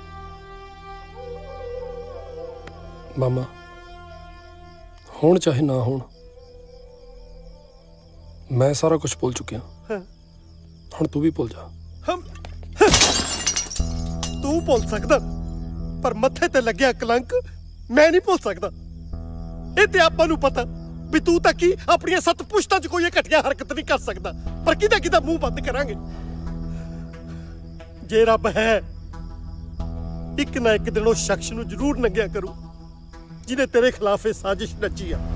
Speaker 3: ਮਾਮਾ ਹੁਣ ਚਾਹੇ ਨਾ ਹੋਣ, ਮੈਂ ਸਾਰਾ ਕੁਝ ਭੁੱਲ ਚੁੱਕਿਆ। ਹੁਣ ਤੂੰ ਵੀ ਭੁੱਲ ਜਾ।
Speaker 2: ਤੂੰ ਭੁੱਲ ਸਕਦਾ, ਪਰ ਮੱਥੇ ਤੇ ਲੱਗਿਆ ਕਲੰਕ ਮੈਂ ਨਹੀਂ ਭੁੱਲ ਸਕਦਾ। ਇਹ ਤੇ ਆਪਾਂ ਨੂੰ ਪਤਾ ਵੀ ਤੂੰ ਤਾਂ ਕੀ ਆਪਣੀਆਂ 7 ਪੁਸ਼ਤਾਂ 'ਚ ਕੋਈ ਘਟੀਆ ਹਰਕਤ ਨਹੀਂ ਕਰ ਸਕਦਾ, ਪਰ ਕਿਹਦਾ ਮੂੰਹ ਬੰਦ ਕਰਾਂਗੇ। ਜੇ ਰੱਬ ਹੈ, ਇੱਕ ਨਾ ਇੱਕ ਦਿਨ ਉਹ ਸ਼ਖਸ ਨੂੰ ਜ਼ਰੂਰ ਨੰਗਿਆ ਕਰੂ ਜਿਹਨੇ ਤੇਰੇ ਖਿਲਾਫ ਇਹ ਸਾਜ਼ਿਸ਼ ਰਚੀ ਆ।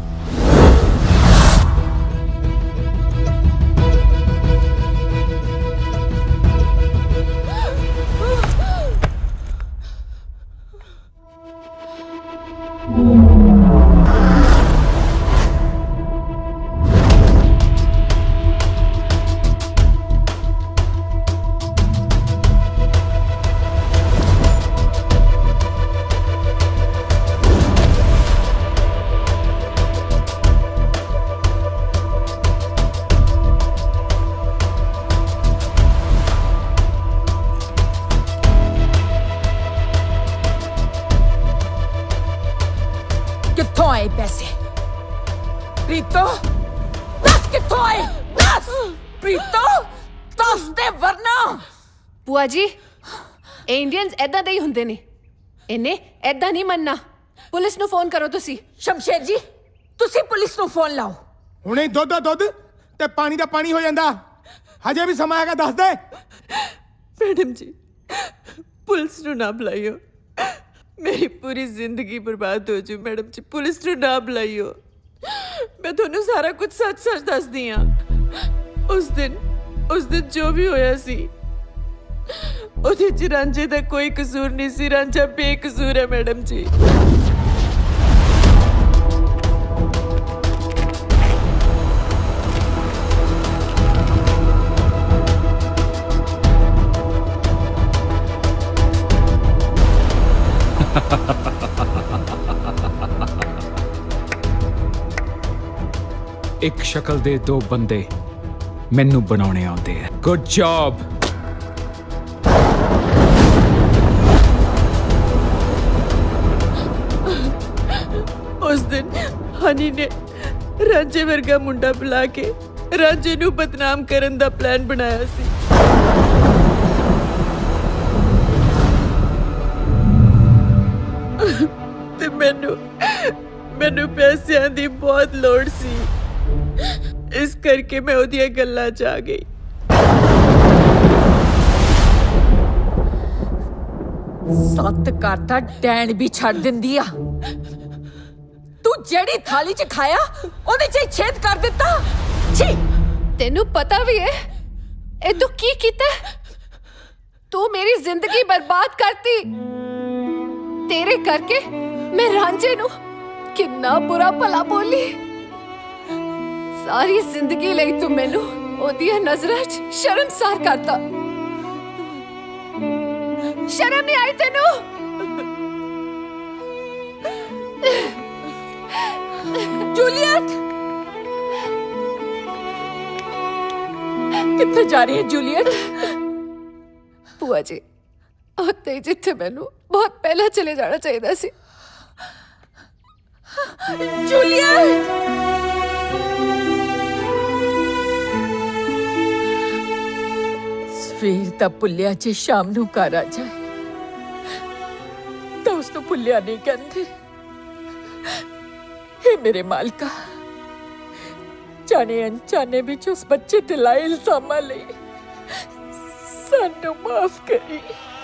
Speaker 4: ਕਿੱਥੋਂ ਆਏ ਪੈਸੇ? ਪ੍ਰੀਤੋ ਦੱਸ ਕਿੱਥੋਂ ਆਏ? ਦੱਸ ਪ੍ਰੀਤੋ, ਦੱਸ ਦੇ ਵਰਨਾ।
Speaker 5: ਭੂਆ ਜੀ, ਇਹ ਇੰਡੀਅਨਸ ਐਦਾਂ ਦੇ ਹੀ ਹੁੰਦੇ ਨੇ। ਇਹਨੇ ਐਦਾਂ ਨਹੀਂ ਮੰਨਣਾ। ਪੁਲਿਸ ਨੂੰ ਫੋਨ ਕਰੋ ਤੁਸੀਂ।
Speaker 4: ਸ਼ਮਸ਼ੇਰ ਜੀ, ਤੁਸੀਂ ਪੁਲਿਸ ਨੂੰ ਫੋਨ ਲਾਓ।
Speaker 7: ਹੁਣੇ ਦੁੱਧ ਦਾ ਦੁੱਧ ਤੇ ਪਾਣੀ ਦਾ ਪਾਣੀ ਹੋ ਜਾਂਦਾ। ਹਜੇ ਵੀ ਸਮਾਂ ਹੈਗਾ, ਦੱਸ ਦੇ।
Speaker 1: ਮੈਡਮ ਜੀ, ਪੁਲਿਸ ਨੂੰ ਨਾ ਬੁਲਾਇਓ, ਮੇਰੀ ਪੂਰੀ ਜ਼ਿੰਦਗੀ ਬਰਬਾਦ ਹੋ ਜੂ। ਮੈਡਮ ਜੀ, ਪੁਲਿਸ ਨੂੰ ਨਾ ਬੁਲਾਇਓ, ਮੈਂ ਤੁਹਾਨੂੰ ਸਾਰਾ ਕੁਝ ਸੱਚ ਦੱਸਦੀ ਹਾਂ। ਉਸ ਦਿਨ ਜੋ ਵੀ ਹੋਇਆ ਸੀ, ਉਹਦੇ 'ਚ ਰਾਂਝੇ ਦਾ ਕੋਈ ਕਸੂਰ ਨਹੀਂ ਸੀ। ਰਾਂਝਾ ਬੇਕਸੂਰ ਹੈ ਮੈਡਮ ਜੀ।
Speaker 22: ਇੱਕ ਸ਼ਕਲ ਦੇ ਦੋ ਬੰਦੇ ਮੈਨੂੰ ਬਣਾਉਣੇ ਆਉਂਦੇ ਆ। Good job.
Speaker 1: ਉਸ ਦਿਨ ਹਨੀ ਨੇ ਰਾਂਝੇ ਵਰਗਾ ਮੁੰਡਾ ਬੁਲਾ ਕੇ ਰਾਂਝੇ ਨੂੰ ਬਦਨਾਮ ਕਰਨ ਦਾ ਪਲਾਨ ਬਣਾਇਆ ਸੀ। ਤੇ ਮੈਨੂੰ ਪੈਸਿਆਂ ਦੀ ਬਹੁਤ ਲੋੜ ਸੀ, ਇਸ ਕਰਕੇ ਮੈਂ ਉਹਦੀਆਂ ਗੱਲਾਂ 'ਚ ਆ ਗਈ।
Speaker 4: ਸੱਤ ਘਰ ਦਾ ਡੈਣ ਵੀ ਛੱਡ ਦਿੰਦੀ ਆ। ਤੂੰ ਜਿਹੜੀ ਥਾਲੀ 'ਚ ਖਾਇਆ ਉਹਦੇ 'ਚ ਹੀ ਛੇਦ ਕਰ ਦਿੱਤਾ। ਛੀ,
Speaker 5: ਤੈਨੂੰ ਪਤਾ ਵੀ ਹੈ ਇਹ ਤੂੰ ਕੀ ਕੀਤਾ? ਤੂੰ ਮੇਰੀ ਜ਼ਿੰਦਗੀ ਬਰਬਾਦ ਕਰਤੀ। ਤੇਰੇ ਕਰਕੇ ਮੈਂ ਰਾਂਝੇ ਨੂੰ ਕਿੰਨਾ ਬੁਰਾ ਭਲਾ ਬੋਲੀ। ਸਾਰੀ ਜ਼ਿੰਦਗੀ ਲਈ ਤੂੰ ਮੈਨੂੰ ਉਹਦੀਆਂ ਨਜ਼ਰਾਂ 'ਚ ਸ਼ਰਮਸਾਰ ਕਰਤਾ। ਸ਼ਰਮ ਨਹੀਂ ਆਈ ਤੈਨੂੰ?
Speaker 4: ਜੂਲੀਅਟ, ਕਿੱਥੇ ਜਾ ਰਹੀ ਹੈ ਜੂਲੀਅਟ?
Speaker 5: ਭੂਆ ਜੀ, ਉੱਥੇ ਜਿੱਥੇ ਮੈਨੂੰ ਬਹੁਤ ਪਹਿਲਾਂ ਚਲੇ ਜਾਣਾ ਚਾਹੀਦਾ ਸੀ।
Speaker 4: ਜੂਲੀਅਟ, ਸਵੇਰ ਦਾ ਭੁੱਲਿਆ ਜੇ ਸ਼ਾਮ ਨੂੰ ਘਰ ਆ ਜਾਏ ਤਾਂ ਉਸ ਨੂੰ ਭੁੱਲਿਆ ਨਹੀਂ ਕਹਿੰਦੇ। हे ਮੇਰੇ ਮਾਲਕਾ, ਜਾਣੇ ਅਣਜਾਣੇ ਵਿੱਚ ਉਸ ਬੱਚੇ ਤੇ ਲਾਏ ਇਲਜ਼ਾਮਾਂ ਲਈ ਸਾਨੂੰ ਮਾਫ ਕਰੀ।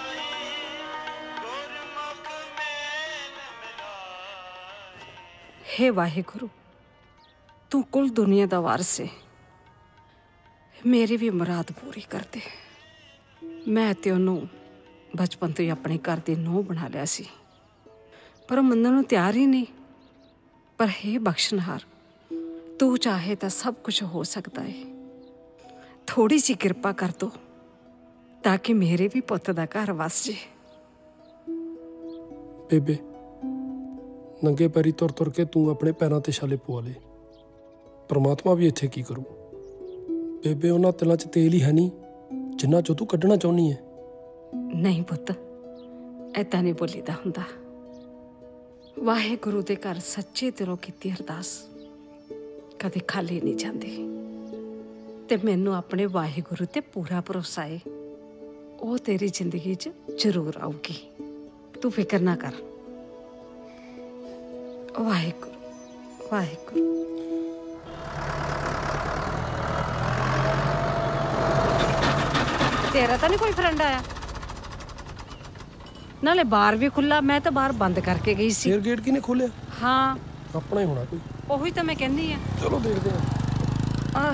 Speaker 18: हे ਵਾਹਿਗੁਰੂ, ਤੂੰ ਕੁੱਲ ਦੁਨੀਆ ਦਾ ਵਾਰਿਸ ਹੈ, ਮੇਰੀ ਵੀ ਮੁਰਾਦ ਪੂਰੀ ਕਰ ਦੇ। ਮੈਂ ਤੇ ਉਹਨੂੰ ਬਚਪਨ ਤੋਂ ਹੀ ਆਪਣੇ ਘਰ ਦੀ ਨੂੰਹ ਬਣਾ ਲਿਆ ਸੀ, ਪਰ ਉਹ ਮੰਨਣ ਨੂੰ ਤਿਆਰ ਹੀ ਨਹੀਂ। ਪਰ हे ਬਖਸ਼ਨਹਾਰ, ਤੂੰ ਚਾਹੇ ਤਾਂ ਸਭ ਕੁਝ ਹੋ ਸਕਦਾ ਹੈ। ਥੋੜੀ ਜਿਹੀ ਕਿਰਪਾ ਕਰ ਦੋ ਤਾਂ ਕਿ ਮੇਰੇ ਵੀ ਪੁੱਤ ਦਾ ਘਰ ਵਸ ਜੇ।
Speaker 3: ਬੇਬੇ, ਨੰਗੇ ਪੈਰੀ ਤੁਰ ਤੁਰ ਕੇ ਤੂੰ ਆਪਣੇ ਪੈਰਾਂ ਤੇ ਛਾਲੇ ਪਵਾ ਲਏ। ਪਰਮਾਤਮਾ ਵੀ ਇੱਥੇ ਕੀ ਕਰੂ। ਬੇਬੇ ਉਹਨਾਂ ਤਿਲਾਂ 'ਚ ਤੇਲ ਹੀ ਹੈ ਨਹੀਂ ਜਿੰਨਾ 'ਚੋਂ ਤੂੰ ਕੱਢਣਾ ਚਾਹੁੰਦੀ ਹੈ।
Speaker 18: ਨਹੀਂ ਪੁੱਤ, ਏਦਾਂ ਨਹੀਂ ਬੋਲੀਦਾ ਹੁੰਦਾ। ਵਾਹਿਗੁਰੂ ਦੇ ਘਰ ਸੱਚੇ ਦਿਲੋਂ ਕੀਤੀ ਅਰਦਾਸ ਕਦੇ ਖਾਲੀ ਨਹੀਂ ਜਾਂਦੀ। ਤੇ ਮੈਨੂੰ ਆਪਣੇ ਵਾਹਿਗੁਰੂ ਤੇ ਪੂਰਾ ਭਰੋਸਾ ਏ, ਉਹ ਤੇਰੀ ਜ਼ਿੰਦਗੀ 'ਚ ਜ਼ਰੂਰ ਆਊਗੀ। ਤੂੰ ਫਿਕਰ ਨਾ ਕਰ। ਵਾਹਿਗੁਰੂ ਵਾਹਿਗੁਰੂ। ਤੇਰਾ ਤਾਂ ਨਹੀਂ ਕੋਈ ਫਰੈਂਡ ਆਇਆ? ਨਾਲੇ ਬਾਰ ਵੀ ਖੁੱਲਾ, ਮੈਂ ਤਾਂ ਬਾਹਰ ਬੰਦ ਕਰਕੇ ਗਈ ਸੀ।
Speaker 3: ਫੇਰ ਗੇਟ ਕਿਨੇ ਖੋਲਿਆ?
Speaker 18: ਹਾਂ
Speaker 3: ਆਪਣਾ ਹੀ ਹੋਣਾ ਕੋਈ।
Speaker 18: ਉਹੀ ਤਾਂ ਮੈਂ ਕਹਿੰਦੀ ਆ।
Speaker 3: ਚਲੋ ਦੇਖਦੇ ਆ।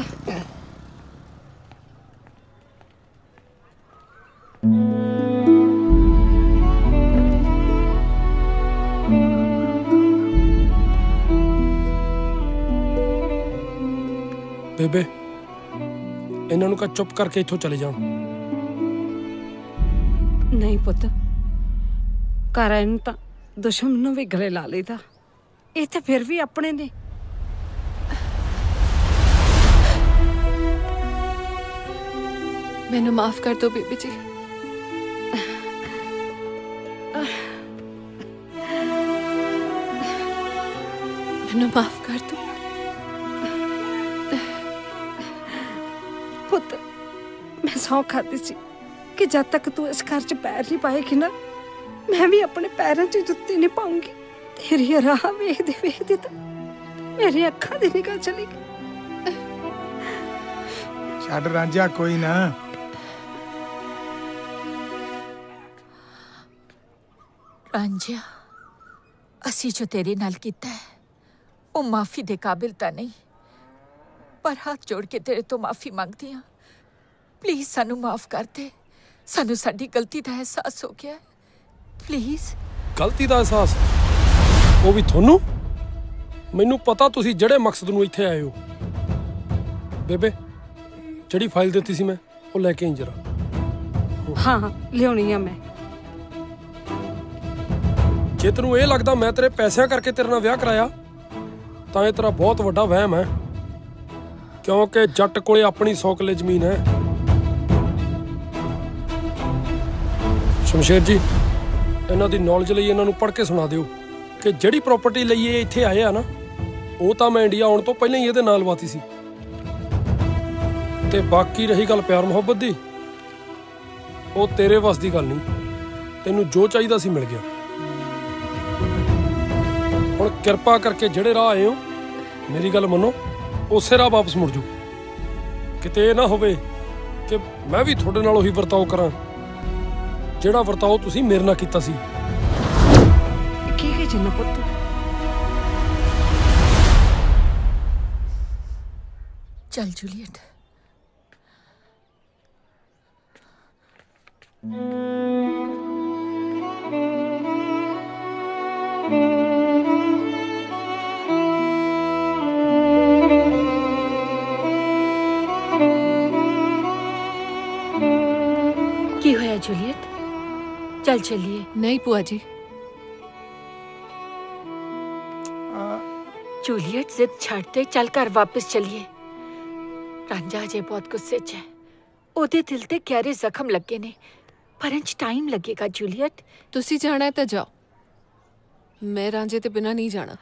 Speaker 3: ਬੇਬੇ ਇਹਨਾਂ ਨੂੰ ਕਹ ਚੁੱਪ ਕਰਕੇ ਇੱਥੋਂ ਚਲੇ ਜਾਣ।
Speaker 18: ਨਹੀਂ ਪੁੱਤ, ਘਰ ਆਏ ਨੂੰ ਤਾਂ ਦੁਸ਼ਮਣ ਨੂੰ ਵੀ ਗਲੇ ਲਾ ਲਈਦਾ। ਇਹ ਤਾਂ ਫਿਰ ਵੀ ਆਪਣੇ ਨੇ।
Speaker 4: ਮੈਨੂੰ ਮਾਫ ਕਰ ਦਿਓ ਬੀਬੀ ਜੀ। ਮੈਨੂੰ ਮਾਫ ਕਰ ਦਿਓ।
Speaker 18: ਪੁੱਤ, ਮੈਂ ਸਹੁੰ ਖਾਧੀ ਸੀ ਕਿ ਜਦ ਤੱਕ ਤੂੰ ਇਸ ਘਰ 'ਚ ਪੈਰ ਨਹੀਂ ਪਾਏਗੀ ਨਾ, ਮੈਂ ਵੀ ਆਪਣੇ ਪੈਰਾਂ 'ਚ ਜੁੱਤੀ ਨਹੀਂ ਪਾਉਂਗੀ। ਤੇਰੀ ਰਾਹ ਵੇਖਦੇ ਵੇਖਦੇ ਤਾਂ ਮੇਰੀ ਅੱਖਾਂ ਦੀ ਨਿਗਾਹ ਚਲੀ ਗਈ।
Speaker 7: ਛੱਡ ਰਾਂਝਾ, ਕੋਈ ਨਾ।
Speaker 4: ਰਾਂਝਾ, ਅਸੀਂ ਜੋ ਤੇਰੇ ਨਾਲ ਕੀਤਾ ਹੈ ਉਹ ਮਾਫੀ ਦੇ ਕਾਬਿਲ ਤਾਂ ਨਹੀਂ, ਪਰ ਹੱਥ ਜੋੜ ਕੇ ਤੇਰੇ ਤੋਂ ਮਾਫੀ ਮੰਗਦੀ ਹਾਂ। ਪਲੀਜ਼ ਸਾਨੂੰ ਮਾਫ ਕਰ ਦੇ। ਸਾਨੂੰ ਸਾਡੀ ਗਲਤੀ ਦਾ ਅਹਿਸਾਸ ਹੋ ਗਿਆ। ਪਲੀਜ਼।
Speaker 3: ਗਲਤੀ ਦਾ ਅਹਿਸਾਸ? ਉਹ ਵੀ ਤੁਹਾਨੂੰ? ਮੈਨੂੰ ਪਤਾ ਤੁਸੀਂ ਜਿਹੜੇ ਮਕਸਦ ਨੂੰ ਇੱਥੇ ਆਏ ਹੋ। ਬੇਬੇ ਜਿਹੜੀ ਫਾਈਲ ਦਿੱਤੀ ਸੀ ਮੈਂ ਉਹ ਲੈ ਕੇ ਆਈ ਜਰਾ।
Speaker 18: ਹਾਂ ਲਿਆਉਣੀ ਆ ਮੈਂ।
Speaker 3: ਜੇ ਤੈਨੂੰ ਇਹ ਲੱਗਦਾ ਮੈਂ ਤੇਰੇ ਪੈਸਿਆਂ ਕਰਕੇ ਤੇਰੇ ਨਾਲ ਵਿਆਹ ਕਰਾਇਆ ਤਾਂ ਇਹ ਤੇਰਾ ਬਹੁਤ ਵੱਡਾ ਵਹਿਮ ਹੈ, ਕਿਉਂਕਿ ਜੱਟ ਕੋਲੇ ਆਪਣੀ 100 ਕਿੱਲੇ ਜ਼ਮੀਨ ਹੈ। ਸ਼ਮਸ਼ੇਰ ਜੀ, ਇਹਨਾਂ ਦੀ ਨੌਲੇਜ ਲਈ ਇਹਨਾਂ ਨੂੰ ਪੜ੍ਹ ਕੇ ਸੁਣਾ ਦਿਓ ਕਿ ਜਿਹੜੀ ਪ੍ਰਾਪਰਟੀ ਲਈ ਇਹ ਇੱਥੇ ਆਏ ਆ ਨਾ, ਉਹ ਤਾਂ ਮੈਂ ਇੰਡੀਆ ਆਉਣ ਤੋਂ ਪਹਿਲਾਂ ਹੀ ਇਹਦੇ ਨਾਲ ਲਵਾਤੀ ਸੀ। ਤੇ ਬਾਕੀ ਰਹੀ ਗੱਲ ਪਿਆਰ ਮੁਹੱਬਤ ਦੀ, ਉਹ ਤੇਰੇ ਵੱਸ ਦੀ ਗੱਲ ਨਹੀਂ। ਤੈਨੂੰ ਜੋ ਚਾਹੀਦਾ ਸੀ ਮਿਲ ਗਿਆ। ਹੁਣ ਕਿਰਪਾ ਕਰਕੇ ਜਿਹੜੇ ਰਾਹ ਆਏ ਹੋ, ਮੇਰੀ ਗੱਲ ਮੰਨੋ, ਉਸੇ ਰਾਹ ਵਾਪਸ ਮੁੜ ਜਾਓ। ਕਿਤੇ ਇਹ ਨਾ ਹੋਵੇ ਕਿ ਮੈਂ ਵੀ ਤੁਹਾਡੇ ਨਾਲ ਉਹੀ ਵਰਤਾਓ ਕਰਾਂ ਜਿਹੜਾ ਵਰਤਾਓ ਤੁਸੀਂ ਮੇਰੇ ਨਾਲ ਕੀਤਾ ਸੀ।
Speaker 18: ਕੀ ਜਿੰਨਾ ਪੁੱਤ?
Speaker 4: ਚੱਲ ਜੂਲੀਅਟ।
Speaker 5: ਕੀ ਹੋਇਆ ਜੂਲੀਅਟ? चल चलिए।
Speaker 4: नहीं बुआ जी।
Speaker 5: जूलियट जिद छाड़ते चल कर वापस चलिए। रांझा अजे बहुत गुस्से च है। ओदे दिल ते गहरे जख्म लगे ने, पर इंच टाइम लगेगा जूलियट।
Speaker 4: तुसी जाना है तो जाओ, मैं रांझे ते बिना नहीं जाना।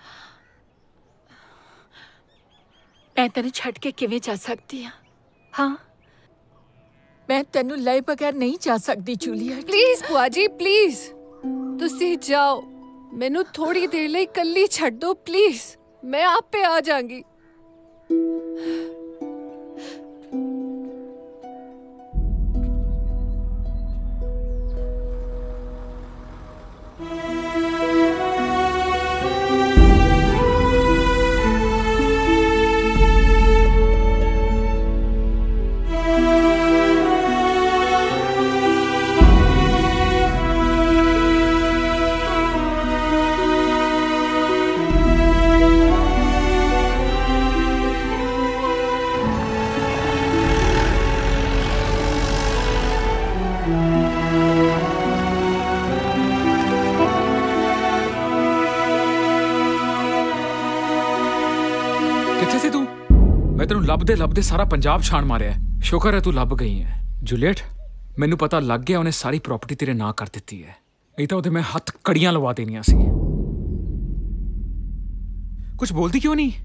Speaker 5: मैं तेन छड़ के किवें जा सकती हाँ? हाँ, मैं तेनू लए बगैर नहीं जा सकती जूलियट।
Speaker 4: प्लीज बुआ जी प्लीज, तुसी जाओ, मैनू थोड़ी देर लिए कल्ली छड़ दो प्लीज, मैं आप पे आ जाऊंगी।
Speaker 22: ਲੱਭਦੇ ਲੱਭਦੇ ਸਾਰਾ ਪੰਜਾਬ ਛਾਣ ਮਾਰਿਆ। ਸ਼ੁਕਰ ਹੈ ਤੂੰ ਲੱਭ ਗਈ ਹੈ। ਜੂਲੀਅਟ, ਮੈਨੂੰ ਪਤਾ ਲੱਗ ਗਿਆ ਉਹਨੇ ਸਾਰੀ ਪ੍ਰਾਪਰਟੀ ਤੇਰੇ ਨਾਂ ਕਰ ਦਿੱਤੀ ਹੈ। ਨਹੀਂ ਤਾਂ ਉਹਦੇ ਮੈਂ ਹੱਥ ਕੜੀਆਂ ਲਵਾ ਦੇਣੀਆਂ ਸੀ। ਕੁਝ ਬੋਲਦੀ ਕਿਉਂ ਨਹੀਂ?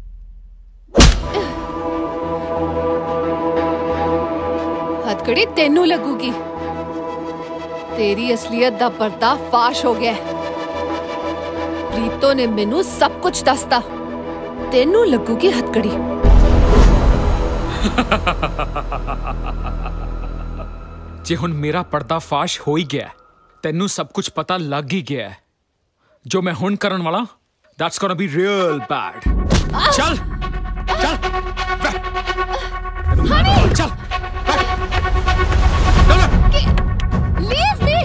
Speaker 5: ਹੱਥਕੜੀ ਤੈਨੂੰ ਲੱਗੂਗੀ। ਤੇਰੀ ਅਸਲੀਅਤ ਦਾ ਪਰਦਾਫਾਸ਼ ਹੋ ਗਿਆ। ਪ੍ਰੀਤੋ ਨੇ ਮੈਨੂੰ ਸਭ ਕੁਝ ਦੱਸਤਾ। ਤੈਨੂੰ ਲੱਗੂਗੀ ਹੱਥਕੜੀ।
Speaker 22: ਜੇ ਹੁਣ ਮੇਰਾ ਪਰਦਾਫਾਸ਼ ਹੋ ਹੀ ਗਿਆ, ਤੈਨੂੰ ਸਭ ਕੁਝ ਪਤਾ ਲੱਗ ਹੀ ਗਿਆ, ਜੋ ਮੈਂ ਹੁਣ ਕਰਨ ਵਾਲਾ that's gonna be real bad। ਚੱਲ ਚੱਲ ਚੱਲ
Speaker 5: Leave me!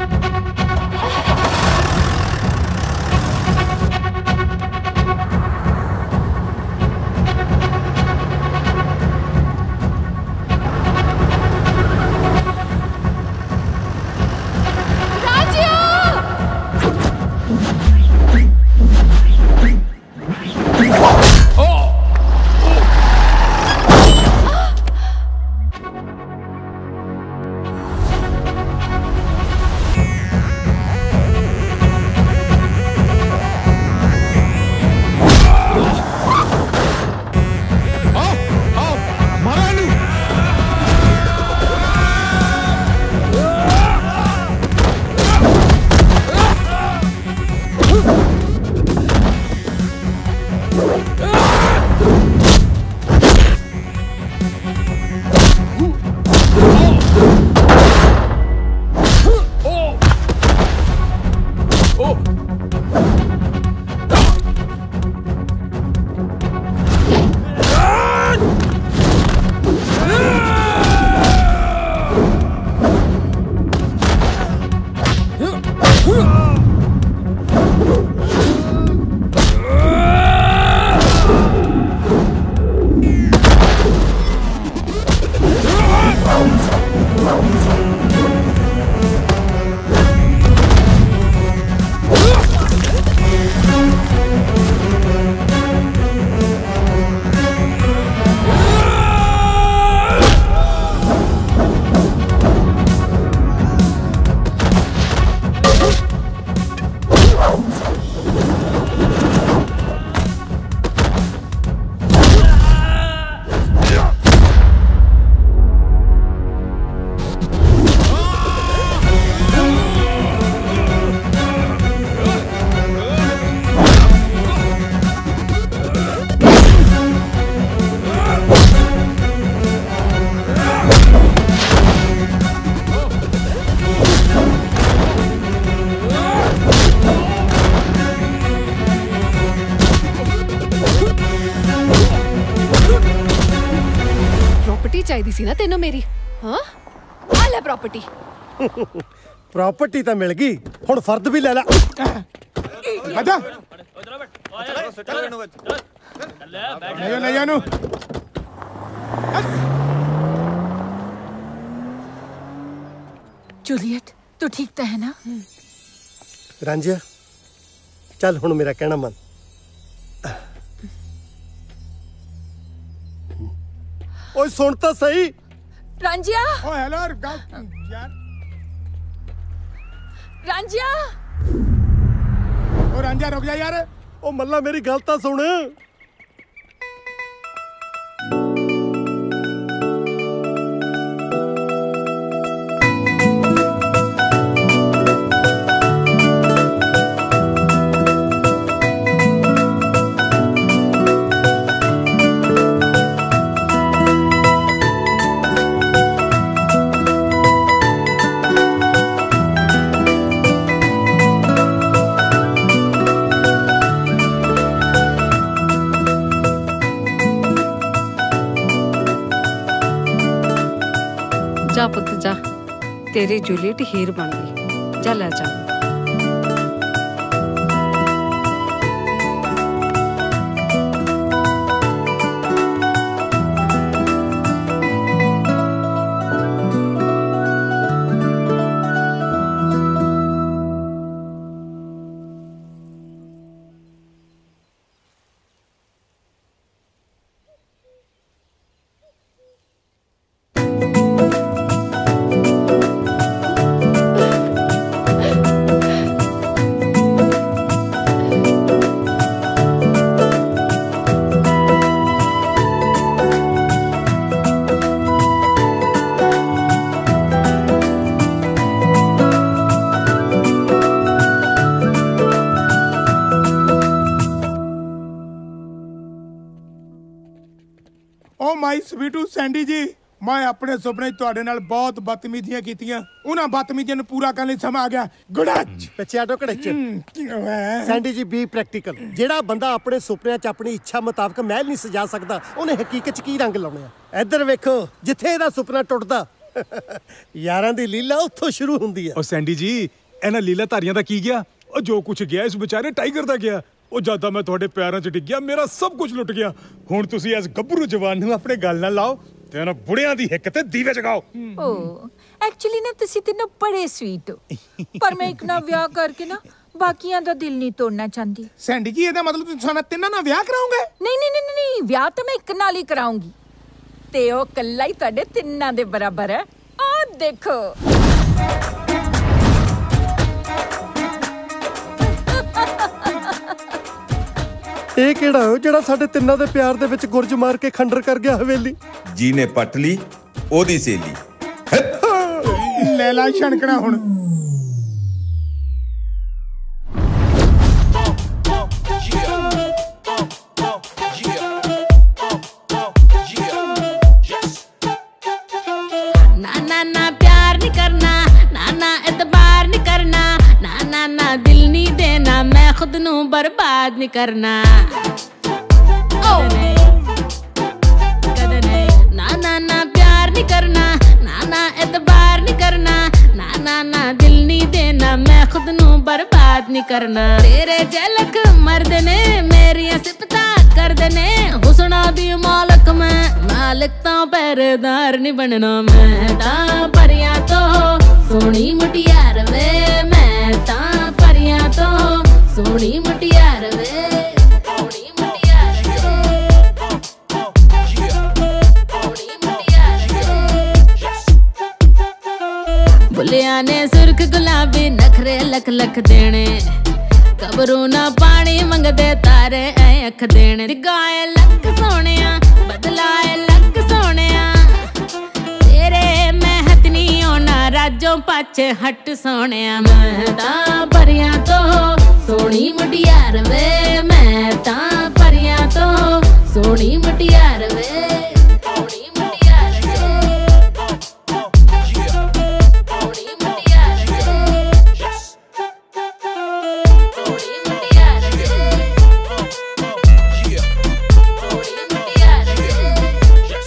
Speaker 5: ਚਾਹੀਦੀ ਸੀ ਨਾ ਤੈਨੂੰ ਮੇਰੀ। ਹਾਂ ਆ ਲੈ ਪ੍ਰਾਪਰਟੀ।
Speaker 2: ਪ੍ਰਾਪਰਟੀ ਤਾਂ ਮਿਲ ਗਈ, ਹੁਣ ਫਰਦ ਵੀ ਲੈ ਲੈ।
Speaker 7: ਬਤਾ ਲੈ ਜਾ ਨੂੰ।
Speaker 4: जूलियट तू ठीक तो है ना?
Speaker 2: ਰਾਂਝਿਆ ਚੱਲ ਹੁਣ ਮੇਰਾ ਕਹਿਣਾ ਮੰਨ। ਓਏ ਸੁਣ ਤਾਂ ਸਹੀ।
Speaker 4: ਰਾਂਝਿਆ
Speaker 7: ਓ ਹੈਲੋ ਯਾਰ
Speaker 4: ਰਾਂਝਿਆ
Speaker 7: ਓ ਰਾਂਝਿਆ ਰੁਕ ਜਾ ਯਾਰ।
Speaker 2: ਓ ਮੱਲਾ ਮੇਰੀ ਗੱਲ ਤਾਂ ਸੁਣ।
Speaker 18: जा पुत जा, तेरी जूलियट हीर बन गई। जा ले जा।
Speaker 7: ਮਾਈ ਸਵੀਟੂ ਸੈਂਡੀ ਜੀ, ਮੈਂ ਆਪਣੇ ਸੁਪਨੇ 'ਚ ਤੁਹਾਡੇ ਨਾਲ ਬਹੁਤ ਬਦਤਮੀਜ਼ੀਆਂ ਕੀਤੀਆਂ। ਉਹਨਾਂ ਬਦਤਮੀਜ਼ੀਆਂ ਨੂੰ ਪੂਰਾ ਕਰਨ ਲਈ ਸਮਾਂ ਆ ਗਿਆ। ਗੁੜਾਚ
Speaker 2: ਪਿੱਛੇ ਆਟੋ ਘੜੇਚ। Sandy ji be practical. ਜਿਹੜਾ ਬੰਦਾ ਆਪਣੇ ਸੁਪਨਿਆਂ 'ਚ ਆਪਣੀ ਇੱਛਾ ਮੁਤਾਬਕ ਮਹਿਲ ਨਹੀਂ ਸਜਾ ਸਕਦਾ, ਉਹਨੇ ਹਕੀਕਤ 'ਚ ਕੀ ਰੰਗ ਲਾਉਣੇ ਆ। ਇੱਧਰ ਵੇਖੋ, ਜਿੱਥੇ ਇਹਦਾ ਸੁਪਨਾ ਟੁੱਟਦਾ ਯਾਰਾਂ ਦੀ ਲੀਲਾ ਉੱਥੋਂ ਸ਼ੁਰੂ ਹੁੰਦੀ ਆ।
Speaker 13: ਉਹ ਸੈਂਡੀ ਜੀ, ਇਹਨਾਂ ਲੀਲਾ ਧਾਰੀਆਂ ਦਾ ਕੀ ਗਿਆ? ਉਹ ਜੋ ਕੁਝ ਗਿਆ ਇਸ ਵਿਚਾਰੇ ਟਾਈਗਰ ਦਾ ਗਿਆ। ਉਹ ਜਦੋਂ ਮੈਂ ਤੁਹਾਡੇ ਪਿਆਰਾਂ 'ਚ ਡਿੱਗਿਆ, ਮੇਰਾ ਸਭ ਕੁਝ ਲੁੱਟ ਗਿਆ। ਹੁਣ ਤੁਸੀਂ ਇਸ ਗੱਭਰੂ ਜਵਾਨ ਨੂੰ ਆਪਣੇ ਗੱਲ ਨਾਲ ਲਾਓ ਤੇ ਇਹਨਾਂ ਬੁੜਿਆਂ ਦੀ ਹਿੱਕ ਤੇ ਦੀਵੇ ਜਗਾਓ।
Speaker 4: ਓ ਐਕਚੁਅਲੀ ਨਾ ਤੁਸੀਂ ਤਿੰਨੋਂ ਬੜੇ ਸਵੀਟ ਹੋ, ਪਰ ਮੈਂ ਇੱਕ ਨਾਲ ਵਿਆਹ ਕਰਕੇ ਨਾ ਬਾਕੀਆਂ ਦਾ ਦਿਲ ਨਹੀਂ ਤੋੜਨਾ ਚਾਹੁੰਦੀ।
Speaker 7: ਸੈਂਡੀ ਜੀ, ਇਹਦਾ ਮਤਲਬ ਤੁਸੀਂ ਸਾਨੂੰ ਤਿੰਨਾਂ ਨਾਲ ਵਿਆਹ ਕਰਾਓਗੇ?
Speaker 4: ਨਹੀਂ ਨਹੀਂ ਨਹੀਂ ਨਹੀਂ, ਵਿਆਹ ਤਾਂ ਮੈਂ ਇੱਕ ਨਾਲ ਹੀ ਕਰਾਉਂਗੀ ਤੇ ਉਹ ਕੱਲਾ ਹੀ ਤੁਹਾਡੇ ਤਿੰਨਾਂ ਦੇ ਬਰਾਬਰ ਹੈ। ਆਹ ਦੇਖੋ।
Speaker 2: ਇਹ ਕਿਹੜਾ ਜਿਹੜਾ ਸਾਡੇ ਤਿੰਨਾਂ ਦੇ ਪਿਆਰ ਦੇ ਵਿੱਚ ਗੁਰਜ ਮਾਰ ਕੇ ਖੰਡਰ ਕਰ ਗਿਆ ਹਵੇਲੀ?
Speaker 11: ਜੀ ਨੇ ਪੱਟ ਲਈ ਉਹਦੀ ਸੇਲੀ।
Speaker 7: ਲੈ ਲਾ ਛਣਕਣਾ ਹੁਣ।
Speaker 17: ना ना प्यार नहीं करना, ना ना एतबार नहीं करना, ना ना ना दिल नहीं देना, मैं खुद नू बर्बाद नहीं करना। ना ना ना प्यार नहीं करना, ना ना एतबार नहीं करना, ना ना ना दिल नहीं देना, मैं खुद नू बर्बाद नहीं करना। तेरे झलक मर्द ने मेरिया सिफता कर देने, हुस्ना दी मालक मालिक तो पहरेदार नहीं बनना। मैं ता परिया तो सोनी मुटियार वे, मैं ता परिया तो सोनी मुटियार वे, सोनी मुटियार वे, सोनी मुटियार वे। बुलिया ने सुर्ख गुलाबी नखरे लख लख देने, कबरू ना पानी मंगदे तारे ऐ अख देने। दिगाए लक सोनिया बदलाए लक सोनिया, तेरे महत नहीं होना राजों पाछे हट सोनिया। मैं ता परिया तो सोनी मुटियार वे, मैं ता परिया तो सोनी मुटियार वे, सोनी मुटियार वे, सोनी मुटियार वे, सोनी मुटियार वे, सोनी मुटियार वे।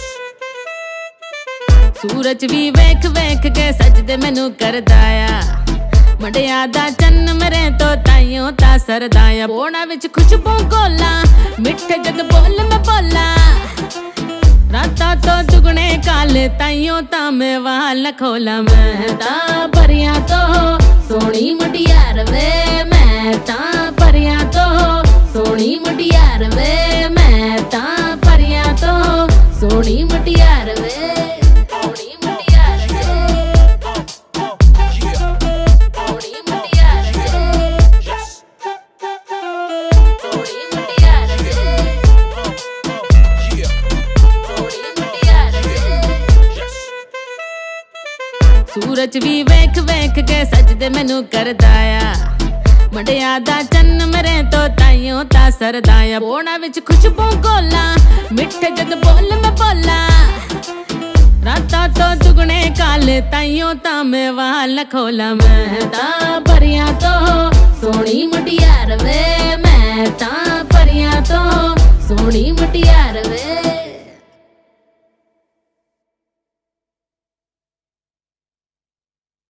Speaker 17: सूरज भी वेख वेख के सजदे मैनू करदाया, मुंडिया दा चन्न मरे तो ताइयों ता सरदाया। बोना विच खुशबू गोला, मिठे जद बोल मैं बोला, राता तो दुगने काले ताइयों ता मैं वाल खोला। मैं ता परिया तो सोनी मुटियार वे, मैं ता परिया तो सोनी मुटियार वे, मैं ता परिया तो सोनी मुटियार वे, सोनी मुटियार वे, सोनी मुटियार वे, सोनी मुटियार वे, सोनी मुटियार वे। सूरज भी वेख वेख के सजदे मैनू करदाया, मुंडिया दा चन्न मरे तो ताइयों ता सरदाया। बोना विच खुशबू गोला, मिठे जद बोल मैं बोला, राता तो दुगने काले ताइयों ता मैं वाल खोला। मैं ता परिया तो सोनी